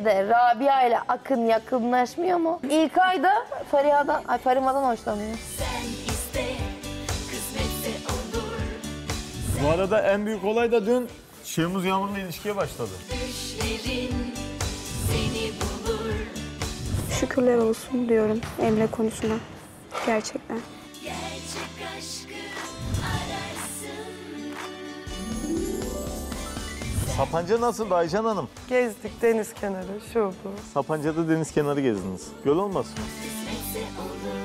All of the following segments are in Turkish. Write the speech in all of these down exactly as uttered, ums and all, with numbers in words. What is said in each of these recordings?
Sizce de Rabia ile Akın yakınlaşmıyor mu? İlkay da Fariha'dan, ay Farima'dan hoşlanıyor. Sen iste, kısmetse olur. Bu arada en büyük olay da dün Şehmuz Yağmur'la ilişkiye başladı. Düşlerin seni bulur. Şükürler olsun diyorum Emre konusuna. Gerçekten. Gerçek aşkı ararsın. Sapanca nasıldı Aycan Hanım? Gezdik deniz kenarı, şu bu. Sapanca'da deniz kenarı gezdiniz. Göl olmasın? Kısmetse olur.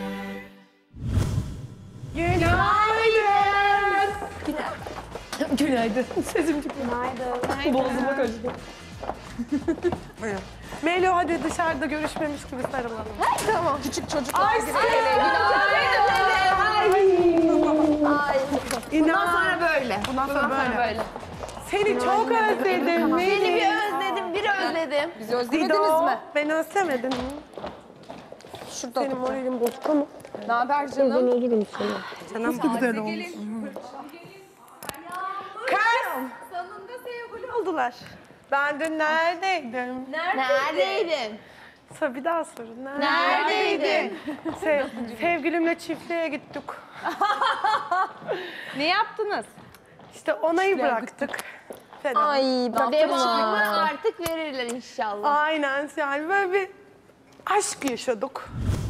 Günaydın. Günaydın. Sesim çıkıyor. Günaydın. Boğazıma kaçtı. Buyurun. Melo hadi dışarıda görüşmemiş gibi sarılalım. Tamam. Küçük çocuklar gibi. Bundan sonra böyle. Bundan sonra böyle. böyle. Seni çok özledim. Seni bir özledim, bir özledim. Bizi özlemediniz mi? Beni özlemedin mi? Şurada senin moralin bozuk ama. Ne haber canım? Ben olurum sana. Canım güzel olmuşsun. Kız! Sonunda sevgili oldular. Ben dün neredeydim? Neredeydin? Sonra bir daha sorun. Neredeydin? Sev, sevgilimle çiftliğe gittik. Ne yaptınız? İşte onayı bıraktık. Feda. Ay Devamını artık verirler inşallah. Aynen yani böyle bir aşk yaşadık.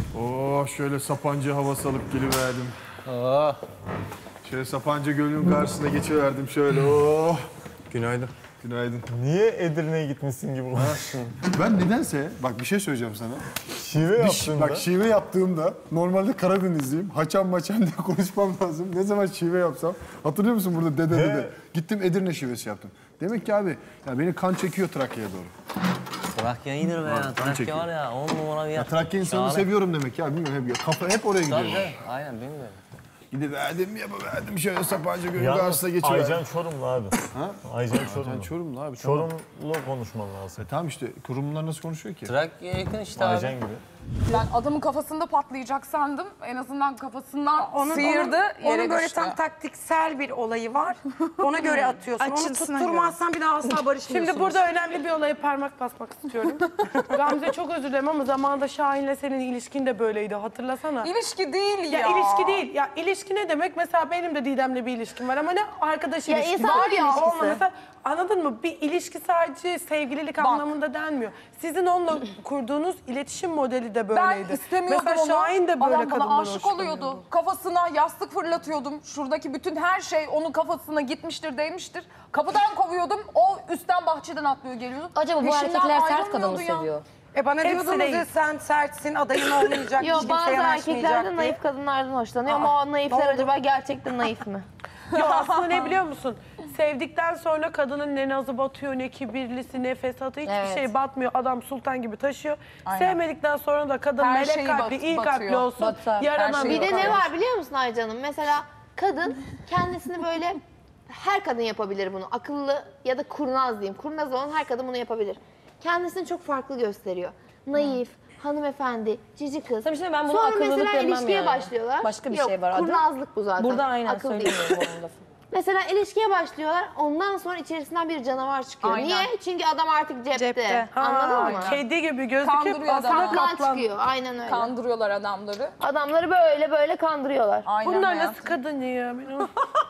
Oh şöyle Sapanca havası alıp geliverdim. Ah. Şöyle Sapanca Gölü'nün karşısına geçiverdim şöyle. Oh. Günaydın. Günaydın. Niye Edirne'ye gitmişsin gibi konuşuyorsun? Ben nedense bak bir şey söyleyeceğim sana. Şive Bir, yaptın bak da. şive yaptığımda normalde Karadenizliyim. Haçan maçan diye konuşmam lazım. Ne zaman şive yapsam. Hatırlıyor musun burada dede He. dede. Gittim Edirne şivesi yaptım. Demek ki abi ya beni kan çekiyor Trakya'ya doğru. Trakya iyidir be ya. Trakya çekiyor. var ya on numara bir yer. Ya Trakya insanını Şahane. seviyorum demek ya. Bilmiyorum hep kafa hep oraya gidiyorum. Tabii tabii. Aynen benim de. Gidiverdim yapıverdim şöyle Sapanca Gölü'nün Yalnız karşısına geçiverdim. Aycan Çorumlu abi. Ha? Aycan Çorumlu. Sen Çorumlu abi. Tamam. Çorumlu konuşman lazım. E tamam işte kurumlar nasıl konuşuyor ki? Trakya'ya yakın işte abi. Aycan gibi. Ben adamın kafasında patlayacak sandım. En azından kafasından Onun, sıyırdı, onun, yere onun böyle düştü. tam taktiksel bir olayı var. Ona göre atıyorsun. Onu Açısına tutturmazsan bir daha asla barışmıyorsunuz. Şimdi burada önemli bir olaya parmak basmak istiyorum. Gamze çok özür dilerim ama zamanında Şahin'le senin ilişkin de böyleydi hatırlasana. İlişki değil ya. Ya ilişki değil. Ya ilişki ne demek? Mesela benim de Didem'le bir ilişkim var ama ne arkadaş Ya ilişkisi insan var ya ilişkisi. olma mesela. Anladın mı? Bir ilişki sadece sevgililik anlamında denmiyor. Sizin onunla kurduğunuz iletişim modeli de Ben böyleydi. istemiyordum mesela onu. Şahin de böyle Adam bana kadınlar aşık hoşlanıyordu. oluyordu. Kafasına yastık fırlatıyordum. Şuradaki bütün her şey onun kafasına gitmiştir, değmiştir. Kapıdan kovuyordum. O üstten bahçeden atlıyor geliyordu. Acaba bu Peşinden erkekler sert ayrılmıyordu kadın mı ya. seviyor? E bana Hepsi diyordunuz değil. ya sen sertsin, adayın olmayacak, Yok hiç bazı kimse erkekler yanaşmayacak de diye. naif kadınlardan hoşlanıyor ama o naifler acaba gerçekten naif mi? Yok aslında ne biliyor musun? Sevdikten sonra kadının ne nazı batıyor, ne kibirlisi, ne fesatı hiçbir Evet. şey batmıyor. Adam sultan gibi taşıyor. Aynen. Sevmedikten sonra da kadın Her melek şeyi kalpli, bat- iyi batıyor. kalpli olsun. Batar. Yaranan Her şeyi Bir de batar. ne var biliyor musun Aycan'ım? Mesela kadın kendisini böyle, her kadın yapabilir bunu. Akıllı ya da kurnaz diyeyim. Kurnaz olan her kadın bunu yapabilir. Kendisini çok farklı gösteriyor. Naif, hanımefendi, cici kız. Tabii şimdi ben bunu Sonra akıllılık mesela demem ilişkiye yani. başlıyorlar. Başka bir Yok, şey var adı. kurnazlık bu zaten. Burada aynen Akıl değil. söylemiyorum bu lafı. Mesela ilişkiye başlıyorlar. Ondan sonra içerisinden bir canavar çıkıyor. Aynen. Niye? Çünkü adam artık cepte. Cepte. Anladın mı? Kedi gibi gözüküp Kandırıyor aslında adamı. Kaplan kaplan. çıkıyor. Aynen öyle. Kandırıyorlar adamları. Adamları böyle böyle kandırıyorlar. Aynen Bunlar hayatım. nasıl kadın ya? Ben-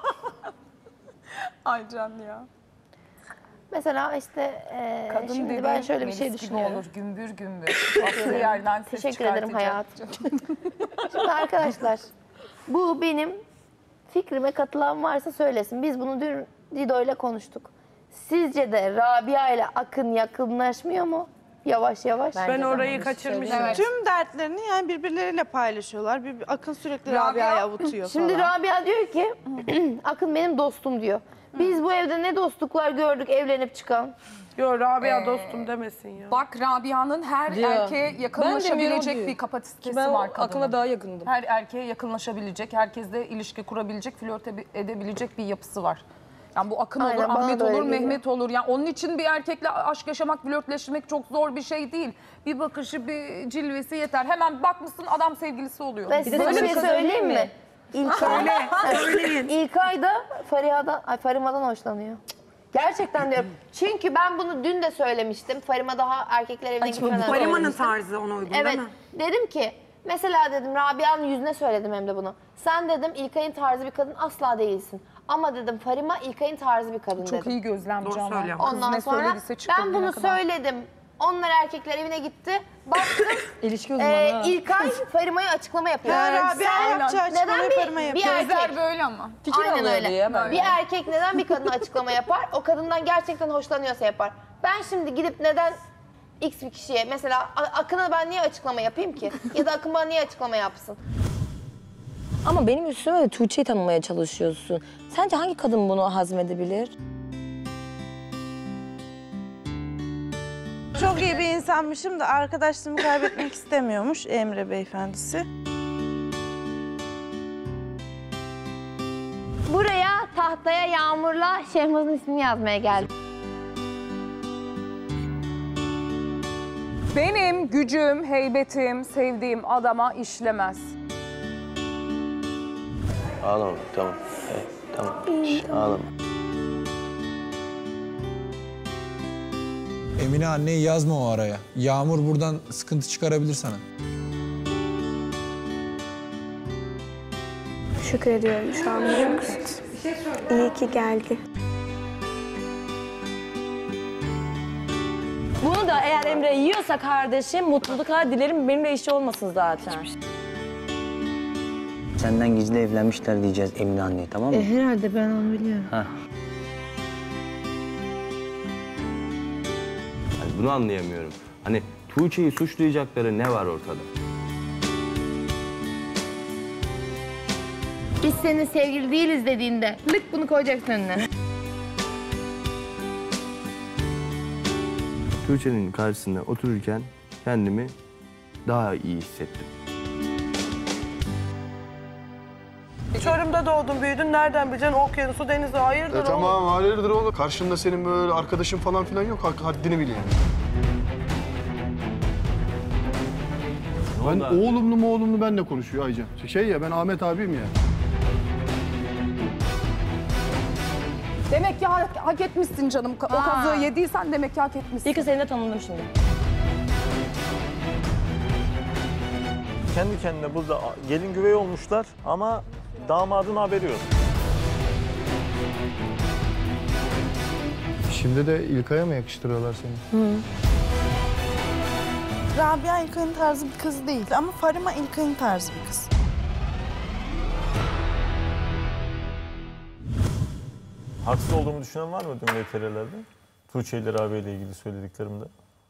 Ay can ya. Mesela işte e, Kadın şimdi dediğin ben şöyle bir şey Melis gibi düşünüyorum. olur, gümbür gümbür. Bastığı yerden ses Teşekkür ederim çıkartacak. hayatım. Şimdi arkadaşlar bu benim fikrime katılan varsa söylesin. Biz bunu dün Dido ile konuştuk. Sizce de Rabia ile Akın yakınlaşmıyor mu? Yavaş yavaş. Bence Ben de orayı bunu kaçırmışım. Evet. Tüm dertlerini yani birbirleriyle paylaşıyorlar. Bir, bir Akın sürekli Rabia'yı avutuyor Şimdi falan. Rabia diyor ki Akın benim dostum diyor. Biz bu evde ne dostluklar gördük evlenip çıkan. Yok Rabia Ee, dostum demesin ya. Bak Rabia'nın her Diyor. erkeğe Ben yakınlaşabilecek demiyorum bir kapasitesi Ben var o kadının. akıla daha yakındım. Her erkeğe yakınlaşabilecek, herkesle ilişki kurabilecek, flört ede- edebilecek bir yapısı var. Yani bu Akın Aynen, olur, bana Ahmet da öyle olur, geliyor. Mehmet olur. Yani onun için bir erkekle aşk yaşamak, flörtleşmek çok zor bir şey değil. Bir bakışı, bir cilvesi yeter. Hemen bakmışsın adam sevgilisi oluyor. Ben size de bir sana şey bir söyleyeyim mi? mi? İlkay, İlkay da Fariha'dan, ay Farima'dan hoşlanıyor. Gerçekten diyorum. Çünkü ben bunu dün de söylemiştim. Farima daha erkekler evine gitmeden Farima'nın söylemiştim. tarzı ona uygun Evet. değil mi? Dedim ki mesela dedim Rabia'nın yüzüne söyledim hem de bunu. Sen dedim İlkay'ın tarzı bir kadın asla değilsin. Ama dedim Farima İlkay'ın tarzı bir kadın Çok dedim. iyi gözlemci Doğru ama. söylüyor. Kız Ondan ne sonra söylediyse çıktı ben bugüne bunu kadar. söyledim. Onlar erkekler evine gitti. Baktım İlişki uzmanı. e, İlkay Farima'ya açıklama yapıyor. Ha, Rabia yapacağı Neden açıklamayı Farima bir, bir yapıyor. erkek Gözler böyle ama. Fikir Aynen alıyor öyle. diye böyle. Bir erkek neden bir kadına açıklama yapar? O kadından gerçekten hoşlanıyorsa yapar. Ben şimdi gidip neden X bir kişiye mesela A- Akın'a ben niye açıklama yapayım ki? Ya da Akın bana niye açıklama yapsın? Ama benim üstüme de Tuğçe'yi tanımaya çalışıyorsun. Sence hangi kadın bunu hazmedebilir? Çok iyi bir insanmışım da arkadaşlığımı kaybetmek istemiyormuş Emre beyefendisi. Buraya tahtaya Yağmur'la Şehmuz'un ismini yazmaya geldim. Benim gücüm, heybetim, sevdiğim adama işlemez. Ağlama tamam. Evet, tamam. Şş, ağlama. Emine anneyi yazma o araya. Yağmur buradan sıkıntı çıkarabilir sana. Şükrediyorum şu an. İyi ki geldi. Bunu da eğer Emre yiyorsa kardeşim mutluluklar dilerim. Benimle işi olmasın zaten. Senden gizli evlenmişler diyeceğiz Emine anneye tamam mı? E, herhalde ben onu biliyorum. Heh. Yani bunu anlayamıyorum. Hani Tuğçe'yi suçlayacakları ne var ortada? Biz senin sevgili değiliz dediğinde lık bunu koyacaksın önüne. Tuğçe'nin karşısında otururken kendimi daha iyi hissettim. Çorum'da doğdun, büyüdün. Nereden bileceksin okyanusu, denizi? Hayırdır E oğlum? tamam hayırdır oğlum. Karşında senin böyle arkadaşın falan filan yok. Hak- Haddini bil yani. Ben oğlumlu mu oğlumlu benle konuşuyor Aycan. Şey ya ben Ahmet abiyim ya. Demek ki hak, hak etmişsin canım. O kazığı yediysen demek ki hak etmişsin. İyi ki seni de tanıdım şimdi. Kendi kendine burada gelin güvey olmuşlar ama damadın haberi yok. Şimdi de İlkay'a mı yakıştırıyorlar seni? Hı. Rabia İlkay'ın tarzı bir kız değil ama Farima İlkay'ın tarzı bir kız. Haksız olduğumu düşünen var mı dün V T R'lerde? Tuğçe ile Rabia ile ilgili söylediklerimde.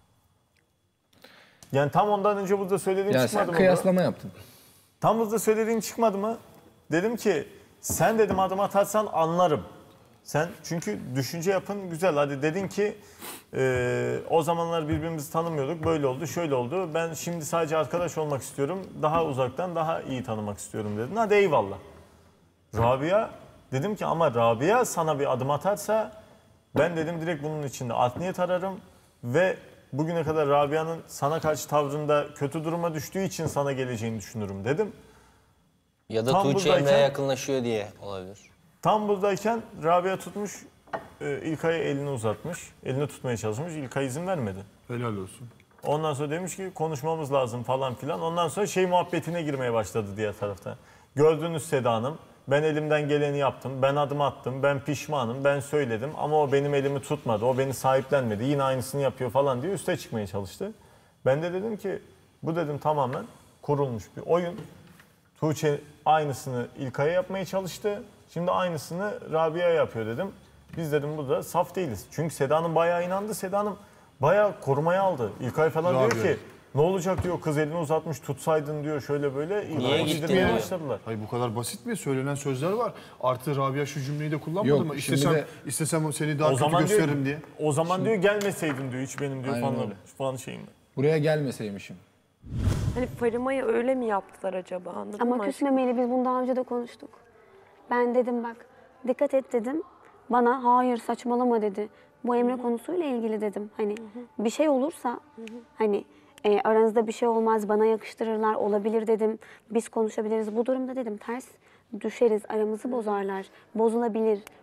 Yani tam ondan önce burada söylediğim Ya çıkmadı sen mı? kıyaslama yaptın. Tam burada söylediğim çıkmadı mı? Dedim ki sen dedim adım atarsan anlarım. Sen çünkü düşünce yapın güzel. Hadi dedin ki e, o zamanlar birbirimizi tanımıyorduk. Böyle oldu, şöyle oldu. Ben şimdi sadece arkadaş olmak istiyorum. Daha uzaktan daha iyi tanımak istiyorum dedin. Hadi eyvallah. Rabia dedim ki ama Rabia sana bir adım atarsa ben dedim direkt bunun içinde art niyet ararım ve bugüne kadar Rabia'nın sana karşı tavrında kötü duruma düştüğü için sana geleceğini düşünürüm dedim. Ya da Tam Tuğçe buradayken- Emre'ye yakınlaşıyor diye olabilir. Tam buradayken Rabia tutmuş, e, İlkay'a elini uzatmış. Elini tutmaya çalışmış. İlkay izin vermedi. Helal olsun. Ondan sonra demiş ki konuşmamız lazım falan filan. Ondan sonra şey muhabbetine girmeye başladı diğer taraftan. Gördünüz Seda Hanım, ben elimden geleni yaptım. Ben adım attım, ben pişmanım, ben söyledim. Ama o benim elimi tutmadı, o beni sahiplenmedi. Yine aynısını yapıyor falan diye üste çıkmaya çalıştı. Ben de dedim ki bu dedim tamamen kurulmuş bir oyun. Tuğçe aynısını İlkay'a yapmaya çalıştı. Şimdi aynısını Rabia'ya yapıyor dedim. Biz dedim burada saf değiliz. Çünkü Seda Hanım bayağı inandı. Seda Hanım bayağı korumaya aldı. İlkay falan Rabia. diyor ki ne olacak diyor kız elini uzatmış tutsaydın diyor şöyle böyle. Niye İlkay'ı gitti gitmeye ya? başladılar. Hayır bu kadar basit mi? Söylenen sözler var. Artı Rabia şu cümleyi de kullanmadı Yok, mı? şimdi İstesem, de- istesem seni daha O kötü zaman gösteririm diyor, diye. o zaman diyor gelmeseydin diyor hiç benim diyor Aynen falan, öyle. falan şeyim. Buraya gelmeseymişim. Hani Farima'yı öyle mi yaptılar acaba anladın Ama mı? küsmemeli, biz bunu daha önce de konuştuk. Ben dedim bak, dikkat et dedim. Bana hayır saçmalama dedi. Bu Emre konusuyla ilgili dedim. Hani bir şey olursa hani e, aranızda bir şey olmaz, bana yakıştırırlar, olabilir dedim. Biz konuşabiliriz. Bu durumda dedim ters düşeriz, aramızı bozarlar. Bozulabilir.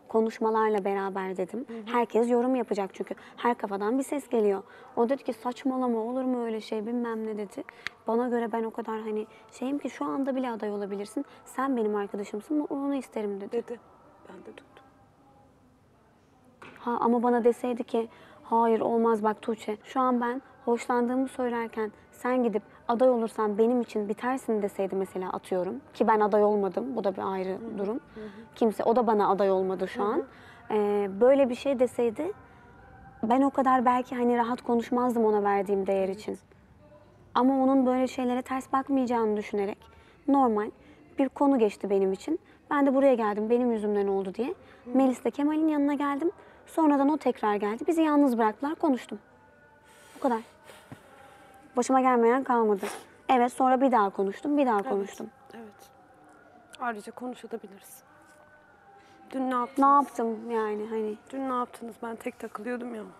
konuşmalarla beraber dedim. Herkes yorum yapacak çünkü her kafadan bir ses geliyor. O dedi ki saçmalama olur mu öyle şey bilmem ne dedi. Bana göre ben o kadar hani şeyim ki şu anda bile aday olabilirsin. Sen benim arkadaşımsın onu isterim dedi. Dedi. Ben de tuttum. Ha, ama bana deseydi ki hayır olmaz bak Tuğçe. Şu an ben hoşlandığımı söylerken sen gidip aday olursan benim için bitersin deseydi mesela atıyorum. Ki ben aday olmadım. Bu da bir ayrı hı hı. durum. Hı hı. Kimse o da bana aday olmadı şu hı hı. an. Ee, böyle bir şey deseydi ben o kadar belki hani rahat konuşmazdım ona verdiğim değer evet. için. Ama onun böyle şeylere ters bakmayacağını düşünerek normal bir konu geçti benim için. Ben de buraya geldim benim yüzümden oldu diye. Hı. Melis'le Kemal'in yanına geldim. Sonradan o tekrar geldi. Bizi yalnız bıraktılar, konuştum. O kadar. Başıma gelmeyen kalmadı. Evet, sonra bir daha konuştum, bir daha evet, konuştum. Evet. Ayrıca konuşabiliriz. Dün ne yaptınız? Ne yaptım yani hani? Dün ne yaptınız? Ben tek takılıyordum ya.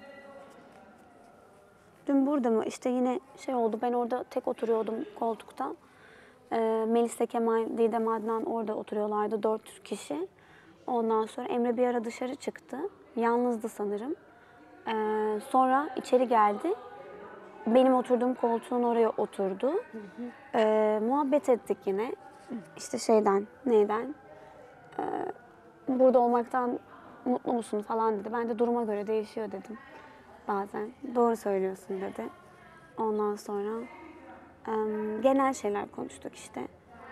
Dün burada mı? İşte yine şey oldu, ben orada tek oturuyordum koltukta. Ee, Melis'le Kemal, Didem, Adnan orada oturuyorlardı, dört kişi. Ondan sonra Emre bir ara dışarı çıktı. Yalnızdı sanırım. Ee, sonra içeri geldi. Benim oturduğum koltuğun oraya oturdu. Hı hı. Ee, muhabbet ettik yine. İşte şeyden, neyden? Ee, burada olmaktan mutlu musun falan dedi. Ben de duruma göre değişiyor dedim. Bazen. Doğru söylüyorsun dedi. Ondan sonra e, genel şeyler konuştuk işte.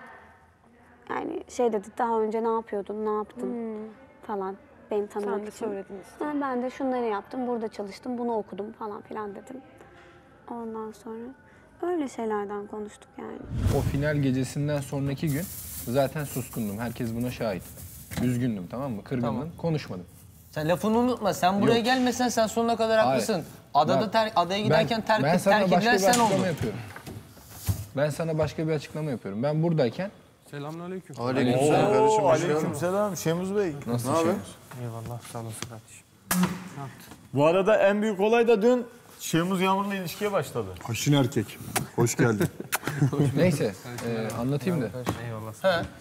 Yani şey dedi, daha önce ne yapıyordun, ne yaptın hmm. falan. Beni tanımak Sen de için. söylediniz. Yani ben de şunları yaptım, burada çalıştım, bunu okudum falan filan dedim. Ondan sonra öyle şeylerden konuştuk yani. O final gecesinden sonraki gün zaten suskundum. Herkes buna şahit. Üzgündüm, tamam mı? Kırgındım, tamam. Konuşmadım. Sen lafını unutma. Sen buraya Yok. gelmesen sen sonuna kadar haklısın. Hayır. Adada ter, adaya giderken ben, terk, ben sana terk başka edilen bir sen açıklama oldun. Yapıyorum. Ben sana başka bir açıklama yapıyorum. Ben buradayken... Selamünaleyküm. Aleykümselam kardeşim. Aleykümselam Şemuz Bey. Nasıl ne Şemuz? Eyvallah sağ olasın kardeşim. Bu arada en büyük olay da dün Şemuz Yağmur'la ilişkiye başladı. Haşin erkek. Hoş geldin. Neyse e, anlatayım da. Eyvallah. He.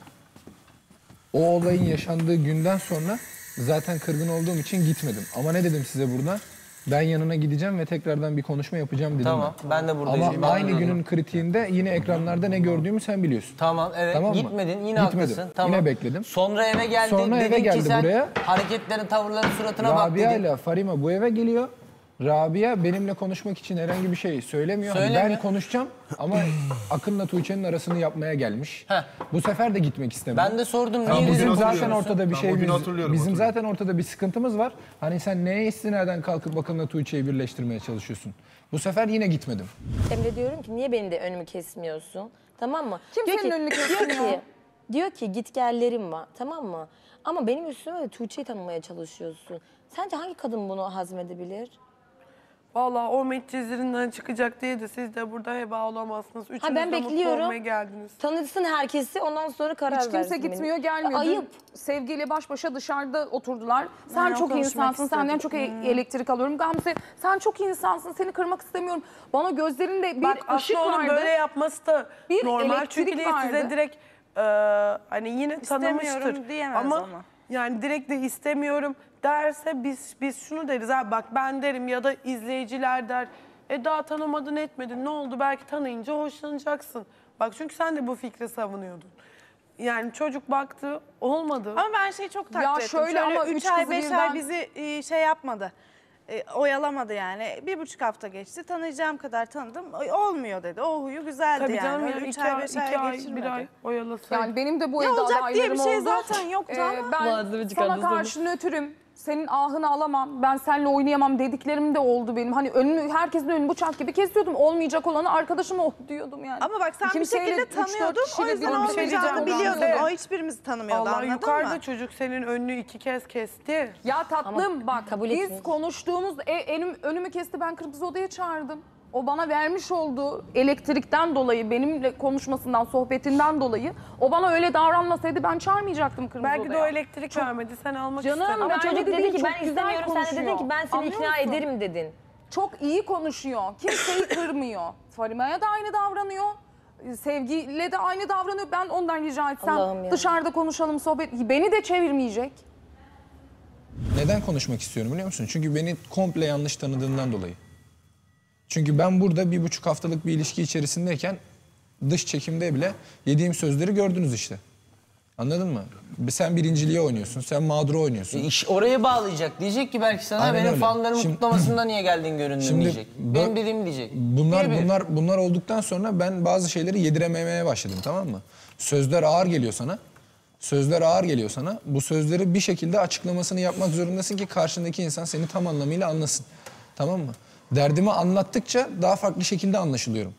O olayın yaşandığı günden sonra zaten kırgın olduğum için gitmedim. Ama ne dedim size burada? Ben yanına gideceğim ve tekrardan bir konuşma yapacağım dedim. Tamam, ben, ben de buradayım. Ama aynı günün kritiğinde yine ekranlarda ne gördüğümü sen biliyorsun. Tamam, evet. Tamam Gitmedin, yine Gitmedim. haklısın. Tamam. Yine bekledim. Sonra eve geldi. Sonra eve dedin geldi ki sen buraya. hareketlerin, tavırların suratına bak dedin. Rabia ile Farima bu eve geliyor. Rabia benimle konuşmak için herhangi bir şey söylemiyor. Hani ben konuşacağım ama Akın'la Tuğçe'nin arasını yapmaya gelmiş. Heh. Bu sefer de gitmek istemiyor. Ben de sordum. Tamam, niye bizim zaten ortada bir şey, bizim, bizim zaten ortada bir sıkıntımız var. Hani sen neye istinaden kalkıp Akın'la Tuğçe'yi birleştirmeye çalışıyorsun? Bu sefer yine gitmedim. Emre diyorum ki niye benim de önümü kesmiyorsun? Tamam mı? Kimsenin diyor ki, önünü kesmiyor. Diyor ki, diyor ki git gellerim var, tamam mı? Ama benim üstüme de Tuğçe'yi tanımaya çalışıyorsun. Sence hangi kadın bunu hazmedebilir? Vallahi o Medcezir'inden çıkacak diye de siz de burada heba olamazsınız. Üçünüz ha, ben de mutlu bekliyorum. olmaya geldiniz. Tanıtsın herkesi, ondan sonra karar versin. Hiç kimse gitmiyor, gelmiyor. Ayıp. Sevgiyle baş başa dışarıda oturdular. Sen Ben çok insansın, senden çok hmm. elektrik alıyorum. Gamze, sen çok insansın, seni kırmak istemiyorum. Bana gözlerinde bir Bak, ışık aslında onun vardı. böyle yapması da bir normal. Çünkü elektrik vardı. size direkt e, hani yine tanımıştır. Diyemez ama, ama yani direkt de istemiyorum derse biz biz şunu deriz. Ha, bak ben derim ya da izleyiciler der. E daha tanımadın etmedin ne oldu? Belki tanıyınca hoşlanacaksın. Bak çünkü sen de bu fikri savunuyordun. Yani çocuk baktı olmadı. Ama ben şeyi çok takdir Ya ettim. şöyle ama üç üç ay kızı beş birden- ay bizi e, şey yapmadı. E, oyalamadı yani. Bir buçuk hafta geçti. Tanıyacağım kadar tanıdım. E, Olmuyor dedi. O huyu güzeldi Tabii yani. canım Öyle ya üç iki ay ay, beş iki ay ay, geçirmedi. bir ay oyalasın. Yani benim de bu Ne evde olacak diye bir adaylarım şey oldu. zaten yoktu Ee, ama. Ben Boğazını çıkardı sana karşı nötrüm. Senin ahını alamam, ben seninle oynayamam dediklerim de oldu benim. Hani önümü, herkesin önünü bıçak gibi kesiyordum. Olmayacak olanı arkadaşım ol diyordum yani. Ama bak sen bir Kimseyle şekilde üç dört tanıyordun. O kişiyle yüzden bir- bir şey olmayacağını diyeceğim. biliyordun. Gamze. O hiçbirimizi tanımıyordu, Allah anladın yukarıda mı? çocuk senin önünü iki kez kesti. Ya tatlım bak kabul biz etmiyoruz. konuştuğumuz e, elim, önümü kesti, ben Kırmızı Oda'ya çağırdım. O bana vermiş olduğu elektrikten dolayı, benimle konuşmasından, sohbetinden dolayı o bana öyle davranmasaydı ben çağırmayacaktım Kırmızı Belki de Oda'ya. o elektrik vermedi. Sen almak Canım, istemedin. Ama çocuk Vermedi dedi değil, ki çok ben güzel istemiyorum. Sen de dedin konuşuyor. ki ben seni Anlıyor ikna musun? ederim dedin. Çok iyi konuşuyor. Kimseyi kırmıyor. Farima'ya da aynı davranıyor. Sevgiyle de aynı davranıyor. Ben ondan rica etsem Allah'ım ya. dışarıda konuşalım, sohbet. Beni de çevirmeyecek. Neden konuşmak istiyorum biliyor musun? Çünkü beni komple yanlış tanıdığından dolayı. Çünkü ben burada bir buçuk haftalık bir ilişki içerisindeyken dış çekimde bile yediğim sözleri gördünüz işte. Anladın mı? Sen birinciliğe oynuyorsun, sen mağduru oynuyorsun. E iş oraya bağlayacak. Diyecek ki belki sana Aynen benim öyle. fanlarımın Şimdi- kutlamasında niye geldin göründün Şimdi diyecek. bu- Benim dediğimi diyecek. Bunlar Bir bir. bunlar bunlar olduktan sonra ben bazı şeyleri yedirememeye başladım, tamam mı? Sözler ağır geliyor sana. Sözler ağır geliyor sana. Bu sözleri bir şekilde açıklamasını yapmak zorundasın ki karşındaki insan seni tam anlamıyla anlasın. Tamam mı? Derdimi anlattıkça daha farklı şekilde anlaşılıyorum.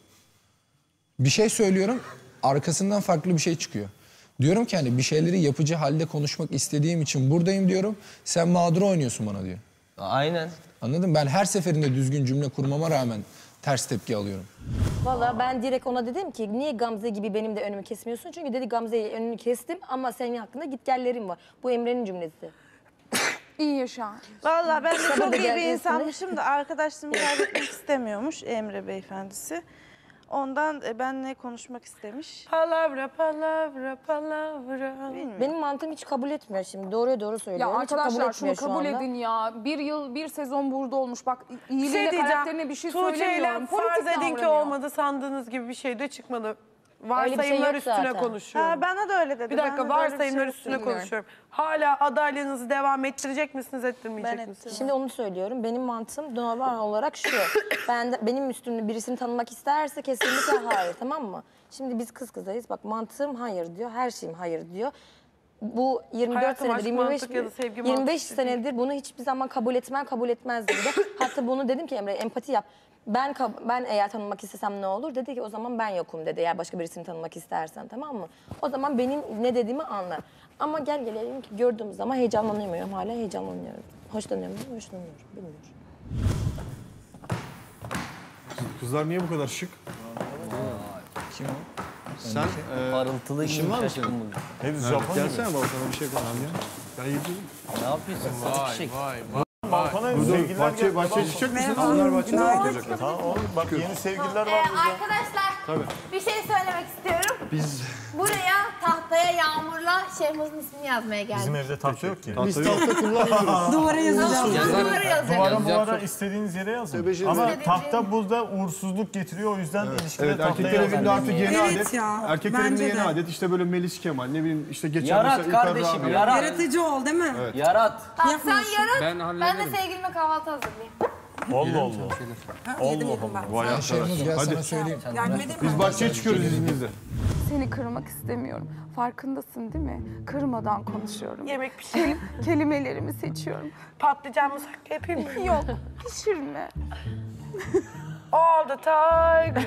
Bir şey söylüyorum, arkasından farklı bir şey çıkıyor. Diyorum ki hani bir şeyleri yapıcı halde konuşmak istediğim için buradayım diyorum. Sen mağdur oynuyorsun bana diyor. Aynen. Anladın mı? Ben her seferinde düzgün cümle kurmama rağmen ters tepki alıyorum. Valla ben direkt ona dedim ki niye Gamze gibi benim de önümü kesmiyorsun? Çünkü dedi Gamze'yi önünü kestim ama senin hakkında gitgellerim var. Bu Emre'nin cümlesi. İyi yaşa. Vallahi ben de Sabır çok da iyi bir gelmesine. insanmışım da arkadaşlığımı kaybetmek istemiyormuş Emre beyefendisi. Ondan e, benle konuşmak istemiş. Palavra, palavra, palavra. Bilmiyorum. Benim mantığım hiç kabul etmiyor şimdi. Doğruya doğru Ya söylüyorum. Hiç kabul arkadaşlar şunu etmiyor şu kabul anda. edin ya. Bir yıl, bir sezon burada olmuş. Bak Bir iyiliğine, şey diyeceğim. karakterine bir şey Tuğçe'yle söylemiyorum. farz Politik edin ki davranıyor. olmadı sandığınız gibi bir şey de çıkmadı. Öyle bir şey Varsayımlar yok üstüne zaten. konuşuyorum. Ha, bana da öyle dedi. Bir Ben dakika de böyle bir varsayımlar şey üstüne düşünmüyorum. konuşuyorum. Hala adaylığınızı devam ettirecek misiniz, ettirmeyecek Ben misiniz? Şimdi onu söylüyorum. Benim mantığım normal olarak şu. Ben de, benim üstümde birisini tanımak isterse kesinlikle hayır, tamam mı? Şimdi biz kız kızayız. Bak mantığım hayır diyor. Her şeyim hayır diyor. Bu yirmi dört Hayatım, senedir, aşk yirmi beş, mantık ya da sevgi yirmi mantık beş işte senedir bunu hiçbir zaman kabul etmem, kabul etmezdim de. Hatta bunu dedim ki Emre empati yap. Ben kab- ben eğer tanımak istesem ne olur? Dedi ki o zaman ben yokum dedi. Eğer başka birisini tanımak istersen, tamam mı? O zaman benim ne dediğimi anlar. Ama gel gelelim ki gördüğüm zaman heyecanlanıyorum. Hala heyecanlanıyorum. Hoşlanıyorum, hoşlanıyorum. Bilmiyorum. Kızlar niye bu kadar şık? Kim o? Sen e, Parıltılı işin gibi var mı şaşkın senin? bugün. Hepsi Evet, Japon gelsene gibi. balkona bir şey konuşalım. Ben yedim. Ne yapıyorsun? Sadık Fişek. Balkona Dur dur, sevgililer bahçe, geldi. bahçeye çıkacak mısın? Onlar bahçede oturacaklar. Tamam oğlum bak yeni sevgililer Ee, var burada. arkadaşlar Tabii. bir şey söylemek istiyorum. Biz Buraya tahtaya Yağmur'la Şehmuz'un ismini yazmaya geldim. Bizim evde tahta yok ki. biz tahta kullanmıyoruz. Duvara yazacağım. Duvara yazacağım. Duvara duvara istediğiniz yere yazın. Tebeşir Ama ederim. tahta burada uğursuzluk getiriyor o yüzden ilişkide Evet, tahtaya erkekler yazın. evinde artık yeni Evet adet. ya, Erkekler evinde bence yeni de. adet. İşte böyle Melis Kemal, ne bileyim işte geçen Yarat mesela İlkar kardeşim, Rabia. yarat. Yaratıcı ol değil mi? Evet. Yarat. Tamam sen yarat. Ben Ben, hallederim. de sevgilime kahvaltı hazırlayayım. Allah Allah. Ha, yedim yedim ben. Vay arkadaş. Şeyimiz gel Hadi. sana söyleyeyim. Yardım edeyim mi? Biz bahçeye çıkıyoruz izninizle. Seni kırmak istemiyorum. Farkındasın değil mi? Kırmadan konuşuyorum. Yemek pişir. Kelim- kelimelerimi seçiyorum. Patlıcan mısır yapayım mı? Yok, pişirme. All the time.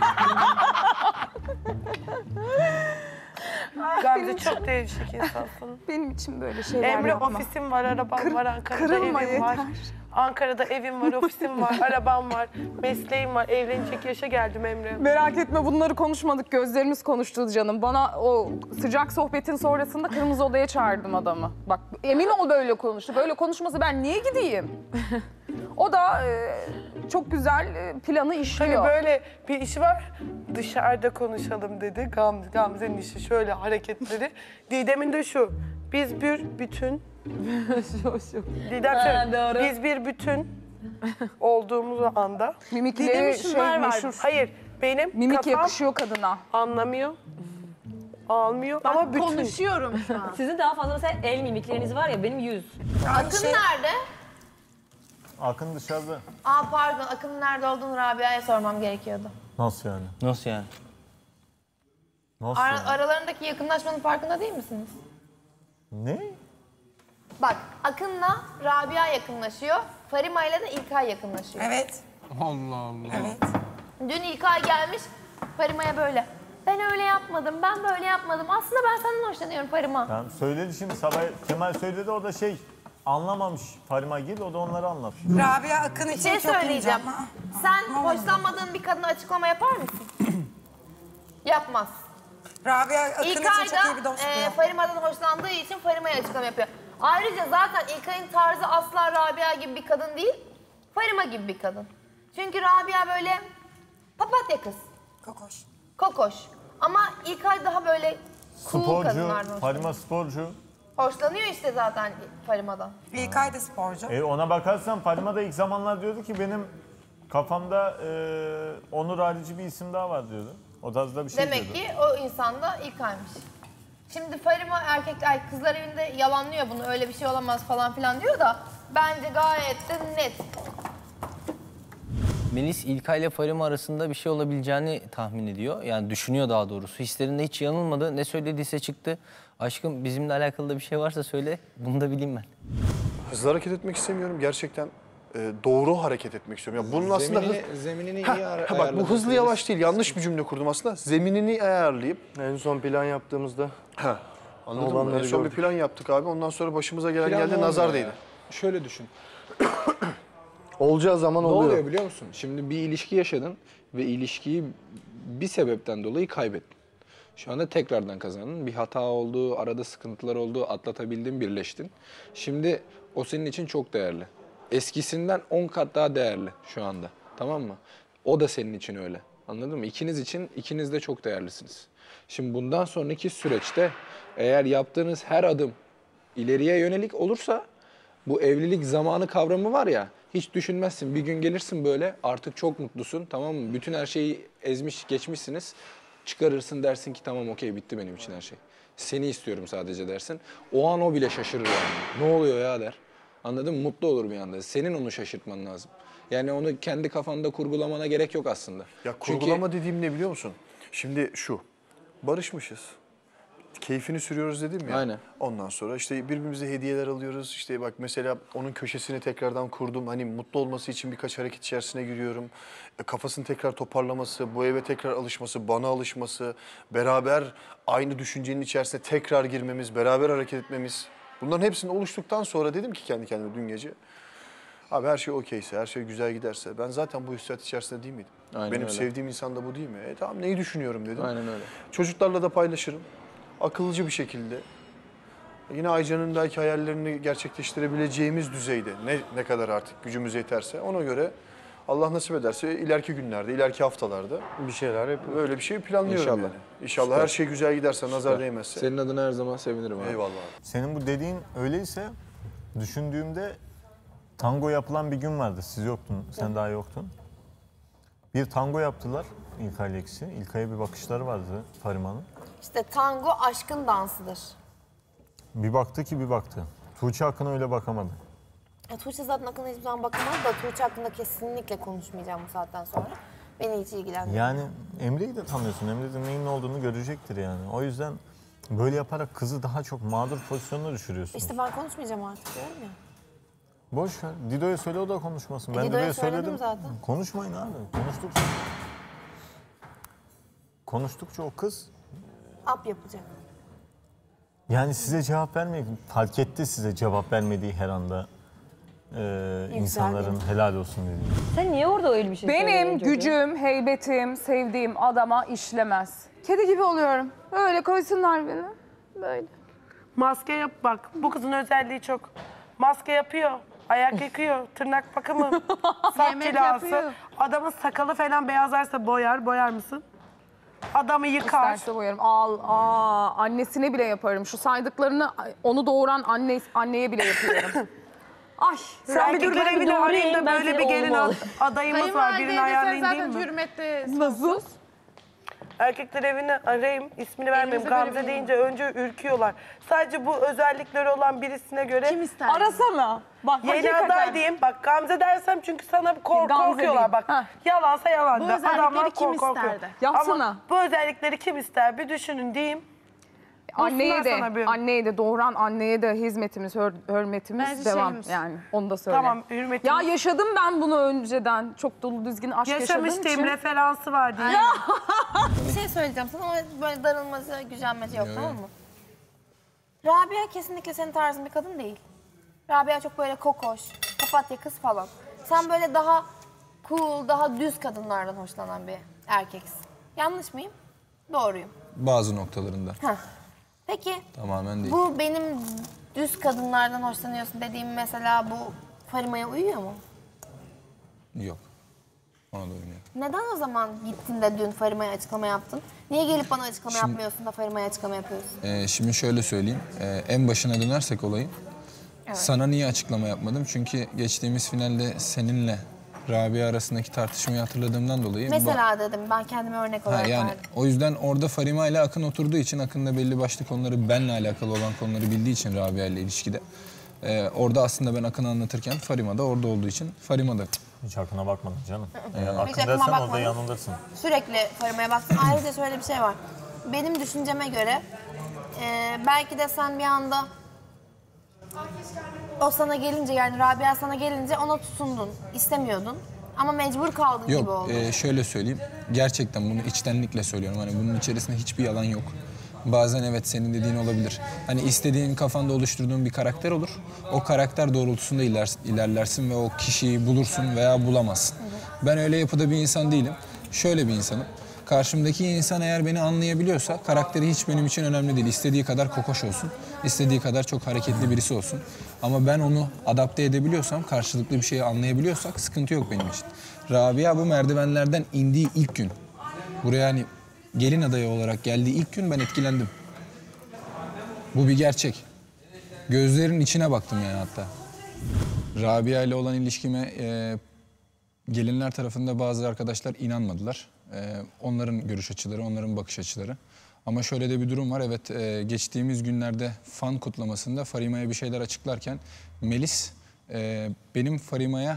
Gamze çok değişik insansın. Benim için böyle şeyler Emre yapma. ofisim var, arabam Kır- var, Ankara'da kırılma evim var. yeter. Ankara'da evim var, ofisim var, arabam var, mesleğim var. Evlenecek yaşa geldim Emre. Merak etme bunları konuşmadık. Gözlerimiz konuştu canım. Bana o sıcak sohbetin sonrasında Kırmızı Oda'ya çağırdım adamı. Bak emin ol böyle konuştu. Böyle konuşmasa ben niye gideyim? O da e, çok güzel e, planı işliyor. Hani böyle bir işi var, dışarıda konuşalım dedi. Gamze, Gamze'nin işi şöyle hareketleri. Didem'in de şu, biz bir bütün... şu, şu. Didem şöyle, biz bir bütün olduğumuz anda... Mimikleri Didem'in şey, şunlar var. meşhur. Hayır, benim Mimik kafam yakışıyor kadına. anlamıyor, almıyor ama bütün. Konuşuyorum şu an. Sizin daha fazla mesela el mimikleriniz var ya benim yüz. Akın nerede? Akın dışarıda. Aa pardon, Akın'ın nerede olduğunu Rabia'ya sormam gerekiyordu. Nasıl yani? Nasıl yani? Nasıl Ara- yani? aralarındaki yakınlaşmanın farkında değil misiniz? Ne? Bak, Akın'la Rabia yakınlaşıyor, Farima ile de İlkay yakınlaşıyor. Evet. Allah Allah. Evet. Dün İlkay gelmiş, Farima'ya böyle. Ben öyle yapmadım, ben böyle yapmadım. Aslında ben senden hoşlanıyorum Farima. Yani söyledi şimdi sabah Kemal söyledi o da şey anlamamış Farima Gil o da onları anlatmış. Rabia Akın Bir için şey çok söyleyeceğim. ineceğim. Ha. Sen hoşlanmadığın bir kadına açıklama yapar mısın? Yapmaz. Rabia Akın için İlkay çok iyi bir da dost. e, Farima'dan hoşlandığı için Farima'ya açıklama yapıyor. Ayrıca zaten İlkay'ın tarzı asla Rabia gibi bir kadın değil, Farima gibi bir kadın. Çünkü Rabia böyle papatya kız, Kokoş. kokoş. Ama İlkay daha böyle cool Sporcu, kadınlardan hoşlanıyor. Farima sporcu. Hoşlanıyor işte zaten Farima'dan. İlkay da sporcu. E ona bakarsan Fatma da ilk zamanlar diyordu ki benim kafamda e, Onur harici bir isim daha var diyordu. O tarzda bir şey Demek diyordu. ki o insanda İlkay'mış. Şimdi Farima erkekler, ay kızlar evinde yalanlıyor bunu, öyle bir şey olamaz falan filan diyor da bence gayet de net. Melis İlkay ile Farima arasında bir şey olabileceğini tahmin ediyor. Yani düşünüyor daha doğrusu. Hislerinde hiç yanılmadı. Ne söylediyse çıktı. Aşkım bizimle alakalı da bir şey varsa söyle. Bunu da bileyim ben. Hızlı hareket etmek istemiyorum. Gerçekten e, doğru hareket etmek istiyorum. Ya bunun aslında Zeminini- hız- zeminini Ha, iyi ara- ha, bak bu ayarladın. hızlı yavaş değil. Yanlış bir cümle kurdum aslında. Zeminini ayarlayıp En son plan yaptığımızda ha, anladın mı? En olanları son bir gördük. plan yaptık abi. Ondan sonra başımıza gelen Plan geldi olmuyor nazar ya. değdi. Şöyle düşün. olacağı zaman Ne oluyor. oluyor biliyor musun? Şimdi bir ilişki yaşadın ve ilişkiyi bir sebepten dolayı kaybettin. Şu anda tekrardan kazandın. Bir hata oldu, arada sıkıntılar oldu, atlatabildin, birleştin. Şimdi o senin için çok değerli. Eskisinden on kat daha değerli şu anda. Tamam mı? O da senin için öyle. Anladın mı? İkiniz için ikiniz de çok değerlisiniz. Şimdi bundan sonraki süreçte eğer yaptığınız her adım ileriye yönelik olursa bu evlilik zamanı kavramı var ya, hiç düşünmezsin. Bir gün gelirsin böyle, artık çok mutlusun, tamam mı? Bütün her şeyi ezmiş geçmişsiniz. Çıkarırsın dersin ki tamam okey bitti benim için her şey. Seni istiyorum sadece dersin. O an o bile şaşırır yani. Ne oluyor ya der. Anladın mı? Mutlu olur bir anda. Senin onu şaşırtman lazım. Yani onu kendi kafanda kurgulamana gerek yok aslında. Ya Çünkü- kurgulama dediğim ne biliyor musun? Şimdi şu, barışmışız. Keyfini sürüyoruz dedim ya. Aynen. Ondan sonra işte birbirimize hediyeler alıyoruz. İşte bak mesela onun köşesini tekrardan kurdum. Hani mutlu olması için birkaç hareket içerisine giriyorum. E, kafasını tekrar toparlaması, bu eve tekrar alışması, bana alışması, beraber aynı düşüncenin içerisine tekrar girmemiz, beraber hareket etmemiz. Bunların hepsini oluştuktan sonra dedim ki kendi kendime dün gece. Abi her şey okeyse, her şey güzel giderse ben zaten bu hissiyat içerisinde değil miydim? Aynen Benim öyle. sevdiğim insan da bu değil mi? E tamam neyi düşünüyorum dedim. Aynen öyle. Çocuklarla da paylaşırım. Akıllıcı bir şekilde. Yine Aycan'ın belki hayallerini gerçekleştirebileceğimiz düzeyde ne ne kadar artık gücümüz yeterse ona göre Allah nasip ederse ileriki günlerde, ileriki haftalarda Bir şeyler yapıyoruz. böyle bir şey planlıyorum İnşallah. yani. İnşallah Süper. her şey güzel giderse, nazar Süper. değmezse. Senin adına her zaman sevinirim abi. Eyvallah abi. Senin bu dediğin öyleyse düşündüğümde tango yapılan bir gün vardı. Siz yoktun, sen daha yoktun. Bir tango yaptılar İlkay ile ikisi. İlkay'a bir bakışları vardı Farima'nın. İşte tango aşkın dansıdır. Bir baktı ki bir baktı. Tuğçe Akın'a öyle bakamadı. Ya, Tuğçe zaten Akın'a hiçbir zaman bakamadı da Tuğçe hakkında kesinlikle konuşmayacağım bu saatten sonra. Beni hiç ilgilendirmiyor. Yani Emre'yi de tanıyorsun. Emre de neyin ne olduğunu görecektir yani. O yüzden böyle yaparak kızı daha çok mağdur pozisyonuna düşürüyorsun. İşte ben konuşmayacağım artık diyorum ya. Boş ver. Dido'ya söyle o da konuşmasın. E, Ben Dido'ya Dido'ya söyledim söyledim. zaten. Konuşmayın abi. Konuştukça. Konuştukça o kız Ap yapacak. yani size cevap vermiyor. Fark etti size cevap vermediği her anda. Ee, insanların helal olsun dedi. Sen niye orada öyle bir şey Benim söylüyorsun çocuğum? gücüm, heybetim, sevdiğim adama işlemez. Kedi gibi oluyorum. Böyle koysunlar beni. Böyle. Maske yap bak. Bu kızın özelliği çok. Maske yapıyor. Ayak yıkıyor. Tırnak bakımı. Saç Yemek cilası. yapıyor. Adamın sakalı falan beyazlarsa boyar. Boyar mısın? Adamı yıkar. İsterse boyarım. Al, aa, annesine bile yaparım. Şu saydıklarını onu doğuran anne, anneye bile yapıyorum. Ay. Sen bir dur ben evine arayayım da ben böyle seni bir gelin oğluma ad- adayımız var. Birini ayarlayayım değil mi? hürmette Nasıl? Erkekler evini arayayım, ismini vermeyeyim. Gamze deyince önce ürküyorlar. Sadece bu özellikleri olan birisine göre... kim ister? Arasana. Bak Yeni hakikaten. aday diyeyim. Bak Gamze dersem çünkü sana kork Gamze korkuyorlar. değil. Bak Heh. yalansa yalan. Bu de. özellikleri Adamlar kim kork korkuyor. isterdi? Yapsana. Ama bu özellikleri kim ister? Bir düşünün diyeyim. Anneye Bulsunlar sana de, bir- anneye de doğuran anneye de hizmetimiz, hür- hürmetimiz Bence devam şeyimiz. yani. Onu da söyle. Tamam hürmetim. Ya yaşadım ben bunu önceden. Çok dolu düzgün aşk yaşadığım Yaşamıştım, için. referansı var diye. Bir şey söyleyeceğim sana ama böyle darılmacı, gücenmeci yok, tamam mı? Rabia kesinlikle senin tarzın bir kadın değil. Rabia çok böyle kokoş, papatya kız falan. Sen böyle daha cool, daha düz kadınlardan hoşlanan bir erkeksin. Yanlış mıyım? Doğruyum. Bazı noktalarında. Heh. Peki Tamamen değil. bu benim düz kadınlardan hoşlanıyorsun dediğim mesela bu Farima'ya uyuyor mu? Yok. Ona da uyum yok. Neden o zaman gittin de dün Farima'ya açıklama yaptın? Niye gelip bana açıklama Şimdi- yapmıyorsun da Farima'ya açıklama yapıyorsun? Ee, şimdi şöyle söyleyeyim. Ee, en başına dönersek olayın. Evet. Sana niye açıklama yapmadım? Çünkü geçtiğimiz finalde seninle Rabia arasındaki tartışmayı hatırladığımdan dolayı... Mesela dedim, ben kendime örnek Ha, olarak yani verdim. o yüzden orada Farima ile Akın oturduğu için, Akın da belli başlı konuları, benle alakalı olan konuları bildiği için Rabia ile ilişkide. Ee, orada aslında ben Akın'ı anlatırken Farima da orada olduğu için Farima da... Hiç Akın'a bakmadın canım. Hiç Yani aklıma Akın dersen bakmadım. orada yanılırsın. Sürekli Farima'ya baktım. Ayrıca şöyle bir şey var. Benim düşünceme göre e, belki de sen bir anda o sana gelince, yani Rabia sana gelince ona tutundun. İstemiyordun. Ama mecbur kaldın gibi Yok, oldu. e, şöyle söyleyeyim. Gerçekten bunu içtenlikle söylüyorum. Hani bunun içerisinde hiçbir yalan yok. Bazen evet senin dediğin olabilir. Hani istediğin, kafanda oluşturduğun bir karakter olur. O karakter doğrultusunda iler, ilerlersin ve o kişiyi bulursun veya bulamazsın. Ben öyle yapıda bir insan değilim. Şöyle bir insanım. Karşımdaki insan eğer beni anlayabiliyorsa karakteri hiç benim için önemli değil. İstediği kadar kokoş olsun, istediği kadar çok hareketli birisi olsun. Ama ben onu adapte edebiliyorsam, karşılıklı bir şeyi anlayabiliyorsak sıkıntı yok benim için. Rabia bu merdivenlerden indiği ilk gün, buraya hani gelin adayı olarak geldiği ilk gün ben etkilendim. Bu bir gerçek. Gözlerinin içine baktım yani hatta. Rabia ile olan ilişkime e, gelinler tarafında bazı arkadaşlar inanmadılar. Ee, onların görüş açıları, onların bakış açıları. Ama şöyle de bir durum var. Evet, e, geçtiğimiz günlerde fan kutlamasında Farima'ya bir şeyler açıklarken Melis e, benim Farima'ya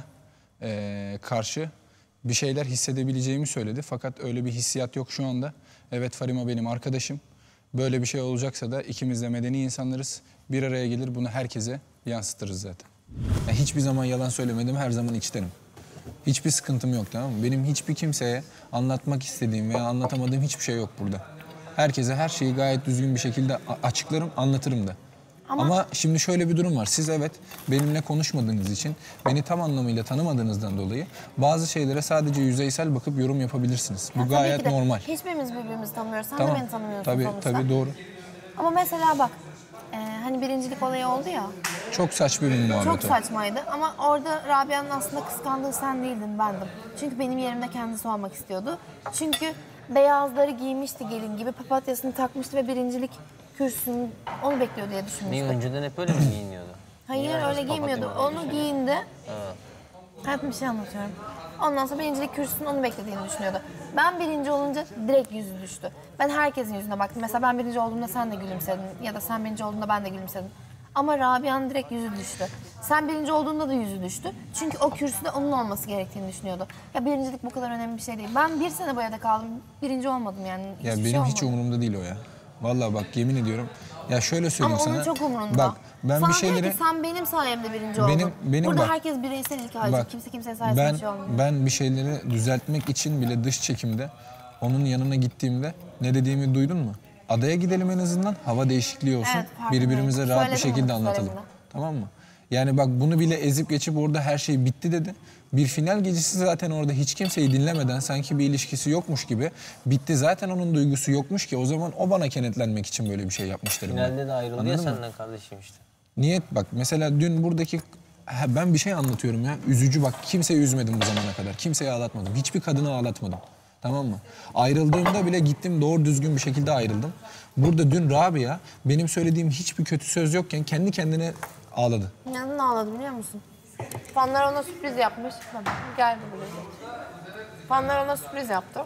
e, karşı bir şeyler hissedebileceğimi söyledi. Fakat öyle bir hissiyat yok şu anda. Evet, Farima benim arkadaşım. Böyle bir şey olacaksa da ikimiz de medeni insanlarız. Bir araya gelir bunu herkese yansıtırız zaten. Yani hiçbir zaman yalan söylemedim, her zaman içtenim. Hiçbir sıkıntım yok, tamam mı? Benim hiçbir kimseye anlatmak istediğim veya anlatamadığım hiçbir şey yok burada. Herkese her şeyi gayet düzgün bir şekilde açıklarım, anlatırım da. Ama... Ama şimdi şöyle bir durum var. Siz evet benimle konuşmadığınız için, beni tam anlamıyla tanımadığınızdan dolayı bazı şeylere sadece yüzeysel bakıp yorum yapabilirsiniz. Bu Ya gayet tabii ki de normal. Hiçbirimiz birbirimizi tanımıyoruz. Sen Tamam. de beni tanımıyorsun Tabii, sonuçta. tabii doğru. Ama mesela bak, e, hani birincilik olayı oldu ya. Çok saçma bir muhabbet Çok o. saçmaydı ama orada Rabia'nın aslında kıskandığı sen değildin, bendim. Çünkü benim yerimde kendisi olmak istiyordu. Çünkü beyazları giymişti gelin gibi, papatyasını takmıştı ve birincilik kürsünün onu bekliyor diye düşünmüştüm. Niye önceden hep öyle mi giyiniyordu? Hayır Niye öyle herkes giymiyordu. papatya Onu şey? giyindi. Ha. Hayatım bir şey anlatıyorum. Ondan sonra birincilik kürsüsünün onu beklediğini düşünüyordu. Ben birinci olunca direkt yüzü düştü. Ben herkesin yüzüne baktım. Mesela ben birinci olduğumda sen de gülümsedin ya da sen birinci olduğunda ben de gülümsedim. Ama Rabia'nın direkt yüzü düştü. Sen birinci olduğunda da yüzü düştü. Çünkü o kürsüde onun olması gerektiğini düşünüyordu. Ya birincilik bu kadar önemli bir şey değil. Ben bir sene bu evde kaldım. Birinci olmadım yani. Ya Hiçbir benim şey hiç olmadı. umurumda değil o ya. Vallahi bak yemin ediyorum. Ya şöyle söyleyeyim Ama sana. onun çok umurunda. Bak ben Sana bir diyor şeyleri... ki sen benim sayemde birinci Benim- oldun. benim Burada bak- herkes bireysel ilgi harcıyor. Bak, Kimse kimsenin sayesinde ben, bir şey olmuyor. ben bir şeyleri düzeltmek için bile dış çekimde onun yanına gittiğimde ne dediğimi duydun mu? Adaya gidelim en azından, hava değişikliği olsun. Evet, farkındayım. Birbirimize rahat bir Söyledim şekilde onu, anlatalım. söyledim. Tamam mı? Yani bak bunu bile ezip geçip orada her şey bitti dedi. Bir final gecesi zaten orada hiç kimseyi dinlemeden sanki bir ilişkisi yokmuş gibi bitti. Zaten onun duygusu yokmuş ki o zaman o bana kenetlenmek için böyle bir şey yapmıştır. Finalde de ayrıldı ya Anladın mı? senden kardeşim işte. Niyet bak mesela dün buradaki ha, ben bir şey anlatıyorum ya üzücü bak kimseyi üzmedim bu zamana kadar. Kimseyi ağlatmadım. Hiçbir kadını ağlatmadım. Tamam mı? Ayrıldığımda bile gittim doğru düzgün bir şekilde ayrıldım. Burada dün Rabia benim söylediğim hiçbir kötü söz yokken kendi kendine ağladı. Neden ağladım biliyor musun? Fanlar ona sürpriz yapmış. Baba, gel buraya. Fanlar ona sürpriz yaptı.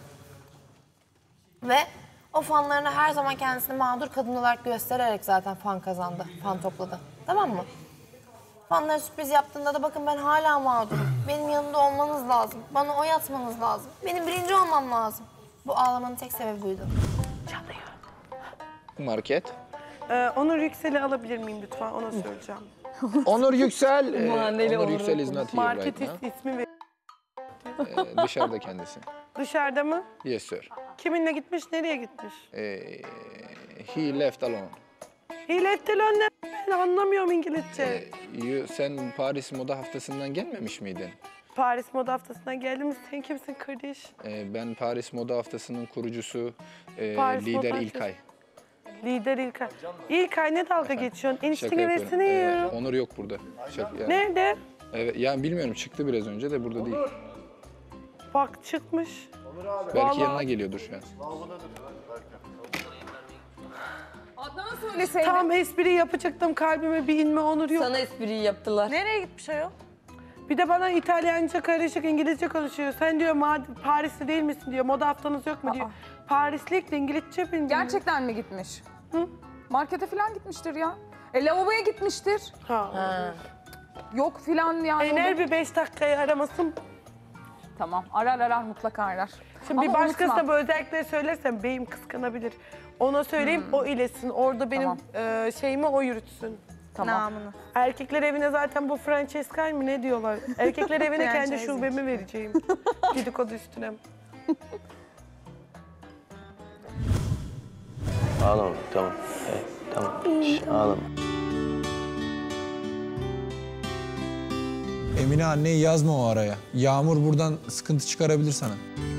Ve o fanlarına her zaman kendisini mağdur kadın olarak göstererek zaten fan kazandı. Fan topladı. Tamam mı? Fanlara sürpriz yaptığında da bakın ben hala mağdurum. Benim yanımda olmanız lazım. Bana oy atmanız lazım. Benim birinci olmam lazım. Bu ağlamanın tek sebebi buydu. Çalıyor. Market. Ee, Onur Yüksel'i alabilir miyim lütfen? Ona söyleyeceğim. Onur Yüksel. e, Muhaneli Onur Onur. Yüksel is not here Market right is- now. ismi ve E, dışarıda kendisi. dışarıda mı? Yes sir. Kiminle gitmiş, nereye gitmiş? E, he left alone. Hilettelon ne? Ben anlamıyorum İngilizce. E, you, sen Paris Moda Haftası'ndan gelmemiş miydin? Paris Moda Haftası'na geldim. Sen kimsin kardeş? E, ben Paris Moda Haftası'nın kurucusu, e, Paris lider Moda İlkay. Lider İlkay. İlkay ne dalga geçiyorsun? Şaka Enişteni yapıyorum. versene E, ya. Onur yok burada. Şaka, yani. Nerede? Evet, yani bilmiyorum çıktı biraz önce de burada değil. Bak çıkmış. Belki Vallahi- yanına geliyordur şu an. Adnan söyleseydi. Tam espri yapacaktım, kalbime bir inme onur yok. Sana espriyi yaptılar. Nereye gitmiş ayol? Bir de bana İtalyanca karışık İngilizce konuşuyor. Sen diyor "Mad- Parisli değil misin diyor. Moda haftanız yok mu diyor. Parislik de İngilizce bilmiyor. Gerçekten mi gitmiş? Hı? Markete falan gitmiştir ya. E lavaboya gitmiştir. Ha. Yok filan yani. Ener o da- bir beş dakikayı aramasın. Tamam arar arar mutlaka arar. Şimdi Ama bir başkasına unutma. bu özellikle söylersem beyim kıskanabilir. Ona söyleyeyim o iletsin. Orada benim Tamam. e, şeyimi o yürütsün. Tamam. Namını. Erkekler evine zaten bu Francesca mı ne diyorlar? Erkekler evine kendi Franchising. şubemi vereceğim. Dedikodu üstüne. Ağlama. Tamam. Evet, tamam. Şş, ağlama. Emine anneyi yazma o araya. Yağmur buradan sıkıntı çıkarabilir sana.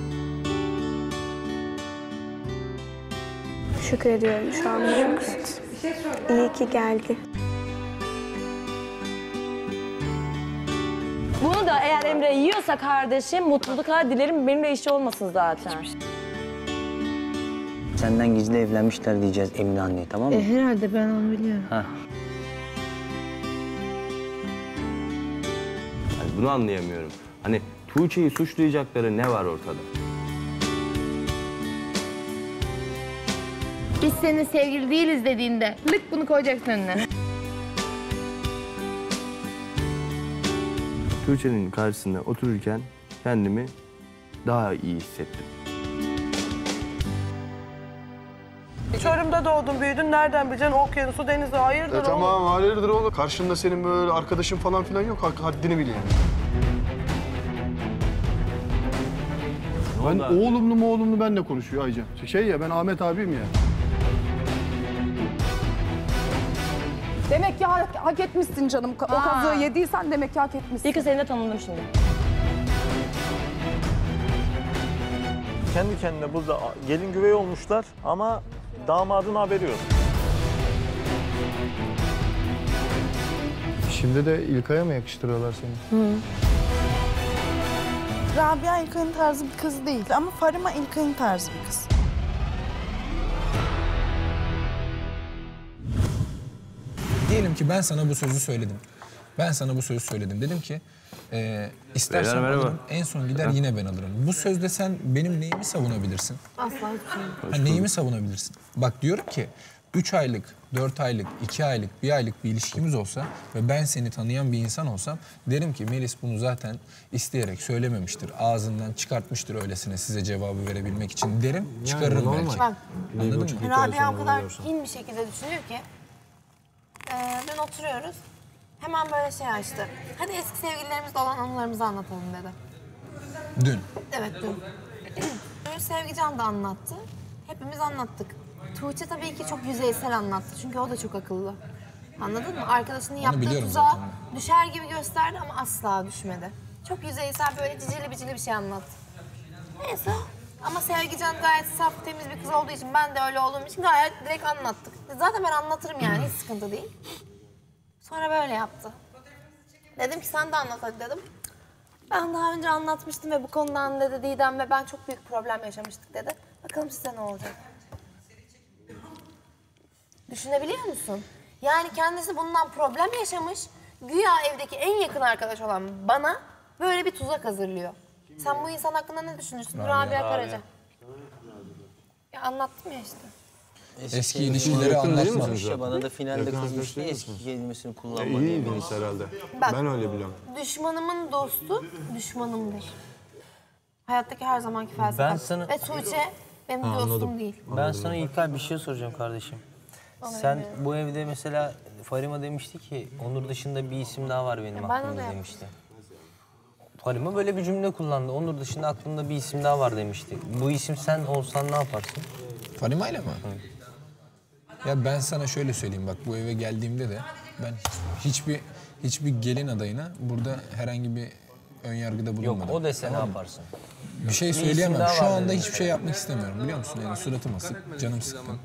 Şükrediyorum şu an biliyor musun? İyi ki geldi. Bunu da eğer Emre yiyorsa kardeşim mutluluklar dilerim. Benimle işi olmasın zaten. Senden gizli evlenmişler diyeceğiz Emine anneye, tamam mı? herhalde ben onu biliyorum. Ha. Yani bunu anlayamıyorum. Hani Tuğçe'yi suçlayacakları ne var ortada? Biz senin sevgili değiliz dediğinde lık bunu koyacaksın önüne. Tuğçe'nin karşısında otururken kendimi daha iyi hissettim. Çorum'da doğdun, büyüdün. Nereden bileceksin okyanusu, denizi? Hayırdır E oğlum? tamam hayırdır oğlum. Karşında senin böyle arkadaşın falan filan yok. Hak- Haddini bil yani. Ben oğlumlu mu oğlumlu benle konuşuyor Aycan. Şey ya ben Ahmet abiyim ya. Demek ki hak, hak etmişsin canım. O kazığı yediysen demek ki hak etmişsin. İyi ki seni de tanıdım şimdi. Kendi kendine burada gelin güvey olmuşlar ama damadın haberi yok. Şimdi de İlkay'a mı yakıştırıyorlar seni? Hı. Rabia İlkay'ın tarzı bir kız değil ama Farima İlkay'ın tarzı bir kız. Diyelim ki ben sana bu sözü söyledim. Ben sana bu sözü söyledim. Dedim ki e, istersen Beyler, merhaba. alırım, en son gider yine ben alırım. Bu sözde sen benim neyimi savunabilirsin? Asla hiçbir şey yok. Ha, neyimi savunabilirsin? Bak diyorum ki üç aylık, dört aylık, iki aylık, bir aylık bir ilişkimiz olsa ve ben seni tanıyan bir insan olsam derim ki Melis bunu zaten isteyerek söylememiştir. Ağzından çıkartmıştır öylesine size cevabı verebilmek için derim. Çıkarırım belki. Bak, Anladın mı? Rabia o kadar in bir şekilde düşünüyor ki. Ee, dün oturuyoruz. Hemen böyle şey açtı. Hadi eski sevgililerimizle olan anılarımızı anlatalım dedi. Dün. Evet dün. Dün Sevgican da anlattı. Hepimiz anlattık. Tuğçe tabii ki çok yüzeysel anlattı. Çünkü o da çok akıllı. Anladın mı? Arkadaşının yaptığı biliyorum tuzağa zaten. düşer gibi gösterdi ama asla düşmedi. Çok yüzeysel böyle cicili bicili bir şey anlattı. Neyse. Ama Sevgican gayet saf, temiz bir kız olduğu için, ben de öyle olduğum için gayet direkt anlattık. Zaten ben anlatırım yani, hiç sıkıntı değil. Sonra böyle yaptı. Dedim ki sen de anlat hadi dedim. Ben daha önce anlatmıştım ve bu konudan dedi Didem ve ben çok büyük problem yaşamıştık dedi. Bakalım size ne olacak? Düşünebiliyor musun? Yani kendisi bundan problem yaşamış. Güya evdeki en yakın arkadaş olan bana böyle bir tuzak hazırlıyor. Sen bu insan hakkında ne düşünürsün? Rabia Karaca. Ya anlattım ya işte. Eski ilişkileri anlatma. İşte bana da finalde kızmıştı eski kelimesini kullanma İyi diye. miydiniz herhalde? Bak, Ben öyle biliyorum. düşmanımın dostu düşmanımdır. Hayattaki her zamanki felsefe. Ben sana- Ve Tuğçe benim dostum değil. Ben sana İlkay bir şey soracağım kardeşim. Sen bu evde mesela Farima demişti ki Onur dışında bir isim daha var benim Ya ben aklımda de demişti. Farima böyle bir cümle kullandı. Onur dışında aklımda bir isim daha var demişti. Bu isim sen olsan ne yaparsın? Farima ile mi? Ya ben sana şöyle söyleyeyim bak bu eve geldiğimde de ben hiçbir hiçbir gelin adayına burada herhangi bir ön yargıda Yok bulunmadım. o dese ne Tamam mı? yaparsın? Bir şey Bir isim söyleyemem. daha Şu var anda dedim hiçbir şey yapmak istemiyorum biliyor musun? Yani suratıma sık, canım sıkkın.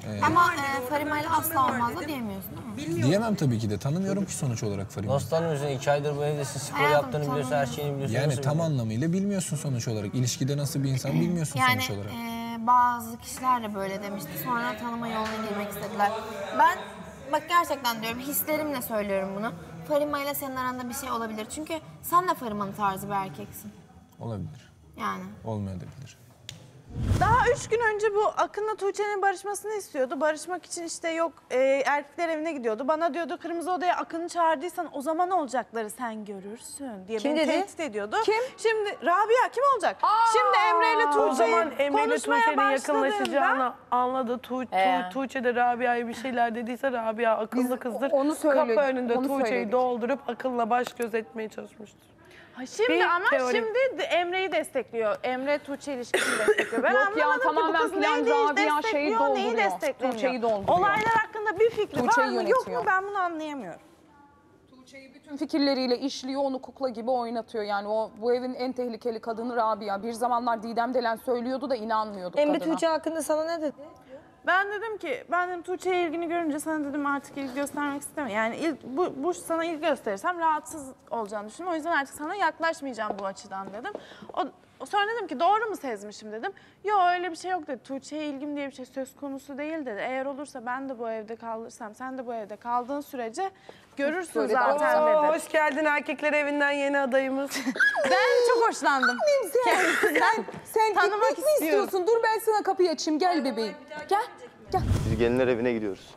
Ee, Ama e, Farima ile asla olmaz da diyemiyorsun değil mi? diyemem tabii ki de. Tanımıyorum ki sonuç olarak Farima'yı. Nasıl tanımıyorsun? İki aydır bu evdesin, spor Hayatım, yaptığını biliyorsun, her şeyini biliyorsun. Yani Nasıl tam bilmiyorsun? anlamıyla bilmiyorsun sonuç olarak. İlişkide nasıl bir insan bilmiyorsun Yani sonuç olarak. e, bazı kişiler de böyle demişti. Sonra tanıma yoluna girmek istediler. Ben bak gerçekten diyorum, hislerimle söylüyorum bunu. Farima ile senin aranda bir şey olabilir. Çünkü sen de Farima'nın tarzı bir erkeksin. Olabilir. Yani. Olmayabilir. Daha üç gün önce bu Akın'la Tuğçe'nin barışmasını istiyordu. Barışmak için işte yok e, erkekler evine gidiyordu. Bana diyordu Kırmızı Oda'ya Akın'ı çağırdıysan o zaman olacakları sen görürsün diye Kim beni dedi? tehdit ediyordu. Kim? Şimdi Rabia kim olacak? Şimdi Emre ile O Tuğçe'yi zaman Emre ile konuşmaya Tuğçe'nin başladığında yakınlaşacağını anladı. Tu, tu, Ee. Tuğçe de Rabia'ya bir şeyler dediyse Rabia akıllı kızdır. onu söyledik, Kapı önünde onu Tuğçe'yi söyledik. doldurup akılla baş göz etmeye çalışmıştır. Ha, şimdi Bir ama teori- şimdi de Emre'yi destekliyor. Emre Tuğçe ilişkisini destekliyor. Ben Yok ya, anlamadım ki bu tamamen kız plan neyi Rabia şeyi destekliyor, neyi dolduruyor. desteklemiyor. Tuğçe'yi dolduruyor. Olaylar hakkında bir fikri var Tuğçe'yi mı yok yönetiyor. mu ben bunu anlayamıyorum. Tuğçe'yi bütün fikirleriyle işliyor, onu kukla gibi oynatıyor. Yani o bu evin en tehlikeli kadını Rabia. Bir zamanlar Didem Delen söylüyordu da inanmıyorduk Emre kadına. Tuğçe hakkında sana ne dedi? Ben dedim ki, ben dedim Tuğçe'ye ilgini görünce sana dedim artık ilgi göstermek istemiyorum. Yani il, bu, bu sana ilgi gösterirsem rahatsız olacağını düşündüm. O yüzden artık sana yaklaşmayacağım bu açıdan dedim. O, sonra dedim ki doğru mu sezmişim dedim. Yok öyle bir şey yok dedi. Tuğçe'ye ilgim diye bir şey söz konusu değil dedi. Eğer olursa ben de bu evde kalırsam, sen de bu evde kaldığın sürece görürsün Böyle zaten Oo, dedi. hoş geldin erkekler evinden yeni adayımız. Ben çok hoşlandım. Sen, sen Tanımak gitmek mi istiyorum. istiyorsun? Dur ben sana kapıyı açayım. Gel bebeğim. Gel. Gel. Biz gelinler evine gidiyoruz.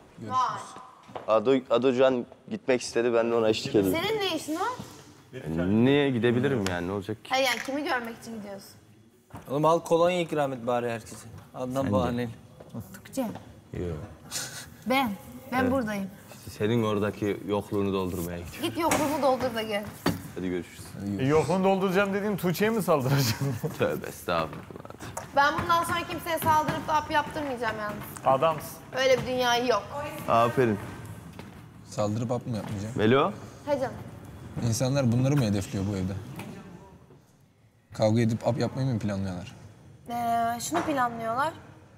Ado, Adocan gitmek istedi, ben de ona eşlik edeyim. Senin ne işin var? Niye gidebilirim yani, ne olacak ki? Hayır yani kimi görmek için gidiyorsun? Oğlum al kolonya ikram et bari herkese. Adnan bahaneli. Tuğçe. Yok. Ben. Ben Evet. buradayım. İşte senin oradaki yokluğunu doldurmaya gidiyorum. Git yokluğumu doldur da gel. Hadi görüşürüz. E, yokluğunu dolduracağım dediğin Tuğçe'ye mi saldıracaksın? Tövbe estağfurullah. Ben bundan sonra kimseye saldırıp da ap yaptırmayacağım yalnız. Adamsın. Öyle bir dünyayı yok. Aferin. Saldırıp ap mı yapmayacağım? Melo? He canım. İnsanlar bunları mı hedefliyor bu evde? Kavga edip ap yapmayı mı planlıyorlar? Ee, şunu planlıyorlar.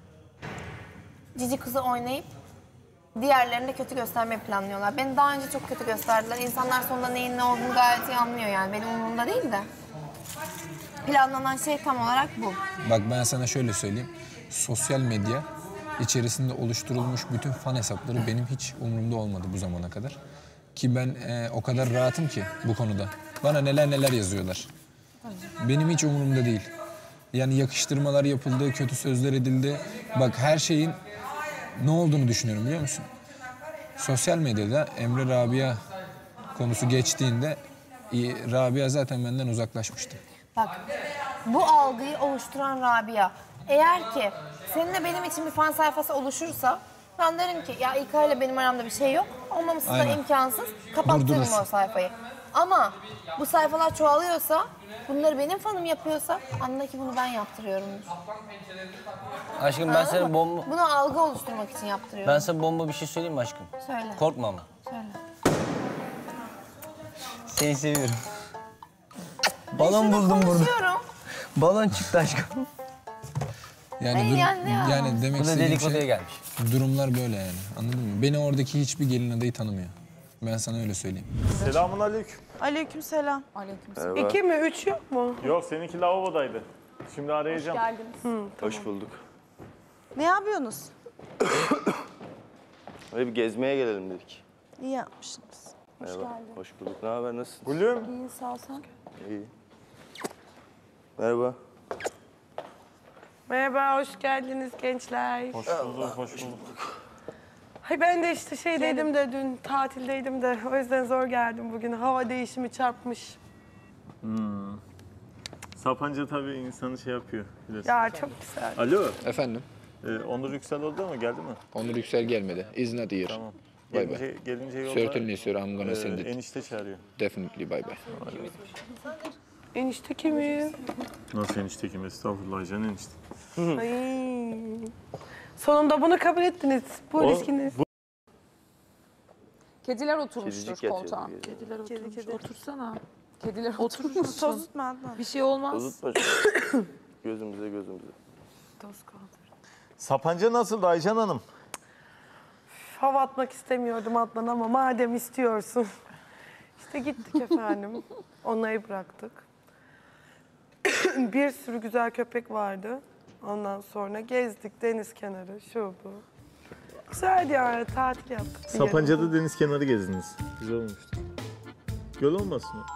Cici kızı oynayıp diğerlerini de kötü göstermeyi planlıyorlar. Beni daha önce çok kötü gösterdiler. İnsanlar sonunda neyin ne olduğunu gayet iyi anlıyor yani. Benim umurumda değil de. Planlanan şey tam olarak bu. Bak ben sana şöyle söyleyeyim. Sosyal medya içerisinde oluşturulmuş bütün fan hesapları benim hiç umurumda olmadı bu zamana kadar. Ki ben e, o kadar rahatım ki bu konuda. Bana neler neler yazıyorlar. Benim hiç umurumda değil. Yani yakıştırmalar yapıldı, kötü sözler edildi. Bak her şeyin ne olduğunu düşünüyorum biliyor musun? Sosyal medyada Emre Rabia konusu geçtiğinde i- Rabia zaten benden uzaklaşmıştı. Bak bu algıyı oluşturan Rabia. Eğer ki seninle benim için bir fan sayfası oluşursa ben derim ki ya İlkay ile benim aramda bir şey yok. Olmaması da Aynen. imkansız. Kapattırırım Durdurursun. o sayfayı. Ama bu sayfalar çoğalıyorsa, bunları benim fanım yapıyorsa anla ki bunu ben yaptırıyorum. Aşkım ben Anladın sana mı? bomba... Bunu algı oluşturmak için yaptırıyorum. Ben sana bomba bir şey söyleyeyim mi aşkım? Söyle. Korkma ama. Söyle. Seni seviyorum. Balon buldum burada. Konuşuyorum. Balon çıktı aşkım. Yani, Hayır, dur- yani ne ya? yani demek Bu da istediğim dedikoduya şey, gelmiş. durumlar böyle yani. Anladın mı? Beni oradaki hiçbir gelin adayı tanımıyor. Ben sana öyle söyleyeyim. Selamun aleyküm. Aleykümselam. Aleykümselam. Merhaba. İki mi, üç yok mu? Yok seninki lavabodaydı. Şimdi arayacağım. Geldiniz. Hoş bulduk. Ne yapıyorsunuz? Öyle bir gezmeye gelelim dedik. İyi yapmışsınız. Merhaba. Hoş bulduk. Ne haber, nasılsın? Gülüm. İyi sağ ol sen. İyi. Merhaba. Merhaba, hoş geldiniz gençler. Hoş bulduk, hoş bulduk. Ay ben de işte şeydeydim de dün tatildeydim de o yüzden zor geldim bugün. Hava değişimi çarpmış. Hmm. Sapanca tabii insanı şey yapıyor. Biliyorsun. Ya çok güzel. Alo. Efendim, Ee, Onur Yüksel oldu mu? Geldi mi? Onur Yüksel gelmedi. Is not here. Tamam. Bye bye. Gelince, gelince yolda Certainly sir, I'm gonna e, send it. enişte çağırıyor. Definitely bye bye. Enişte kimi? Nasıl enişte kim? Estağfurullah can enişte. Ay. Sonunda bunu kabul ettiniz. Bu O- ilişkiniz. bu- Kediler oturmuştur Kedicik yatıyor. koltuğa. Kediler oturmuş. kedi. Otursana. Kediler oturmuş. Tozutma Adnan. Bir şey olmaz. Bozutma. Gözümüze gözümüze. Toz kaldır. Sapanca nasıldı Aycan Hanım? hava atmak istemiyordum Adnan ama madem istiyorsun. İşte gittik efendim. Onları bıraktık. Bir sürü güzel köpek vardı. Ondan sonra gezdik deniz kenarı, şu bu. Güzeldi yani, tatil yaptık. bir Sapanca'da yere. deniz kenarı gezdiniz. Güzel olmuştu. Göl olmasın mı?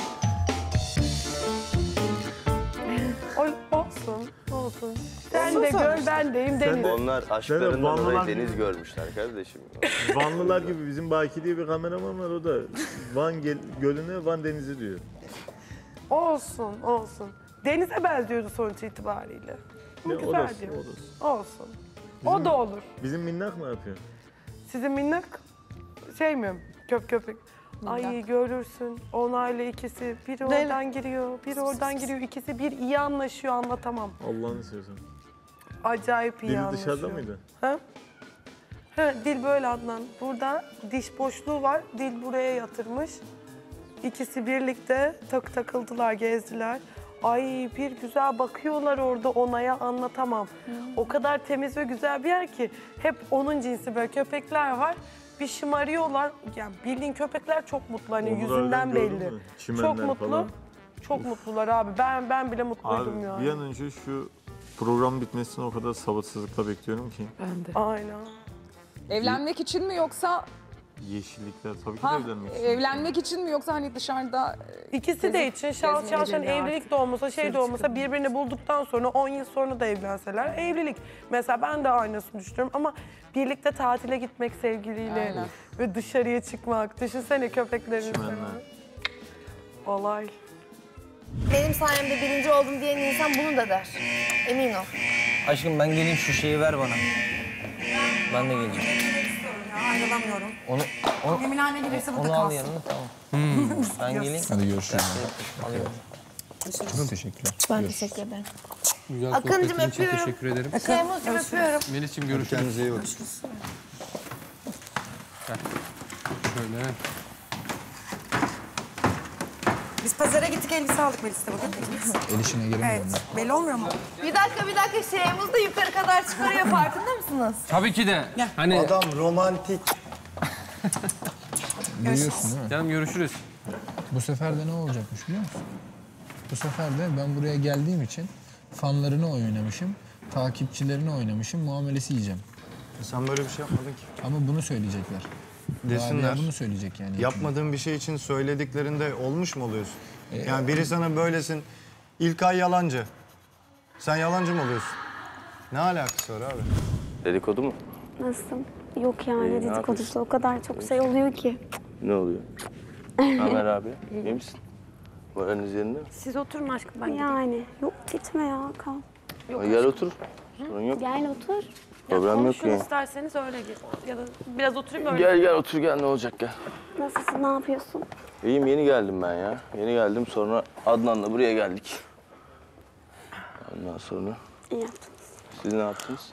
Oy, olsun, olsun. Sen de göl, ben deyim deniz. Onlar aşklarından Vanlılar orayı deniz gibi. görmüşler kardeşim. Vanlılar gibi bizim Baki diye bir kameraman var, o da Van gel- Gölü'ne Van Denizi diyor. Olsun, olsun. Denize benziyordu sonuç itibariyle. Ne, Güzel o da- diyor. o da- Olsun. O da olur. Bizim minnak ne yapıyor? Sizin minnak şey mi? Köp köpek. Ay görürsün. Onayla ikisi. Biri oradan giriyor, biri oradan giriyor. İkisi bir iyi anlaşıyor, anlatamam. Allah'ını seversen. Acayip iyi Dili anlaşıyor. dışarıda mıydı? Ha? Ha, dil böyle Adnan. Burada diş boşluğu var. Dil buraya yatırmış. İkisi birlikte tak takıldılar, gezdiler. Ay bir güzel bakıyorlar orada, onaya anlatamam. O kadar temiz ve güzel bir yer ki hep onun cinsi böyle köpekler var. Bir şımarıyorlar. Yani bildiğin köpekler çok mutlu, hani Onları yüzünden gördün belli. mü? Çimenler Çok mutlu. falan. Çok mutlular abi. Ben ben bile mutluydum Abi yani. bir an önce şu program bitmesini o kadar sabırsızlıkla bekliyorum ki. Aynen. Evlenmek için mi yoksa Yeşillikler tabii ki ha, de evlenmek için. evlenmek için mi yoksa hani dışarıda e, İkisi de için şans gezmeye şahsen geliyor evlilik artık. de olmasa şey de olmasa birbirini bulduktan sonra on yıl sonra da evlenseler evlilik. Mesela ben de aynısını düşünüyorum ama birlikte tatile gitmek sevgiliyle Aynen. ve dışarıya çıkmak. Düşünsene köpeklerin Çimenler. seni. Olay. Benim sayemde birinci oldum diyen insan bunu da der. Emin ol. Aşkım ben geleyim, şu şeyi ver bana. Ben de geleceğim. Ayrılamıyorum. Onu, onu, Emine anne gelirse burada onu al kalsın. yanına, tamam. Ben geleyim. Hadi görüşürüz. Alıyorum. Çok teşekkürler. Ben teşekkür ederim. Güzel Akıncım sohbetin için öpüyorum. teşekkür ederim. Şehmuz'cum öpüyorum. Melis'ciğim görüşürüz. Kendinize iyi bakın. Şöyle. Biz pazara gittik, elbise aldık Melis'te bugün. El işine girmedim Evet. ben. Belli olmuyor mu? Bir dakika bir dakika Şehmuz da yukarı kadar çıkarıyor, farkında mısınız? Tabii ki de. Hani Adam romantik. Duyuyorsun değil mi? canım görüşürüz. Bu sefer de ne olacakmış biliyor musun? Bu sefer de ben buraya geldiğim için fanlarını oynamışım, takipçilerini oynamışım, muamelesi yiyeceğim. Sen böyle bir şey yapmadın ki. Ama bunu söyleyecekler. Desinler. Rabia bunu söyleyecek yani. Yapmadığın bir şey için söylediklerinde olmuş mu oluyorsun? Yani biri sana böylesin, İlkay yalancı. Sen yalancı mı oluyorsun? Ne alakası var abi? Dedikodu mu? Nasıl? Yok yani İyi, ne dedikodusu yapıyorsun? o kadar çok şey oluyor ki. Ne oluyor? Ömer abi, iyi misin? Moraliniz yerinde mi? Siz oturun aşkım ben Yani yok gitme ya kal. Ay, Gel otur. Sorun yok. Gel otur. Problem yok ya. isterseniz öyle git. Ya da biraz oturayım öyle. Gel gel otur gel, ne olacak gel. Nasılsın, ne yapıyorsun? İyiyim, yeni geldim ben ya. Yeni geldim, sonra Adnan'la buraya geldik. Ondan sonra İyi yaptın. siz ne yaptınız?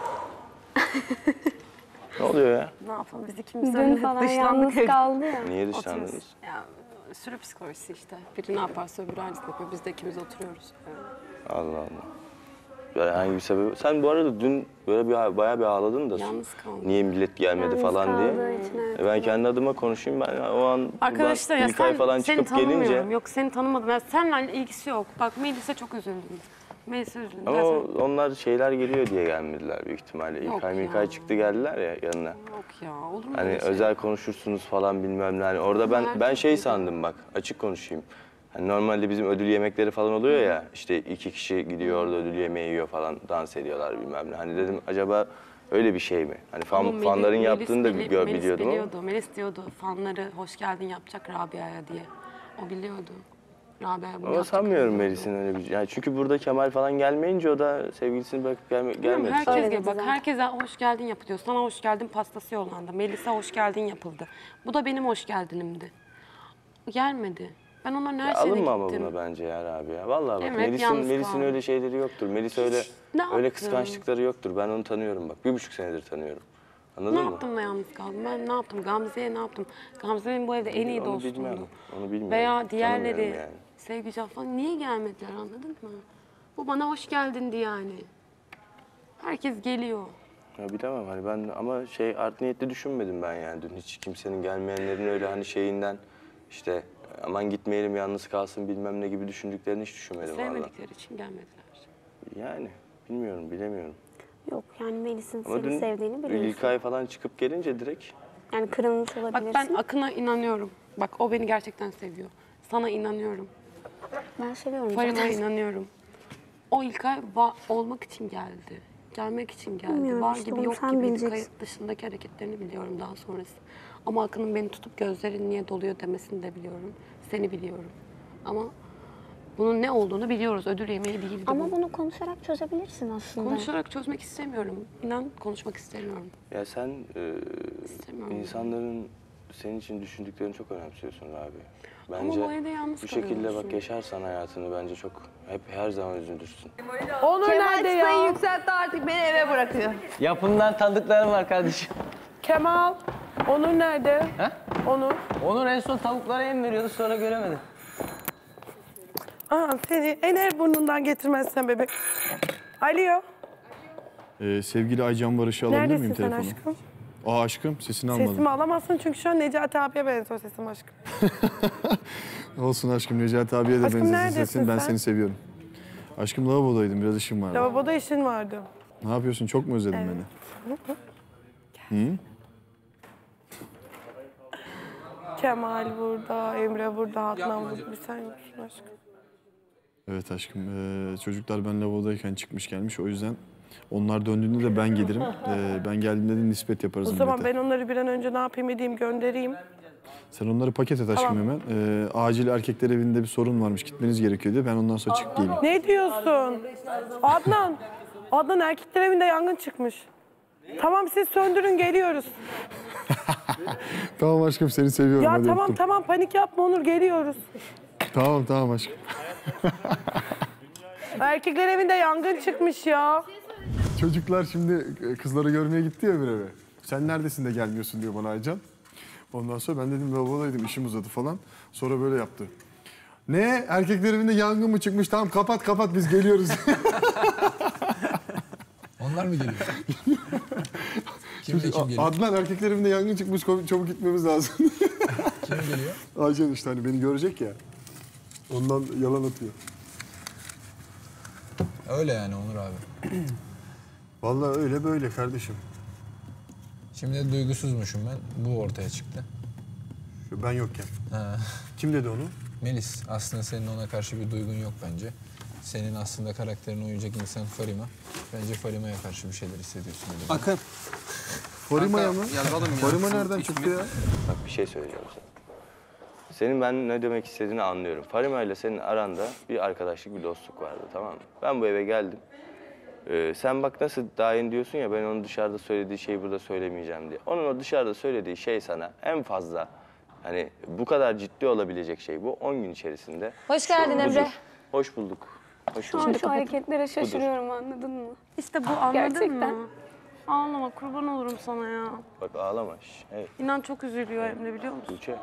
Ne oluyor ya? Ne yapalım, biz ikimiz Dün öyle falan dışlandık yalnız evde. kaldı ya. Niye dışlandınız? Ya, sürü psikolojisi işte. Biri ne yaparsa öbürü aynısını yapıyor. Biz de ikimiz oturuyoruz. Allah Allah. Böyle herhangi bir sebebi... Sen bu arada dün böyle bir bayağı bir ağladın da. Yalnız kaldım. Niye millet gelmedi Yalnız falan diye. kaldığı için, evet. E ben kendi adıma konuşayım. Ben o an Arkadaşlar ya buradan İlkay sen, falan seni çıkıp tanımıyorum. gelince... Yok seni tanımadım. Yani seninle ilgisi yok. Bak Melis'e çok üzüldüm. Melis'e üzüldüm. Ama Zaten- onlar şeyler geliyor diye gelmediler büyük ihtimalle. Yok İlkay ya. İlkay çıktı geldiler ya yanına. Yok ya olur mu Hani öyle şey? özel konuşursunuz falan bilmem ne. Hani orada ben Herkes ben şey gibi. sandım bak, açık konuşayım. Hani normalde bizim ödül yemekleri falan oluyor ya, işte iki kişi gidiyor orada ödül yemeği yiyor falan, dans ediyorlar bilmem ne. Hani dedim acaba öyle bir şey mi? Hani fan, Ama Melis- fanların Melis yaptığını da bili- gör, Melis biliyordum ama. biliyordu. Melis diyordu fanları hoş geldin yapacak Rabia'ya diye. O biliyordu. Rabia bunu Ama yapacak. sanmıyorum Melis'in öyle bir şey. Yani çünkü burada Kemal falan gelmeyince o da sevgilisini bırakıp gelme, Bilmiyorum, gelmedi. herkes Öyle gibi dedi bak zaten. herkese hoş geldin yapılıyor. Sana hoş geldin pastası yollandı. Melis'e hoş geldin yapıldı. Bu da benim hoş geldinimdi. Gelmedi. Ben onların her Ya şeyine alınma ama gittim. buna bence ya abi ya. Vallahi bak Evet, Melis'in yalnız Melis'in kaldım. öyle şeyleri yoktur. Melis öyle ne öyle yaptım? kıskançlıkları yoktur. Ben onu tanıyorum bak. Bir buçuk senedir tanıyorum. Anladın Ne mı? yaptım da yalnız kaldım? Ben ne yaptım? Gamze'ye ne yaptım? Gamze benim bu evde en iyi Onu dostumdu. bilmiyorum. Onu bilmiyorum. Veya diğerleri, Tanımıyorum yani. Sevgican falan niye gelmediler anladın mı? Bu bana hoş geldindi yani. Herkes geliyor. Ya bilemem hani ben ama şey art niyetli düşünmedim ben yani dün hiç kimsenin gelmeyenlerin öyle hani şeyinden işte aman gitmeyelim yalnız kalsın bilmem ne gibi düşündüklerini hiç düşünmedim valla. Sevmedikleri için gelmediler. Yani bilmiyorum bilemiyorum. Yok yani Melis'in Ama seni dün sevdiğini biliyorsun. ilk ay falan çıkıp gelince direkt Yani kırılmış olabilirsin. Bak ben Akın'a inanıyorum. Bak o beni gerçekten seviyor. Sana inanıyorum. Ben seviyorum Farima'ya zaten. inanıyorum. O İlkay va- olmak için geldi. Gelmek için geldi. Bilmiyorum Var işte gibi onu yok sen gibi bileceksin. kayıt dışındaki hareketlerini biliyorum daha sonrası. Ama Akın'ın beni tutup gözlerin niye doluyor demesini de biliyorum. Seni biliyorum. Ama bunun ne olduğunu biliyoruz. Ödül yemeği değildi Ama bu. bunu konuşarak çözebilirsin aslında. Konuşarak çözmek istemiyorum. İnan konuşmak istemiyorum. ya sen e, insanların senin için düşündüklerini çok önemsiyorsun abi. Bence bu evde yalnız bu şekilde kalıyorsun. bak yaşarsan hayatını bence çok hep her zaman üzülürsün. Onur Kemal nerede ya? çıtayı yükseltti artık beni eve bırakıyor. Yapımdan tanıdıklarım var kardeşim. Kemal. Onur nerede? Ha? Onur. Onur en son tavuklara yem veriyordu sonra göremedim. Aa, seni ener burnundan getirmezsen bebek. Alo. Ee, sevgili Aycan Barış'ı alabilir Neredesin miyim sen telefonu? aşkım? Aa aşkım sesini almadım. Sesimi alamazsın çünkü şu an Necati abiye benziyor sesim aşkım. Olsun aşkım Necati abiye de Aşkım, benzesin neredesin sesin. Ben sen? seni seviyorum. Aşkım lavabodaydım biraz işim vardı. Lavaboda işin vardı. Ne yapıyorsun çok mu özledin Evet. beni? Hı? Kemal burada, Emre burada, Adnan burada. Bir sen yoksun aşkım. Evet aşkım. Ee, çocuklar ben lavabodayken çıkmış gelmiş. O yüzden onlar döndüğünde de ben gelirim. Ee, ben geldiğimde de nispet yaparız. O zaman millete. ben onları bir an önce ne yapayım edeyim göndereyim. Sen onları paket et aşkım Tamam. hemen. Ee, acil erkekler evinde bir sorun varmış. Gitmeniz gerekiyor diye. Ben ondan sonra çıkıp geleyim. Ne diyorsun? Adnan, Adnan erkekler evinde yangın çıkmış. Tamam siz söndürün geliyoruz. Tamam aşkım seni seviyorum. Ya Hadi tamam öptüm. tamam panik yapma Onur geliyoruz. Tamam tamam aşkım. Erkekler evinde yangın çıkmış ya. Çocuklar şimdi kızları görmeye gitti ya bir eve. Sen neredesin de gelmiyorsun diyor bana Aycan. Ondan sonra ben dedim lavabodaydım işim uzadı falan. Sonra böyle yaptı. Ne? Erkekler evinde yangın mı çıkmış? Tamam kapat kapat biz geliyoruz. Onlar mı geliyor? Kimle Çocuk- kim geliyor? Adnan erkekler evinde yangın çıkmış çabuk gitmemiz lazım. Kim geliyor? Aycan işte hani beni görecek ya. Ondan yalan atıyor. Öyle yani Onur abi. Vallahi öyle böyle kardeşim. Şimdi de duygusuzmuşum ben. Bu ortaya çıktı. Şu ben yokken. Ha. Kim dedi onu? Melis. Aslında senin ona karşı bir duygun yok bence. Senin aslında karakterine uyacak insan Farima. Bence Farima'ya karşı bir şeyler hissediyorsun. Dedi. Akın. Farima'ya mı? Kanka, yazalım ya. Farima Şu nereden ismi- çıktı ya? Bak bir şey söyleyeceğim sana. Senin ben ne demek istediğini anlıyorum. Farima ile senin aranda bir arkadaşlık, bir dostluk vardı tamam mı? Ben bu eve geldim. Ee, sen bak nasıl daha yeni diyorsun ya ben onun dışarıda söylediği şeyi burada söylemeyeceğim diye. Onun o dışarıda söylediği şey sana en fazla hani bu kadar ciddi olabilecek şey bu on gün içerisinde. Hoş geldin Budur. Emre. Hoş bulduk. Hoş Şu an bulduk. şu hareketlere şaşırıyorum anladın mı? İşte bu anladın Gerçekten. mı? Ağlama kurban olurum sana ya. Bak ağlama. şş, Evet. İnan çok üzülüyor Emre biliyor musun? Tuğçe.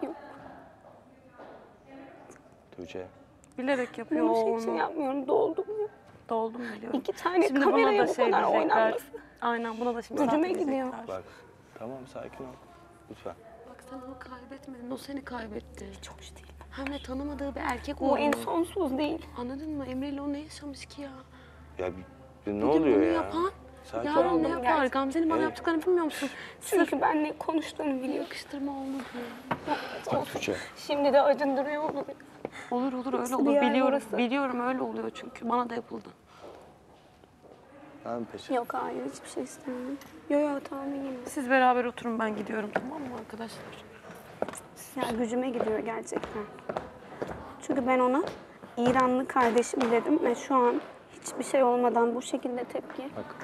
Tuğçe. Bilerek yapıyor Ben o bir şey onu. için yapmıyorum. Doldum ya. Doldum biliyorum. İki tane Şimdi kameraya buna da bu şey kadar diyecekler. oynanması. Aynen buna da şimdi Gücüme saat gidiyor. diyecekler. Bak tamam sakin ol. Lütfen. Bak sen onu kaybetmedin, o seni kaybetti. Hiç hoş değil. Hem de tanımadığı bir erkek oldu. Bu en sonsuz değil. Anladın mı? Emre ile o ne yaşamış ki ya? Ya bir, bir ne Bugün oluyor bunu ya? yapan, Sakin yarın ol. ne yapar? gerçekten. Gamze'nin bana Evet. yaptıklarını bilmiyor musun? Çünkü ben ne konuştuğumu biliyorum. Yakıştırma olmadı. Bak Tuğçe. Şimdi de acındırıyor olur. Olur olur öyle Nasıl bir olur. yer Biliyorum. burası? Biliyorum öyle oluyor çünkü bana da yapıldı. Tamam peki. Yok hayır hiçbir şey istemiyorum. Yok yok tamam iyiyim. Siz beraber oturun ben gidiyorum tamam mı arkadaşlar? Ya gücüme gidiyor gerçekten. Çünkü ben ona İranlı kardeşim dedim ve şu an hiçbir şey olmadan bu şekilde tepki. Bak.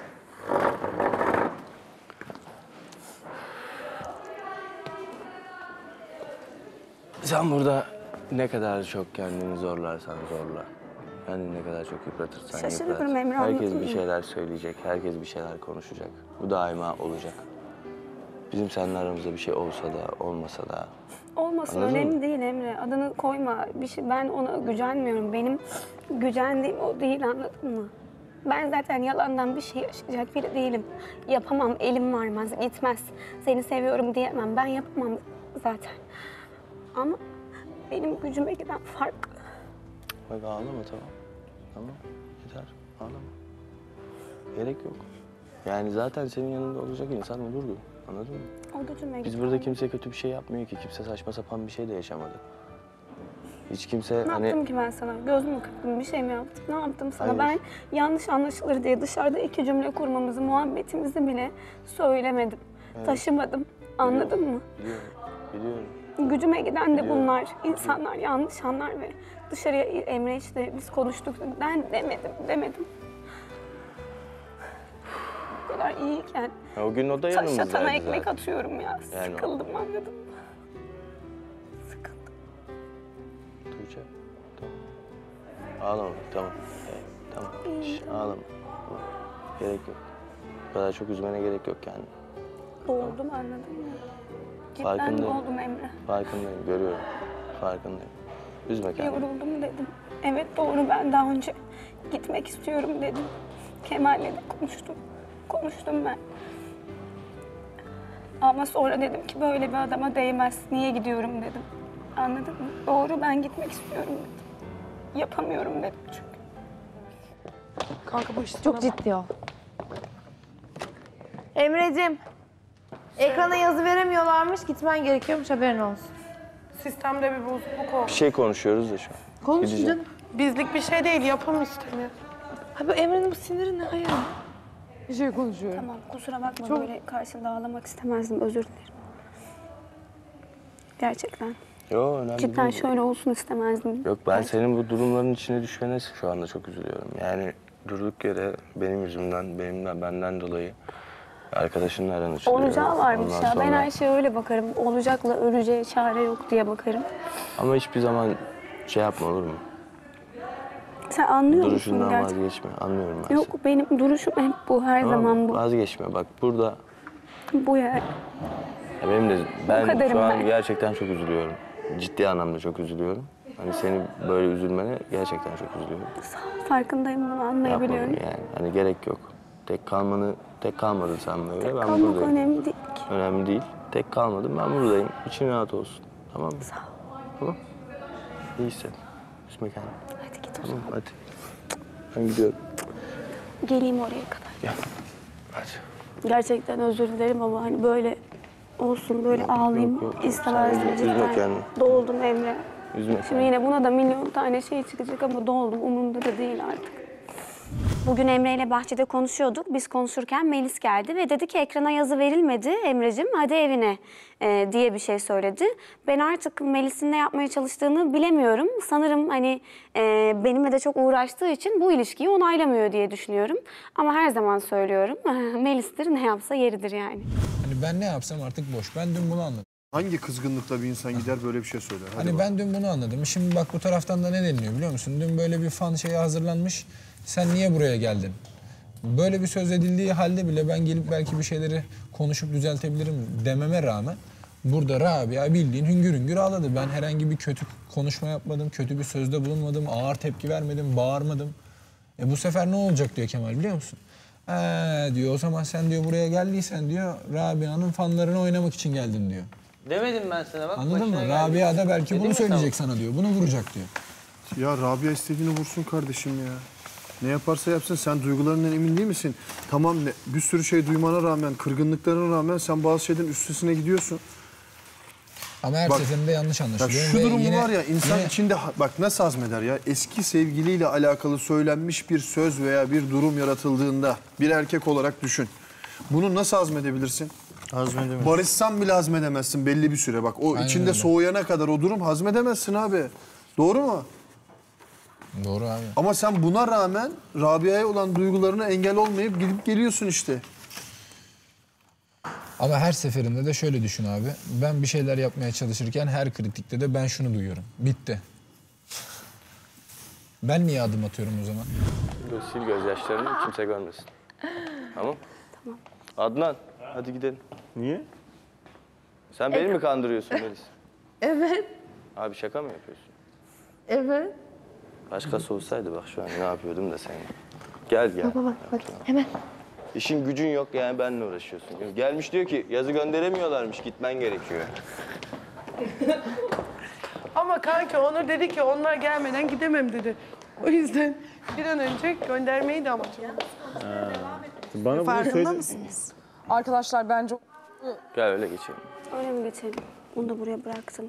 Sen burada ne kadar çok kendini zorlarsan zorla. Yani ne kadar çok yıpratırsan Şaşırıyorum yıprat. Emre, Herkes anladın bir mı? şeyler söyleyecek, herkes bir şeyler konuşacak. Bu daima olacak. Bizim seninle aramızda bir şey olsa da olmasa da. Olmasın Anladın önemli mı? değil Emre. Adını koyma. Bir şey ben ona gücenmiyorum. Benim gücendiğim o değil anladın mı? Ben zaten yalandan bir şey yaşayacak biri değilim. Yapamam, elim varmaz, gitmez. Seni seviyorum diyemem, ben yapamam zaten. Ama benim gücüme giden farklı. Bak ağlama tamam. Tamam yeter ağlama. Gerek yok. Yani zaten senin yanında olacak insan olurdu. Anladın mı? O gücüme Biz giden. burada kimse kötü bir şey yapmıyor ki. Kimse saçma sapan bir şey de yaşamadı. Hiç kimse Ne hani... yaptım ki ben sana? Göz mü kırptım, bir şey mi yaptım? Ne yaptım sana? Hayır. Ben yanlış anlaşılır diye dışarıda iki cümle kurmamızı, muhabbetimizi bile söylemedim. Evet. Taşımadım. Anladın mı? Biliyorum, biliyorum. Gücüme giden de Biliyorum. bunlar. İnsanlar yanlış anlar ve dışarıya Emre işte biz konuştuk. Ben demedim, demedim. Bu kadar iyiyken Ya o gün o da taş yanımızdaydı atana ekmek zaten. atıyorum ya. Yani o- Sıkıldım anladın mı? Tuğçe, tamam. Ağlama, tamam. Evet, tamam. Şş, ağlama. Tamam. Gerek yok. Bu kadar çok üzmene gerek yok yani. Doğurdum anladın mı? Cidden Farkındayım. oldum Emre. Farkındayım, görüyorum. Farkındayım. Üzme kendini. Yoruldum dedim. Evet doğru ben daha önce gitmek istiyorum dedim. Kemal'le de konuştum. Konuştum ben. Ama sonra dedim ki böyle bir adama değmez. Niye gidiyorum dedim. Anladın mı? Doğru ben gitmek istiyorum dedim. Yapamıyorum dedim çünkü. Kanka bu işte Çok ciddi ol. Emre'cim, ekrana yazı veremiyorlarmış, gitmen gerekiyormuş, haberin olsun. Sistemde bir bozukluk oldu. Bir şey konuşuyoruz da şu an. Konuşun Gideceğim. canım. Bizlik bir şey değil, yapım istemiyor. Ha bu Emre'nin bu siniri ne hayır? Bir şey konuşuyorum. Tamam kusura bakma Çok- böyle karşında ağlamak istemezdim özür dilerim. Gerçekten. Yok önemli Cidden değil. şöyle olsun istemezdim. Yok ben senin bu durumların içine düşmene şu anda çok üzülüyorum. Yani durduk yere benim yüzümden, benimden, benden dolayı arkadaşınla aran açılıyor. Olacağı varmış Ondan ya. Ben sonra- her şeye öyle bakarım. Olacakla öleceğe çare yok diye bakarım. Ama hiçbir zaman şey yapma olur mu? Sen anlıyor musun Duruşundan gerçekten? vazgeçme. Anlıyorum ben Yok benim duruşum hep bu. Her Tamam mı? zaman bu. Vazgeçme. Bak burada Bu yani. ya benim de ben kadarım şu an ben. gerçekten çok üzülüyorum. Ciddi anlamda çok üzülüyorum. Hani seni böyle üzülmene gerçekten çok üzülüyorum. Farkındayım bunu Yapmadım anlayabiliyorum. yani. Hani gerek yok. Tek kalmanı, tek kalmadın sen böyle. Tek ben kalmak buradayım. önemli değil. Önemli değil. Tek kalmadım. Ben buradayım. İçin rahat olsun. Tamam mı? Sağ ol. Tamam. İyi hisset. Üzme kendini. Hadi git o Tamam zaman. hadi. Ben gidiyorum. Geleyim oraya kadar. Gel. Hadi. Gerçekten özür dilerim ama hani böyle olsun böyle ağlayayım yok, yok. istemezdim Sen üzme cidden. kendini. Doldum Emre. Üzme Şimdi kendini. yine buna da milyon tane şey çıkacak ama doldum. Umurumda da değil artık. Bugün Emre ile bahçede konuşuyorduk. Biz konuşurken Melis geldi ve dedi ki ekrana yazı verilmedi Emre'cim hadi evine e, diye bir şey söyledi. Ben artık Melis'in ne yapmaya çalıştığını bilemiyorum. Sanırım hani e, benimle de çok uğraştığı için bu ilişkiyi onaylamıyor diye düşünüyorum. Ama her zaman söylüyorum Melis'tir ne yapsa yeridir yani. Hani ben ne yapsam artık boş. Ben dün bunu anladım. Hangi kızgınlıkla bir insan gider böyle bir şey söyler? Hadi Hani bak. ben dün bunu anladım. Şimdi bak bu taraftan da ne deniliyor biliyor musun? Dün böyle bir fan şeyi hazırlanmış. Sen niye buraya geldin? Böyle bir söz edildiği halde bile ben gelip belki bir şeyleri konuşup düzeltebilirim dememe rağmen burada Rabia bildiğin hüngür hüngür ağladı. Ben herhangi bir kötü konuşma yapmadım, kötü bir sözde bulunmadım, ağır tepki vermedim, bağırmadım. E bu sefer ne olacak diyor Kemal biliyor musun? Ee, diyor o zaman sen diyor buraya geldiysen diyor Rabia'nın fanlarını oynamak için geldin diyor. Demedim ben sana bak. Anladın mı? başına geldi. Rabia da belki Dedim bunu ya söyleyecek sana diyor. Bunu vuracak diyor. Ya Rabia istediğini vursun kardeşim ya. Ne yaparsa yapsın sen duygularından emin değil misin? Tamam ne, bir sürü şey duymana rağmen, kırgınlıklarına rağmen sen bazı şeylerin üstesine gidiyorsun. Ama her Bak, seferinde yanlış Ya anlaşılıyor. şu ve durumu yine- var ya insan yine- içinde ha- bak nasıl hazmeder ya eski sevgiliyle alakalı söylenmiş bir söz veya bir durum yaratıldığında bir erkek olarak düşün. Bunu nasıl hazmedebilirsin? Hazmedemez. Barışsan bile hazmedemezsin belli bir süre. Bak o Aynen içinde öyle. soğuyana kadar o durum hazmedemezsin abi. Doğru mu? Doğru abi. Ama sen buna rağmen Rabia'ya olan duygularına engel olmayıp gidip geliyorsun işte. Ama her seferinde de şöyle düşün abi. Ben bir şeyler yapmaya çalışırken her kritikte de ben şunu duyuyorum. Bitti. Ben niye adım atıyorum o zaman? Böyle sil gözyaşlarını kimse görmesin. Tamam? Tamam. Adnan hadi gidelim. Niye? Sen beni mi kandırıyorsun Melis? Evet, Abi şaka mı yapıyorsun? evet. Başkası olsaydı bak şu an ne yapıyordum da sen. Gel gel. Baba bak bak hemen. İşin gücün yok yani benimle uğraşıyorsun. Gelmiş diyor ki yazı gönderemiyorlarmış gitmen gerekiyor. Ama kanki Onur dedi ki onlar gelmeden gidemem dedi. O yüzden bir an önce göndermeyi de amacım. Bana bunu Farkında söyle. mısınız? Arkadaşlar bence Gel öyle geçelim. Öyle mi geçelim? Onu da buraya bıraktım.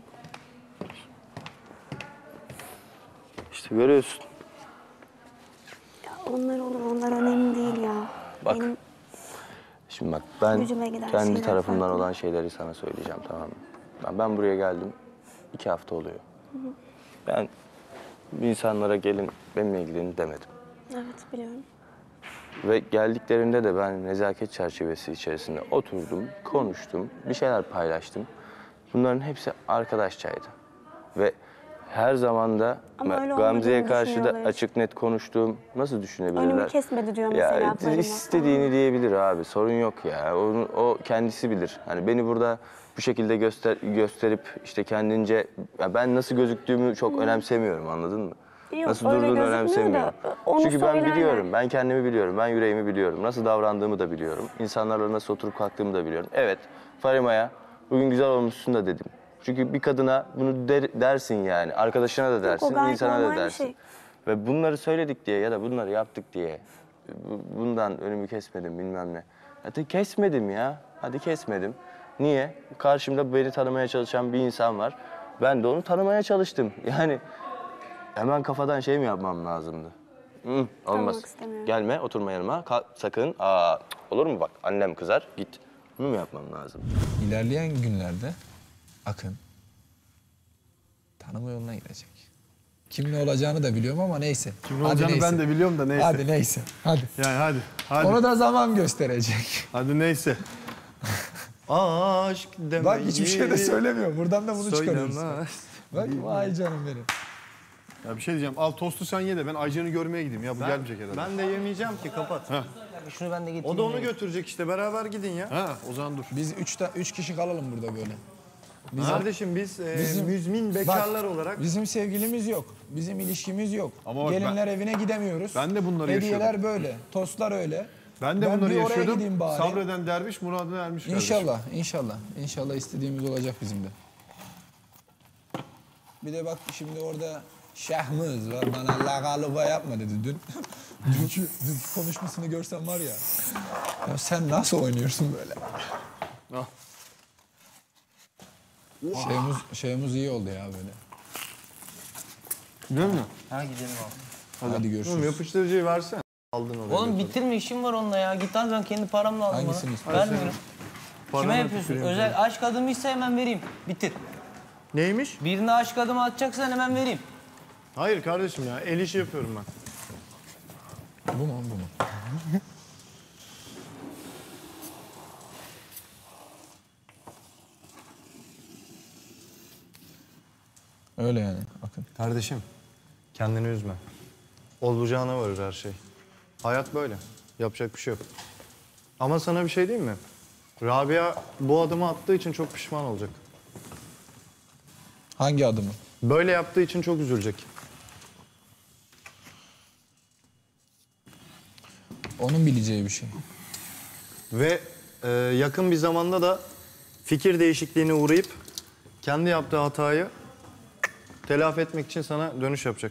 İşte görüyorsun. Ya onlar olur, onlar önemli değil ya. Bak. Benim Şimdi bak ben Gücüme giden kendi şeyler tarafımdan farklı. olan şeyleri sana söyleyeceğim tamam mı? Ben, ben buraya geldim. iki hafta oluyor. Ben insanlara gelin benimle ilgilenin demedim. evet biliyorum. Ve geldiklerinde de ben nezaket çerçevesi içerisinde oturdum, konuştum, bir şeyler paylaştım. Bunların hepsi arkadaşçaydı. Ve her zaman da Ama öyle Gamze'ye olmadığını karşı da düşünüyorlar. açık net konuştuğum nasıl düşünebilirler? Önümü kesmedi diyor mesela Ya Farima. istediğini diyebilir abi, sorun yok ya. Onu, o kendisi bilir. Hani beni burada bu şekilde göster gösterip işte kendince ya ben nasıl gözüktüğümü çok önemsemiyorum anladın mı? Yok, Nasıl öyle durduğunu gözükmüyor önemsemiyorum. da, onu Çünkü ben söylerler. biliyorum, ben kendimi biliyorum, ben yüreğimi biliyorum. Nasıl davrandığımı da biliyorum. İnsanlarla nasıl oturup kalktığımı da biliyorum. Evet, Farima'ya bugün güzel olmuşsun da dedim. Çünkü bir kadına bunu der, dersin yani. Arkadaşına da dersin, gayet insana normal da bir dersin. şey. Ve bunları söyledik diye ya da bunları yaptık diye bu- bundan önümü kesmedim bilmem ne. Hadi kesmedim ya. Hadi kesmedim. Niye? Karşımda beni tanımaya çalışan bir insan var. Ben de onu tanımaya çalıştım. Yani hemen kafadan şey mi yapmam lazımdı? Hı, olmaz. Tanımak istemiyorum. Gelme, oturma yanıma. Ka- sakın. Aa, olur mu bak? Annem kızar. Git. Bunu mu yapmam lazım? İlerleyen günlerde Akın tanıma yoluna girecek. Kim ne olacağını da biliyorum ama neyse. Kim Hadi olacağını neyse. ben de biliyorum da neyse. Hadi neyse. Hadi. Yani hadi. Hadi. Onu da zaman gösterecek. Hadi neyse. Aşk demeyi... Bak hiçbir şey de söylemiyor. Buradan da bunu çıkarıyoruz. Söylemez. Bak vay canım benim. Ya bir şey diyeceğim. Al tostu sen ye de ben Aycan'ı görmeye gideyim ya. Bu Ben- gelmeyecek herhalde. Ben de yemeyeceğim ki kapat. Ha. Şunu ben de getireyim. O da onu götürecek işte beraber gidin ya. Ha o zaman dur. Biz üç, ta- üç kişi kalalım burada böyle. Biz Kardeşim biz e, Bizim- müzmin bekarlar Bak, olarak Bizim sevgilimiz yok. Bizim ilişkimiz yok. Ama bak Gelinler evine gidemiyoruz. Ben de bunları Hediyeler yaşıyordum. böyle. Tostlar öyle. Ben de bunları bir oraya yaşıyordum. gideyim bari. Sabreden derviş muradına ermiş kardeşim. İnşallah, inşallah. İnşallah istediğimiz olacak bizim de. Bir de bak şimdi orada Şahmız var. Bana lagaluga yapma dedi dün. dünkü, dünkü konuşmasını görsen var ya. Ya sen nasıl oynuyorsun böyle? Ah. Şeyimiz, şeyimiz iyi oldu ya böyle. Değil mi? Ha gidelim abi. Hadi, görüşürüz. Oğlum yapıştırıcıyı versene. Aldın oraya. Oğlum götür. bitirme işim var onunla ya. Git al ben kendi paramla aldım Hangisini bana. istiyorsun? Vermiyorum. Paranı Kime yapıyorsun? tüküreyim Özel aşk adımı ise hemen vereyim. Bitir. neymiş? Birine aşk adımı atacaksan hemen vereyim. Hayır kardeşim ya el işi yapıyorum ben. Bu mu bu mu? Öyle yani Akın. Kardeşim kendini üzme. Olacağına varır her şey. Hayat böyle. Yapacak bir şey yok. Ama sana bir şey diyeyim mi? Rabia bu adımı attığı için çok pişman olacak. Hangi adımı? Böyle yaptığı için çok üzülecek. Onun bileceği bir şey. Ve e, yakın bir zamanda da fikir değişikliğine uğrayıp kendi yaptığı hatayı telafi etmek için sana dönüş yapacak.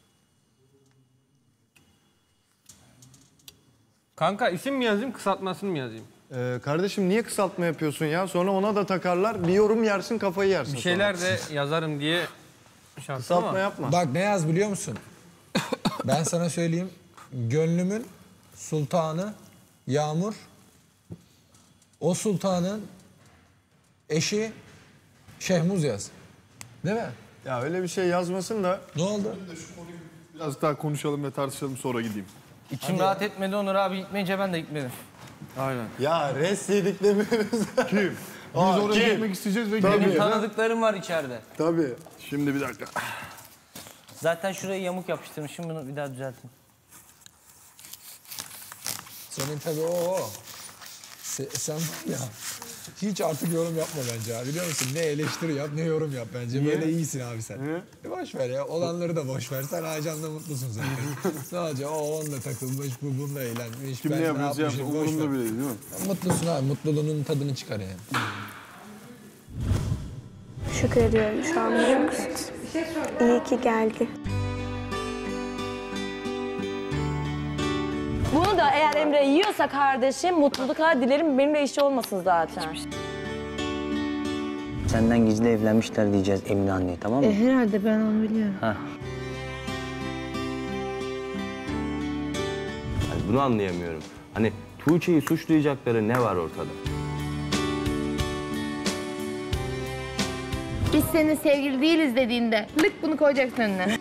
Kanka isim mi yazayım, kısaltmasını mı yazayım? Ee, kardeşim niye kısaltma yapıyorsun ya? Sonra ona da takarlar. Bir yorum yersin, kafayı yersin Bir şeyler sonra. de yazarım diye şartım Kısaltma ama. yapma. Bak ne yaz biliyor musun? Ben sana söyleyeyim. Gönlümün sultanı Yağmur. O sultanın eşi Şehmuz yaz. Değil mi? Ya öyle bir şey yazmasın da. Ne oldu? Biraz daha konuşalım ve tartışalım sonra gideyim. İçim rahat etmedi Onur abi gitmeyince ben de gitmedim. Aynen. Ya res yedik demiyoruz. Kim? Biz Aa, oraya kim? gitmek isteyeceğiz ve Benim gideceğiz. tanıdıklarım var içeride. Tabii. Şimdi bir dakika. Zaten şurayı yamuk yapıştırmışım bunu bir daha düzeltin. Senin tabii o. o. Se- sen var ya hiç artık yorum yapma bence abi, biliyor musun? Ne eleştiri yap ne yorum yap bence. Böyle iyisin abi sen. E boş ver ya, olanları da boş ver. Sen Aycan'la mutlusun zaten. Sadece o onunla takılmış, bu bununla eğlenmiş. Kim ne yapıyorsa yapsın, umurumda bile değil, değil mi? Mutlusun abi, mutluluğunun tadını çıkar yani. Şükrediyorum şu an biliyor musun? İyi ki geldi. Bunu da eğer Emre yiyorsa kardeşim mutluluklar dilerim, benimle işi olmasın zaten. Senden gizli evlenmişler diyeceğiz Emine anneye, tamam mı? E, herhalde ben onu biliyorum. Ha. Yani bunu anlayamıyorum. Hani Tuğçe'yi suçlayacakları ne var ortada? Biz senin sevgili değiliz dediğinde lık bunu koyacaksın önüne.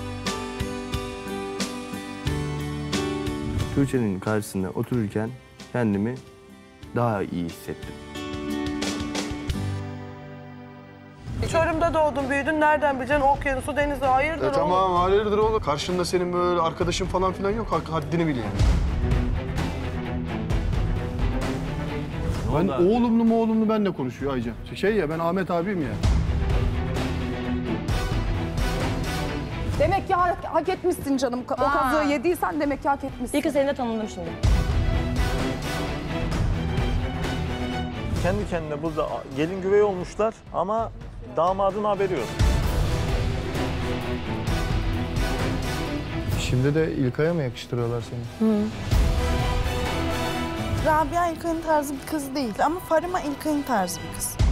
Tuğçe'nin karşısında otururken kendimi daha iyi hissettim. Çorum'da doğdun, büyüdün. Nereden bileceksin okyanusu, denizi? Hayırdır E oğlum? tamam hayırdır oğlum. Karşında senin böyle arkadaşın falan filan yok. Hak- Haddini bil yani. Ben oğlumlu mu oğlumlu benle konuşuyor Aycan. Şey ya, ben Ahmet abiyim ya. Demek ki hak, hak etmişsin canım. O kazığı yediysen demek ki hak etmişsin. İyi ki seni de tanıdım şimdi. Kendi kendine burada gelin güvey olmuşlar ama damadın haberi yok. Şimdi de İlkay'a mı yakıştırıyorlar seni? Hı. Rabia İlkay'ın tarzı bir kız değil ama Farima İlkay'ın tarzı bir kız.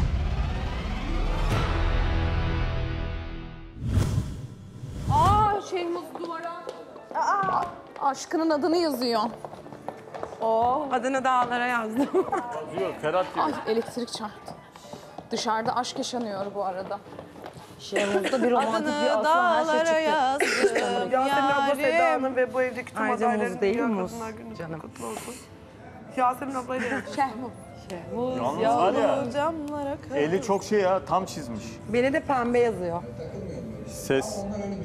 Aa şeyimiz duvara. Aa, aşkının adını yazıyor. Oo. Adını dağlara yazdım. Yazıyor, Ferhat gibi. Ay elektrik çarptı. Dışarıda aşk yaşanıyor bu arada. Şeyimizde bir romantik bir Adını aslan her şey dağlara çıktı. yazdım. Yasemin abla yarim. Seda'nın ve bu evdeki tüm Ayrıca adayların muz değil, Dünya muz. Kadınlar Günü canım. Kutlu olsun. Yasemin ablayla Şehmuz. Yalnız var ya, camlara kal- eli çok şey ya, tam çizmiş. Beni de pembe yazıyor. Ses.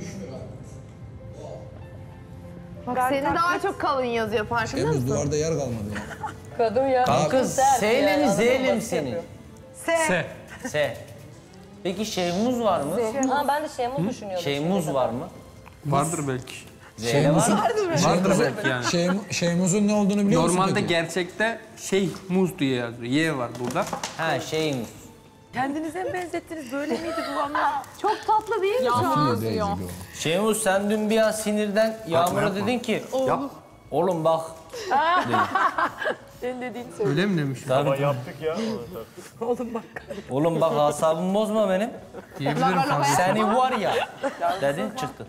Bak seni daha çok kalın yazıyor, farkında Henüz mısın? duvarda yer kalmadı ya. Kadın ya. Kanka S'yle mi Z'yle mi Anadolu senin? yapıyor. S. S. Peki Şeymuz var mı? Ha, ben de Şeymuz düşünüyordum. Şeymuz var mı? Vardır belki. Z'yle var mı? Vardır belki yani. Şey, Şeymuz'un ne olduğunu biliyor musun Normalde peki? gerçekte şey muz diye yazıyor. Y var burada. Ha Şeymuz. Kendinize mi benzettiniz? Böyle miydi bu anlar? Çok tatlı değil mi şu an? yazıyor. Şeymuz sen dün bir an sinirden Yağmur'a dedin ki Yap. Oğlum bak. Senin dediğin söyle. Öyle mi demiş? Ama yaptık ya. Oğlum bak. Oğlum bak asabımı bozma benim. Diyebilirim kanka. Seni var ya dedin çıktın.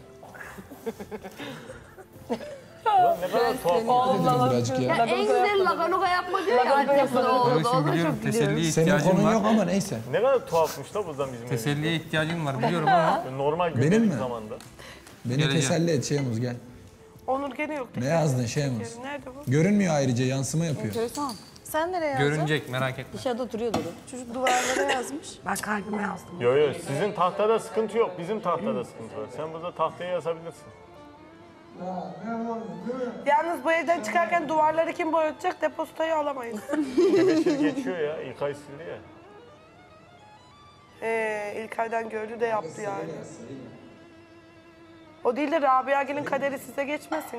Ulan ne kadar tuhaf. Birazcık ya. Ya en güzel laga loga yapma diyor ya annesine oğlu da. Barış'ım Onu da biliyorum çok biliyorum. teselliye Senin ihtiyacım konun var. yok ama neyse. Ne kadar tuhafmış da buradan bizim Teselliye ihtiyacım var biliyorum ama. evimiz. Normal Benim gündelik mi? zamanda. Beni Geleceğim. teselli et Şeymuz, gel. Onur gene yok. Ne yazdın Şeymuz? Nerede bu? Görünmüyor ayrıca, yansıma yapıyor. Enteresan. Sen nereye yazdın? Görünecek merak etme. Dışarıda duruyordu. Çocuk duvarlara yazmış. Ben kalbime yazdım. Yok yok, sizin tahtada sıkıntı yok. Bizim tahtada sıkıntı var. Sen burada tahtaya yazabilirsin. Yalnız bu evden çıkarken duvarları kim boyatacak? Depozitoyu alamayız. Tebeşir geçiyor ya. İlkay sildi ya. Ee, İlkay'dan gördü de yaptı yani. O değil de Rabia Gül'ün kaderi size geçmesin.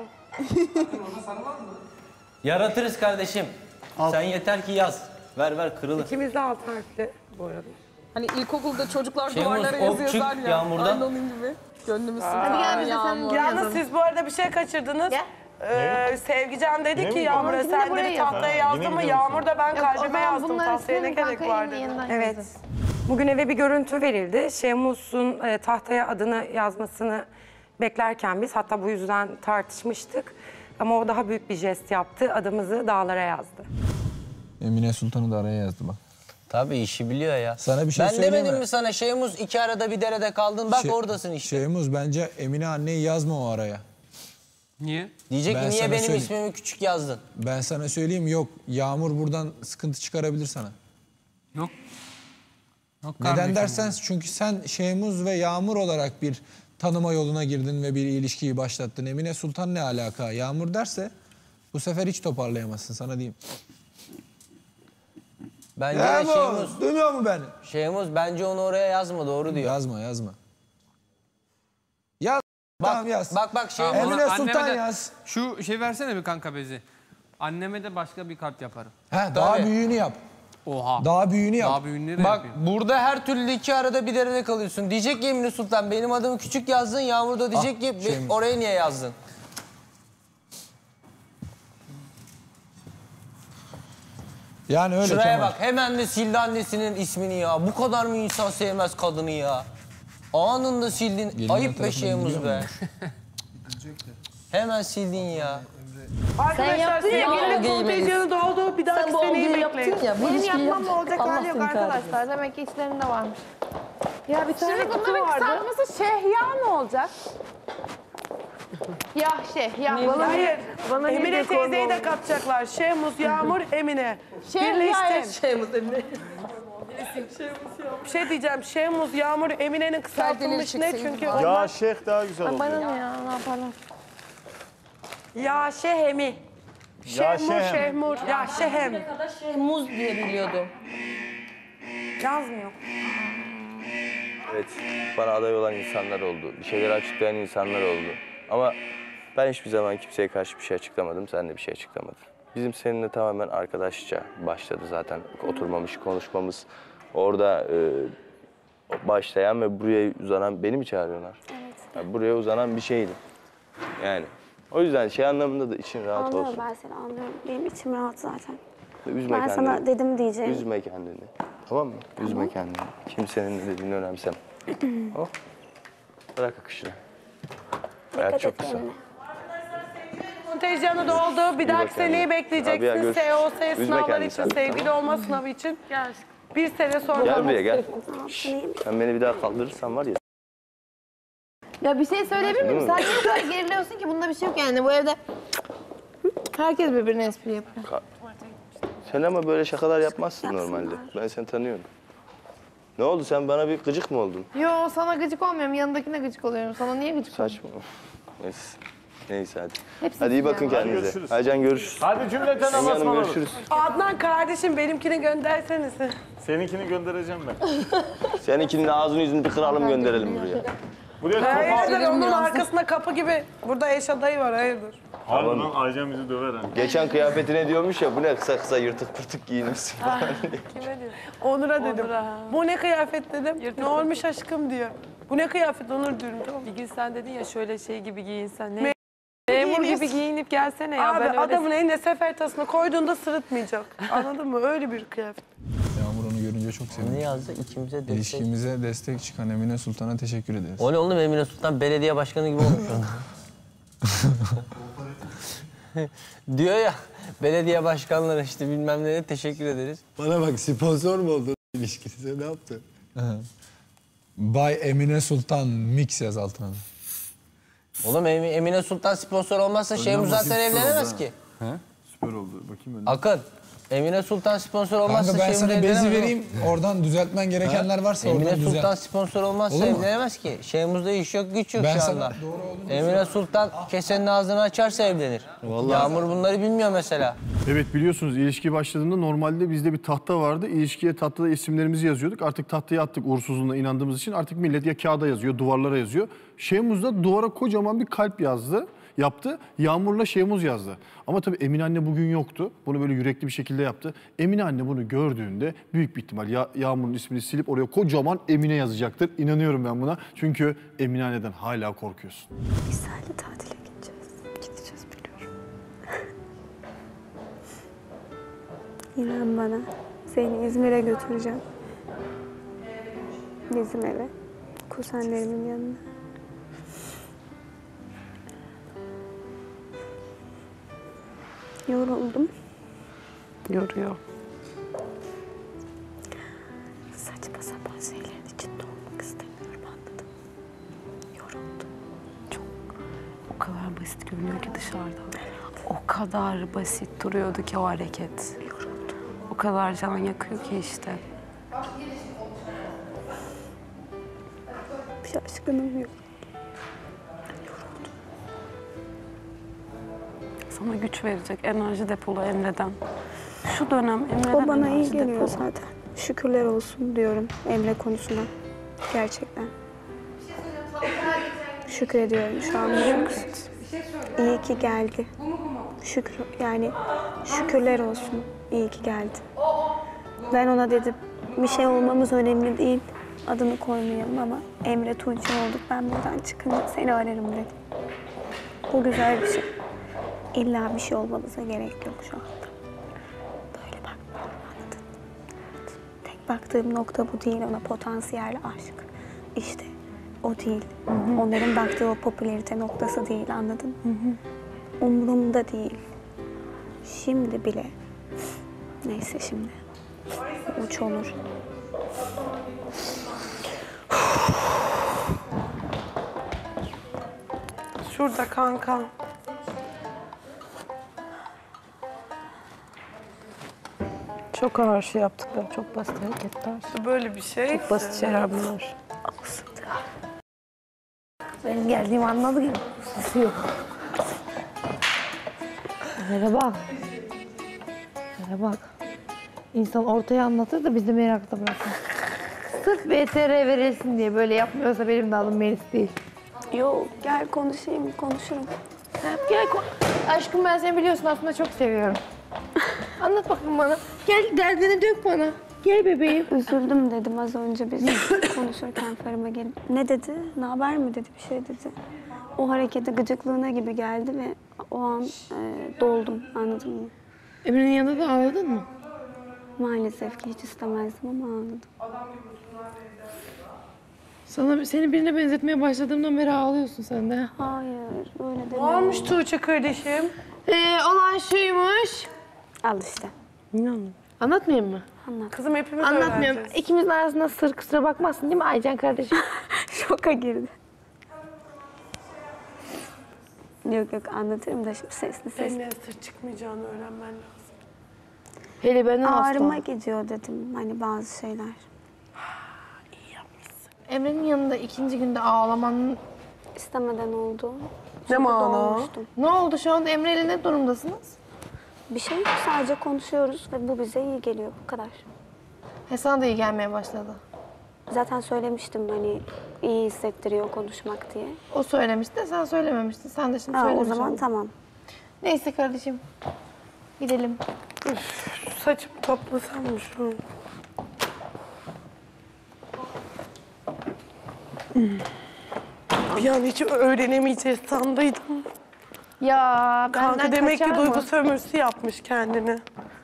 Yaratırız kardeşim. Sen yeter ki yaz. Ver ver kırılır. İkimiz de alt harfli bu arada. Hani ilkokulda çocuklar Şeymuz, duvarlara ok yazı çık yazar ya. Yağmurdan. Aynı onun gibi. Gönlümüz Hadi gel biz de senin gibi Yalnız yazalım. siz bu arada bir şey kaçırdınız. Gel. Ee, Sevgican dedi Ne ki mi? Yağmur'a Onunkini de sen de buraya bir yaz. tahtaya Ha, yazdın yine mı? gidiyorsun. Yağmur da ben Yok, o kalbime zaman yazdım. bunları Tahtaya ne silin gerek kanka, var yeni- dedi. yeniden Evet. yazın. Bugün eve bir görüntü verildi. Şeymuz'un e, tahtaya adını yazmasını beklerken biz hatta bu yüzden tartışmıştık. Ama o daha büyük bir jest yaptı. Adımızı dağlara yazdı. Emine Sultan'ı da araya yazdı bak. Tabii işi biliyor ya. Sana bir şey ben söyleyeyim demedim mi? mi sana Şeymuz iki arada bir derede kaldın bak Şey- oradasın işte. Şeymuz, bence Emine anneyi yazma o araya. Niye? Diyecek Ben ki niye sana benim söyleyeyim. ismimi küçük yazdın? Ben sana söyleyeyim, yok. Yağmur buradan sıkıntı çıkarabilir sana. Yok. Yok Neden kardeşim. dersen çünkü sen Şeymuz ve Yağmur olarak bir tanıma yoluna girdin ve bir ilişkiyi başlattın. Emine Sultan ne alaka? Yağmur derse bu sefer hiç toparlayamazsın, sana diyeyim. Bence Ya de bu, Şeyhmuz, duymuyor mu beni? Şeyhmuz bence onu oraya yazma, doğru diyor. Yazma yazma. Yaz. Bak, Tamam yaz. Bak bak Şeyhmuz. Emine Ona- Sultan anneme de- yaz. Şu şey versene bir kanka bezi. Anneme de başka bir kart yaparım. He, daha Tabii. büyüğünü yap. Oha. Daha büyüğünü yap. Daha büyüğünü de Bak yapayım. burada her türlü iki arada bir derede kalıyorsun. Diyecek ki Emine Sultan benim adımı küçük yazdın. Yağmur da diyecek Ah, ki "Be- Şeyhmuz. oraya niye yazdın? Yani öyle Şuraya Kemal. bak hemen de sildi annesinin ismini ya. Bu kadar mı insan sevmez kadını ya? Anında sildin. Gelin Ayıp be tarafına Şeyhmuz gidiyor be. Hemen sildin ya. Arkadaşlar yaptın ya, sevgili bu kontenjanı doldu. Bir dahaki Sen bu seneyi algıyı bekleyin. yaptın ya. Bu Benim ilişkiyi yapmamla yaptın. olacak Allah hali yok seni arkadaşlar. kahretsin. Demek ki içlerinde varmış. Ya bir tane Şimdi kutu bunların vardı. kısaltması Şehya ne olacak? Yah şey, yah. Bana hayır. Bana Emine niye teyzeyi de olmuş? katacaklar. Şehmuz, Yağmur, Emine. Birleştir. Şeyhmuz Emine. Bir şey diyeceğim. Şehmuz, Yağmur, Emine'nin kısaltılmış ne? Çünkü Ya onlar... Şeyh daha güzel Bana oluyor. ne ya, ne yapalım? Ya Şehemi. Ya Şehmur, Şehem. Şehmur. Ya Şehem. Şeyhmuz diye biliyordum. Yazmıyor. Evet, bana aday olan insanlar oldu. Bir şeyler açıklayan insanlar oldu. Ama ben hiçbir zaman kimseye karşı bir şey açıklamadım. Sen de bir şey açıklamadın. Bizim seninle tamamen arkadaşça başladı zaten. Oturmamış, konuşmamız. Orada e, başlayan ve buraya uzanan, beni mi çağırıyorlar? Evet. Yani buraya uzanan bir şeydi. Yani o yüzden şey anlamında da için rahat Anlıyorum olsun. ben seni anlıyorum. Benim içim rahat zaten. Üzme Ben kendini. sana dedim diyeceğim. Üzme kendini. Tamam mı? Üzme kendini. Kimsenin ne dediğini önemseme. Oh. Bırak akışını. Hayat Dikkat çok et kısa. kendine. Kontenjanı doldu. Bir İyi dahaki bak seneyi kendine. Rabia, bekleyeceksiniz. görüşürüz. S O S Üzme sınavları kendini için, sen de, sevgili tamam olma sınavı için. Bir sene sonra. Gel buraya gel. Tamam, Şşş, sana iyi bir- sen beni bir daha kaldırırsan var ya. Ya bir şey söyleyebilir miyim? Değil mi? Sen niye bu kadar geriliyorsun ki? Bunda bir şey yok yani. Bu evde herkes birbirine espri yapıyor. Ka- Sen ama böyle şakalar yapmazsın normalde. Ben seni tanıyorum. Ne oldu, sen bana bir gıcık mı oldun? Yo, sana gıcık olmuyorum. Yanındakine gıcık oluyorum. Sana niye gıcık oluyorum? Saçma. Neyse. Neyse hadi. Hepsi Hadi iyi bakın ya. kendinize. görüşürüz. Aycan görüşürüz. Hadi cümleten Engin Allah'a Hanım ısmarladık. görüşürüz. Adnan kardeşim benimkini gönderseniz. Seninkini göndereceğim ben. Seninkinin ağzını yüzünü bir kıralım gönderelim buraya. Buraya topu Hayırdır onun arkasında kapı gibi. Burada eş adayı var hayırdır. Harbiden Aycan bizi döver hani. Geçen kıyafetine diyormuş ya, bu ne kısa kısa yırtık pırtık giyinmişsin falan diye. Kime diyor? Onur'a dedim. Bu ne kıyafet dedim. Ne olmuş aşkım diyor. Bu ne kıyafet Onur diyorum. Tamam. Bir gün sen dedin ya şöyle şey gibi giyinsen. Ne? Me- Memur giyiniyorsun. gibi giyinip gelsene ya. Abi ben öyle... adamın eline sefer tasını koyduğunda sırıtmayacak. Anladın mı? Öyle bir kıyafet. Yağmur onu görünce çok sevindi. Ne yazdı? İkimize destek. İlişkimize destek çıkan Emine Sultan'a teşekkür ederiz. O ne oğlum, Emine Sultan belediye başkanı gibi olmuş onda. Diyor ya, belediye başkanları işte bilmem ne teşekkür ederiz. Bana bak, sponsor mu oldu ilişkinize, ne yaptı? Bay Emine Sultan Mix yaz altına. Oğlum Em- Emine Sultan sponsor olmazsa Şeyhmuz zaten evlenemez ki. He? Süper oldu. Bakayım ben. Akın, Emine Sultan sponsor olmazsa Kanka ben Şeyhmuz sana bezi evlenemez. vereyim. Oradan düzeltmen gerekenler varsa Emine oradan Sultan düzelt. sponsor olmazsa Olur mu? evlenemez ki. Şeyhmuz'da iş yok, güç yok Ben şu sana anda. doğru olduğunu Emine Sultan kesenin ağzını açarsa evlenir. Vallahi- Yağmur bunları bilmiyor mesela. Evet, biliyorsunuz ilişki başladığında normalde bizde bir tahta vardı. İlişkiye tahtada isimlerimizi yazıyorduk. Artık tahtaya attık uğursuzluğuna inandığımız için. Artık millet ya kağıda yazıyor, duvarlara yazıyor. Şeyhmuz da duvara kocaman bir kalp yazdı. Yaptı. Yağmur'la Şeyhmuz yazdı. Ama tabii Emine anne bugün yoktu. Bunu böyle yürekli bir şekilde yaptı. Emine anne bunu gördüğünde büyük bir ihtimal ya Yağmur'un ismini silip oraya kocaman Emine yazacaktır. İnanıyorum ben buna. Çünkü Emine anneden hala korkuyorsun. Biz seninle tatile gideceğiz. Gideceğiz biliyorum. İnan bana. Seni İzmir'e götüreceğim. Bizim eve. Kuzenlerimin yanına. Yoruldum. Yoruyor. Saçma sapan şeylerin içinde olmak istemiyorum, anladım. Yoruldum. O kadar basit görünüyor ki dışarıdan. O kadar basit duruyordu ki o hareket. Yoruldum. O kadar can yakıyor ki işte. Şaşkınım yok. Sana güç verecek enerji depolu Emre'den. Şu dönem Emre'den O bana iyi enerji geliyor depo. zaten. Şükürler olsun diyorum Emre konusuna. Gerçekten. Şükrediyorum şu an biliyor musun? İyi ki geldi. Şükür yani şükürler olsun. İyi ki geldi. Ben ona dedim bir şey olmamız önemli değil. Adını koymayalım ama Emre Tunç olduk. Ben buradan çıkınca seni ararım dedim. Bu güzel bir şey. İlla bir şey olmanıza gerek yok şu anda. Böyle bakmıyorum anladın. Tek baktığım nokta bu değil ona potansiyel aşk. İşte o değil. Onların baktığı o popülarite noktası değil anladın mı? Umurumda değil. Şimdi bile. Neyse şimdi. Uç olur. Şurada kanka. Çok ağır şey yaptıkları, çok basit hareketler. Böyle bir şey. Çok basit şeyler bunlar. Benim geldiğimi anladı gibi. Susuyor. Merhaba. Merhaba. İnsan ortaya anlatır da bizi merakta bırakır. Sırf B T R verilsin diye böyle yapmıyorsa benim de adım Melis değil. Yok gel konuşayım konuşurum. Ha, gel ko- Aşkım ben seni biliyorsun aslında çok seviyorum. Anlat bakayım bana. Gel derdini dök bana. Gel bebeğim. Üzüldüm dedim az önce biz konuşurken Farima gelip. Ne dedi? Ne haber mi dedi bir şey dedi. O hareketi gıcıklığına gibi geldi ve o an e, doldum anladın mı? Emre'nin yanında da ağladın mı? Maalesef ki hiç istemezdim ama ağladım. Sana seni birine benzetmeye başladığımdan beri ağlıyorsun sen de. Hayır öyle Ne olmuş Tuğçe kardeşim? Ee, olan şuymuş. Al işte. İnanmıyorum. Anlatmayayım mı? Anlat. Kızım hepimiz Anlatmıyorum. öğreneceğiz. İkimizin arasında sır kusura bakmazsın değil mi Aycan kardeşim? Şoka girdi. Yok yok anlatırım da şimdi sesli sesli. Seninle sır çıkmayacağını öğrenmen lazım. Hele benden hasta. Ağrıma gidiyor dedim hani bazı şeyler. Emre'nin yanında ikinci günde ağlamanın İstemeden oldu. Ne Sonra mana? doğmuştum. ne oldu şu anda Emre ile ne durumdasınız? Bir şey yok sadece konuşuyoruz ve bu bize iyi geliyor bu kadar. He sana da iyi gelmeye başladı. Zaten söylemiştim hani iyi hissettiriyor konuşmak diye. O söylemişti de sen söylememiştin. Sen de şimdi Ha, o söylemiş zaman oldun. tamam. Neyse kardeşim. Gidelim. Saçımı toplasam mı şu? Bir an hiç öğrenemeyeceğiz sandıydım. Ya benden Kanka demek ki kaçar duygu mı? sömürüsü yapmış kendini.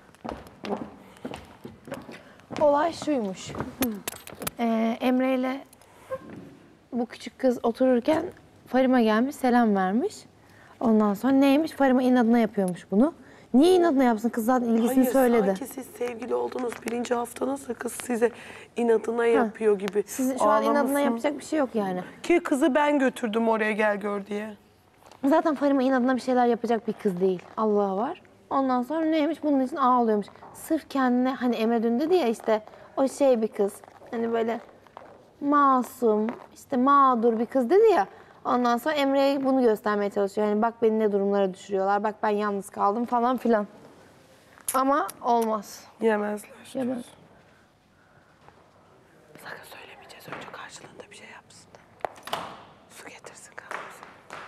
Olay şuymuş. Ee, Emre ile bu küçük kız otururken Farima gelmiş, selam vermiş. Ondan sonra neymiş? Farima inadına yapıyormuş bunu. Niye inadına yapsın? Kız zaten ilgisini Hayır, söyledi. sanki siz sevgili oldunuz birinci haftanızda kız size inadına yapıyor gibi. Siz şu an inadına Ağlamasın. yapacak bir şey yok yani. Ki kızı ben götürdüm oraya gel gör diye. Zaten Farima inadına bir şeyler yapacak bir kız değil. Allah'a var. Ondan sonra neymiş? Bunun için ağlıyormuş. Sırf kendine hani Emre dün dedi ya işte o şey bir kız. Hani böyle masum, işte mağdur bir kız dedi ya. Ondan sonra Emre'ye bunu göstermeye çalışıyor. Yani bak beni ne durumlara düşürüyorlar. Bak ben yalnız kaldım falan filan. Ama olmaz. Yemezler. Yemez. Sakın söylemeyeceğiz. Önce karşılığında bir şey yapsın. Su getirsin kahvesi.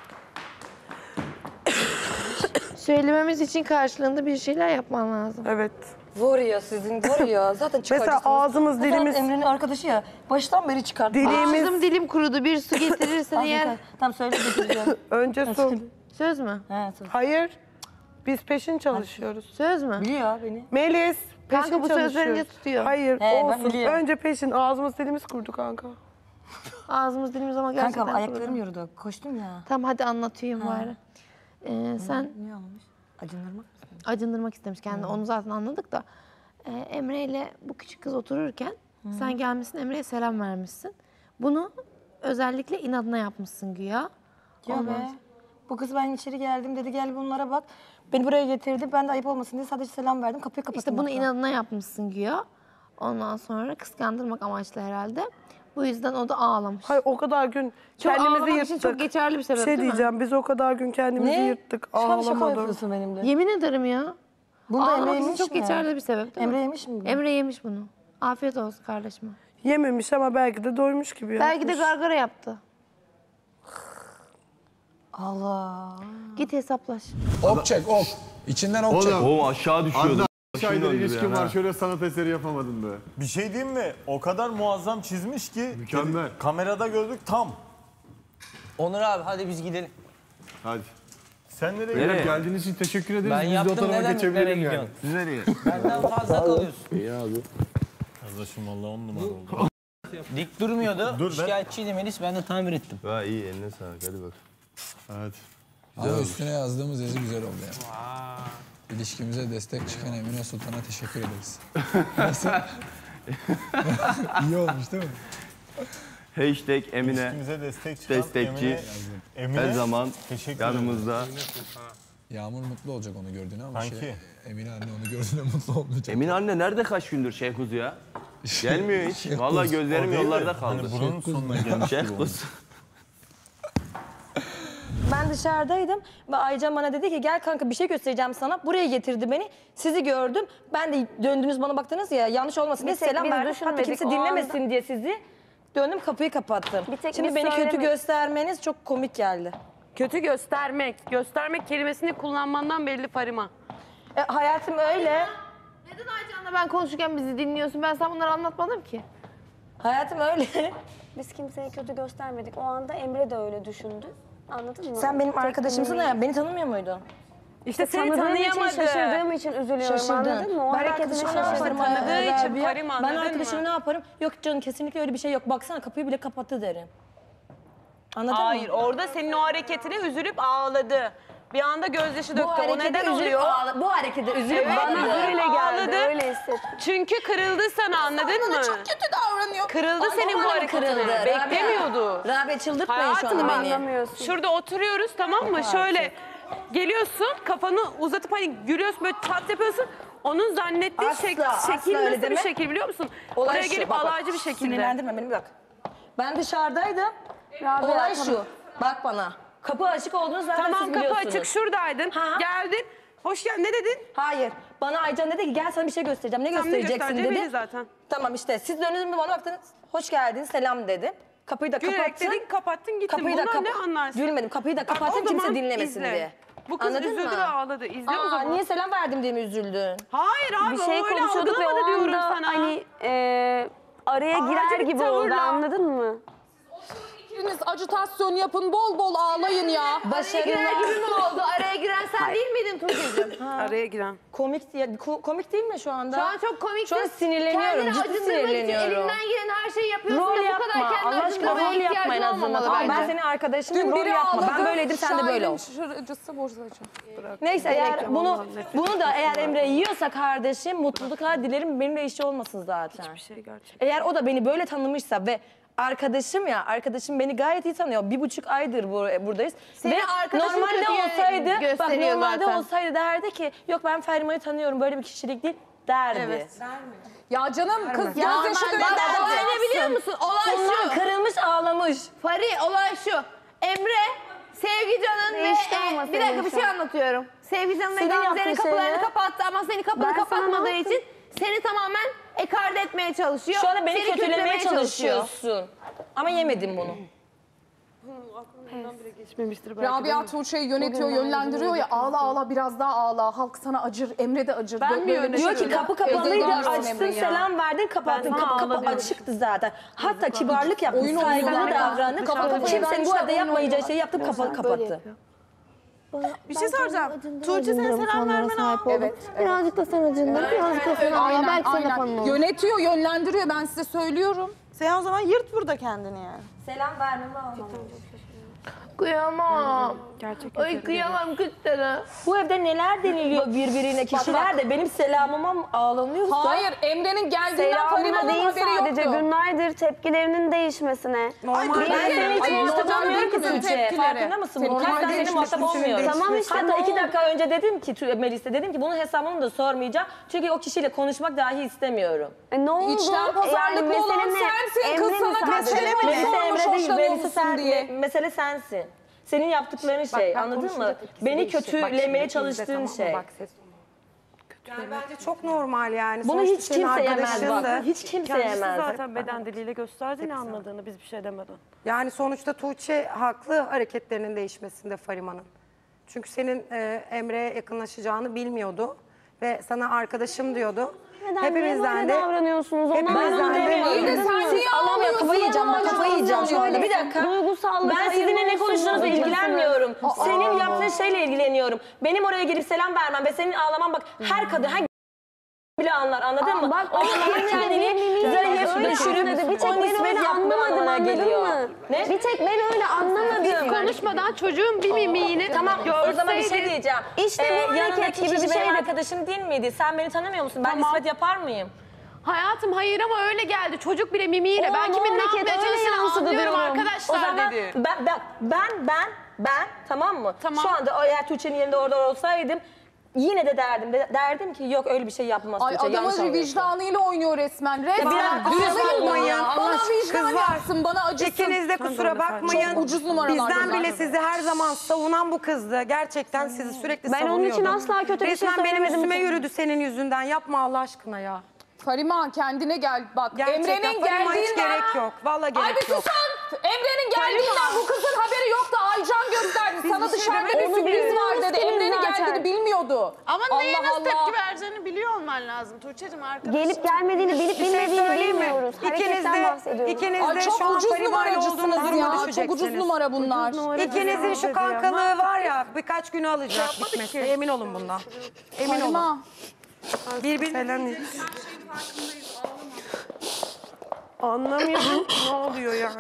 Söylememiz için karşılığında bir şeyler yapman lazım. Evet. Zor ya sizin, zor ya. Zaten çıkartırsınız. Mesela ağzımız, Zaten dilimiz- Emre'nin arkadaşı ya. Baştan beri çıkarttı. Dilimiz- Ağzım dilim kurudu. Bir su getirirsen Tamam, yer. Tamam söyle getireceğim. Önce su. Söz mü? He, söyle. Hayır. Biz peşin çalışıyoruz. Söz mü? Biliyor beni. Melis. Peşin Kanka bu sözlerince çalışıyoruz. tutuyor. Hayır He, ben olsun. biliyorum. Önce peşin. Ağzımız dilimiz kurdu kanka. Ağzımız dilimiz ama gerçekten Kanka ayaklarım kurudu. yoruldu. Koştum ya. Tamam hadi anlatayım bari. Ee, sen Niye olmuş? Acındırmak mı? acındırmak istemiş kendini. Onu zaten anladık da. Ee, Emre ile bu küçük kız otururken sen gelmişsin Emre'ye selam vermişsin. Bunu özellikle inadına yapmışsın güya. Ya Ondan- be. Bu kız ben içeri geldim dedi gel bunlara bak. Beni buraya getirdi. Ben de ayıp olmasın diye sadece selam verdim. Kapıyı kapattım. İşte bunu hatta. inadına yapmışsın güya. Ondan sonra kıskandırmak amaçlı herhalde. Bu yüzden o da ağlamış. Hayır o kadar gün Çok kendimizi ağlamak yırttık. için çok geçerli bir sebep Bir şey değil mi? diyeceğim. Biz o kadar gün kendimizi Ne? yırttık. Şu an şaka Ağlamadım. yapıyorsun benimle. Yemin ederim ya. Bunda Emre Ağlamak için yemiş çok mi? geçerli bir sebep değil mi? Emre yemiş mi bunu? Emre yemiş bunu. Afiyet olsun kardeşime. Yememiş ama belki de doymuş gibi yapmış. Belki de gargara yaptı. Allah. Git hesaplaş. Ok çek ok. İçinden ok çek. Oğlum aşağı düşüyordu. Üç aydır ilişkin var, şöyle sanat eseri yapamadın be. Bir şey diyeyim mi? O kadar muazzam çizmiş ki. Mükemmel. Kamerada gördük tam. Onur abi hadi biz gidelim. Hadi. Sen nereye Beyler gidiyorsun? geldiğiniz için teşekkür ederiz. Ben Biz de o yaptım, tarafa neden geçebilelim nereye yani. gidiyorsun? Siz nereye? Benden fazla kalıyorsun. İyi abi. Kardeşim valla on numara oldu. Dik durmuyordu. Dur be. Şikayetçiydi Melis, ben de tamir ettim. Ha iyi, eline sağlık, hadi bak. Hadi. Ama üstüne yazdığımız yazı güzel oldu ya. İlişkimize destek çıkan Emine Sultan'a teşekkür ederiz. Nasıl? İyi olmuş değil mi? Hashtag Emine. İlişkimize destek çıkan Destekçi. Emine. Emine. Her zaman Teşekkür yanımızda. Yağmur mutlu olacak onu gördüğüne ama Kanki. şey, Emine anne onu gördüğüne mutlu olmayacak. Emine anne nerede kaç gündür Şeyh Kuzu ya? Gelmiyor hiç. Şeyh Vallahi Kuzu. gözlerim O değil yollarda de, kaldı. Hani buranın sonuna gelmiş Şeyh gibi oldu. Kuzu. Ben dışarıdaydım ve Aycan bana dedi ki gel kanka bir şey göstereceğim sana. Buraya getirdi beni. Sizi gördüm. Ben de döndünüz bana baktınız ya yanlış olmasın diye Bir tek selam biz verdim. Hatta düşünmedik, kimse o dinlemesin anda- diye sizi. Döndüm kapıyı kapattım. Bir tek Şimdi biz beni kötü söylemedik. göstermeniz çok komik geldi. Kötü göstermek. Göstermek kelimesini kullanmandan belli Farima. E, hayatım öyle. Neden Aycan'la ben konuşurken bizi dinliyorsun? Ben sana bunları anlatmadım ki. Hayatım öyle. Biz kimseye kötü göstermedik. O anda Emre de öyle düşündü. Anladın mı? Sen benim Tek arkadaşımsın cümleyi- ya beni tanımıyor muydun? İşte seni Tanıdığım için, tanıyamadı. şaşırdığım için üzülüyorum. Şaşırdın. Anladın mı? O Ben hareketine arkadaşımı ne şaşırdım. yaparım? Tanıdığı için Rabia. Farima, Ben anladın arkadaşımı mı? ne yaparım? Yok canım kesinlikle öyle bir şey yok. Baksana kapıyı bile kapattı derim. Anladın Hayır, mı? orada senin o hareketine üzülüp ağladı. Bir anda gözyaşı döktü. O neden üzülüp oluyor? ağla- bu harekete üzülüp Evet, bana üzülüp öyle geldi, ağladı. öyle hissettim. Çünkü kırıldı sana, anladın mı? Çok kötü davranıyor. Kırıldı Ay, senin bu bana mı hareketine. kırıldı? Beklemiyordu. Rabia, Rabia çıldırtmayın şu Hayatım an bak, beni. şurada oturuyoruz tamam mı? Şöyle geliyorsun, kafanı uzatıp hani gülüyorsun böyle tat yapıyorsun. Onun zannettiği Asla, şek asla şekil öyle nasıl bir deme. şekil biliyor musun? Olay Oraya şu, gelip bak, bak, alaycı bir şekilde. Sinirlendirme beni bak. Ben dışarıdaydım. Rabia, Olay tamam. şu. Bak bana. Kapı açık olduğunu zaten Tamam siz kapı biliyorsunuz. açık şuradaydın. Ha. Geldin. Hoş geldin. Ne dedin? Hayır. Bana Aycan dedi ki gel sana bir şey göstereceğim. Ne Tam ne göstereceksin göstereceği dedi. belli zaten. Tamam işte siz dönünüzde bana baktınız. Hoş geldin selam dedim. Kapıyı da Gülerek kapattın. dedin kapattın gittin. Kapıyı da Bundan kapa- ne anlarsın? Gülmedim. Kapıyı da Bak, kapattın o kimse zaman dinlemesin izle. diye. Bu kız Anladın üzüldü mı? ve ağladı. İzle o Aa, zaman. niye selam verdim diye mi üzüldün? Hayır abi Bir şey o öyle konuşuyorduk ve o algılamadı diyorum anda sana. hani e, araya Ağacı girer bir gibi oldu, tavırla. anladın mı? İkiniz acitasyon yapın, bol bol ağlayın ya. Araya girer gibi mi oldu? Araya giren sen değil miydin Tuğçe'cim? Araya giren. Komik diye, ko- komik değil mi şu anda? Şu an çok komik. Şu an sinirleniyorum, Kendini ciddi acındırmak için sinirleniyorum. elinden gelen her şeyi yapıyorsun Rol da bu yapma. kadar kendini Allah aşkına acındırmaya rol yapma en ihtiyacın azından. olmamalı Tamam, ben bence. senin arkadaşınım, Dün rol biri yapma. ağladı. Ben böyleydim, sen de böyle ol. Şırıcısı bozacı. Neyse eğer bunu bunu da eğer Emre yiyorsa kardeşim mutluluklar dilerim, benimle işi olmasın zaten. Hiçbir şey gerçekten. Eğer o da beni böyle tanımışsa ve arkadaşım ya, arkadaşım beni gayet iyi tanıyor. Bir buçuk aydır bur- buradayız. Senin ve arkadaşın normalde kötü olsaydı, bak gösteriyor normalde zaten. olsaydı derdi ki yok ben Ferma'yı tanıyorum, böyle bir kişilik değil derdi. Evet. Ya canım kız Ya gözyaşı aman, döktü. bak, olay ne biliyor musun? Olay Bundan şu. kırılmış ağlamış. Fari olay şu. Emre, Sevgican'ın ve... Değişti e, ama bir dakika senin bir şu şey an. anlatıyorum. Sevgican'ın ve Senin Gamze'nin yaptığın kapılarını şeyler- kapattı ama seni kapını Ben sana kapatmadığı ne yaptım? için seni tamamen ekarte etmeye çalışıyor. Şu anda beni Seni kötülemeye çalışıyor. çalışıyorsun. Ama yemedim bunu. Geçmemiştir belki. Rabia Tuğçe'yi yönetiyor, yönlendiriyor ya ağla ağla biraz daha ağla. Halk sana acır, Emre de acır. Ben Böyle mi böyle yönetiyorum? Diyor ki kapı Evde kapalıydı, görüyorsun açtın, Emre'yi ya. selam verdin, kapattın. Ben sana Kapı kapı ağla diyorum. açıktı zaten. Hatta kibarlık yaptın, Oyun saygılı oynuyorlar. davrandın. Kafa kafaya Kimsenin bu vermişler, arada oyun yapmayacağı oynuyorlar. şeyi yaptım, kapalı kapattı. Bir şey soracağım. Tuğçe senin selam vermen al. Evet. Birazcık da sen acındır, birazcık da sen ağla. Aynen, Belki sen de aynen. fanın olur. Yönetiyor, yönlendiriyor ben size söylüyorum. Sen o zaman yırt burada kendini yani. Selam vermemi almam. Kıyamam. Gerçekten. Ay kıyamam kızlara. Bu evde neler deniliyor birbirine kişiler de benim selamıma ağlanıyorsa... Hayır, Emre'nin geldiğinden Selamına Farima'nın değil haberi sadece yoktu. günlerdir tepkilerinin değişmesine. Ay, ben seni hiç Ay, muhataplamıyorum ki normal Tuğçe. tepkileri. Farkında mısın? Tepkileri Normal ben senin değişmiş, muhatap kimsenin olmuyorum. değişmiş. Tamam işte, Hatta ne iki oldu? dakika önce dedim ki Tü- Melis'e dedim ki bunun hesabını da sormayacağım. Çünkü o kişiyle konuşmak dahi istemiyorum. E ne oldu? İçten pazarlıklı olan mesele ne? sensin. Kız Emre sana mi kaç sadece? kere mi Melisa sormuş Emre değil, hoşlanıyor Melisa musun sen, diye. me- mesele sensin. Senin yaptıkların şey, ben anladın mı? konuşunca tepkisi Beni değişecek. Bak şimdi kötülemeye izle, çalıştığın tamam mı? şey. Bak ses Yani bence çok normal yani. Bunu Sonuçta hiç senin kimse yemez arkadaşındı. bak. Hiç kimse Kendisi yemez. zaten beden diliyle gösterdi ne anladığını biz bir şey demeden. Yani sonuçta Tuğçe haklı hareketlerinin değişmesinde Farima'nın. Çünkü senin e, Emre'ye yakınlaşacağını bilmiyordu ve sana arkadaşım diyordu. Neden? Hepimizden Niye de böyle davranıyorsunuz? Ona hepimizden onu de demiyorum. öyle. Siz Allah'ım ya kafayı yiyeceğim bak kafayı yiyeceğim şu anda. Bir dakika. Duygusallık, Ben sizinle ne konuştuğunuzla hayır, ilgilenmiyorum. Aa. Senin yaptığın şeyle ilgileniyorum. Benim oraya gelip selam vermem ve senin ağlaman bak her kadın her bile anlar anladın Aa, mı? bak, Onun öyle her kendini değil, zayıf öyle düşürüp anladı. Bir tek o ben nispet öyle yapma anlamadım, anlamına anladın geliyor. mı? Ne? Bir tek ben öyle anlamadım. Biz konuşmadan çocuğun bir mimiğini Tamam o zaman bir şey görseydin- diyeceğim. İşte bu hareket yanındaki gibi bir kişi şey benim de- arkadaşım değil miydi? Sen beni tanımıyor musun? Ben Tamam. nispet yapar mıyım? Hayatım hayır ama öyle geldi. Çocuk bile mimiğiyle. O Ben bu kimin ne hareket yapmaya öyle çalıştığını yansıdı anlıyorum diyorum. arkadaşlar O zaman dedi. Ben, ben, ben, ben, ben tamam mı? Tamam. Şu anda eğer Tuğçe'nin yerinde orada olsaydım yine de derdim. De, derdim ki yok öyle bir şey yapmaz Ay Tuğçe. yanlış adamın anlıyorsun. vicdanıyla oynuyor resmen. Resmen biraz vicdanıyla dürüst olmayın. oynuyor. Allah Bana aşkına, vicdan kızlar. yapsın, bana acısın. İkiniz de kusura bakmayın. Çok ucuz numaralar Bizden bunlar. bile sizi her zaman savunan bu kızdı. Gerçekten sizi sürekli Ben onun savunuyordu. için asla kötü bir şey Resmen benim söylemedim üstüme ki. yürüdü senin yüzünden. Yapma Allah aşkına ya. Farima kendine gel bak. Gerçekten Emre'nin Farima hiç geldiğinden... gerek yok. Vallahi gerek Ay bir yok. susun! Emre'nin geldiğinden bu kızın haberi yoktu. Aycan gösterdi. Biz Sana bir şey dışarıda demedik. bir Onu sürpriz var bilmiyoruz dedi. ki biz Emre'nin zaten. geldiğini bilmiyordu. Ama Allah neye nasıl Allah. tepki vereceğini biliyor olman lazım Tuğçe'cim arkadaşım. Gelip gelmediğini bilip Bir şey bilmediğini söyleyeyim mi? bilmiyoruz. İkiniz Hareketten de, bahsediyoruz. ikiniz Ay de çok şu an ucuz Farima ile olduğunuz numaracısınız duruma ya. düşeceksiniz. Çok ucuz numara bunlar. İkinizin şu kankalığı var ya birkaç günü alacak bitmesi. Emin olun bundan. Emin olun. Farima. Birbirine anlamıyorum. Ne oluyor yani?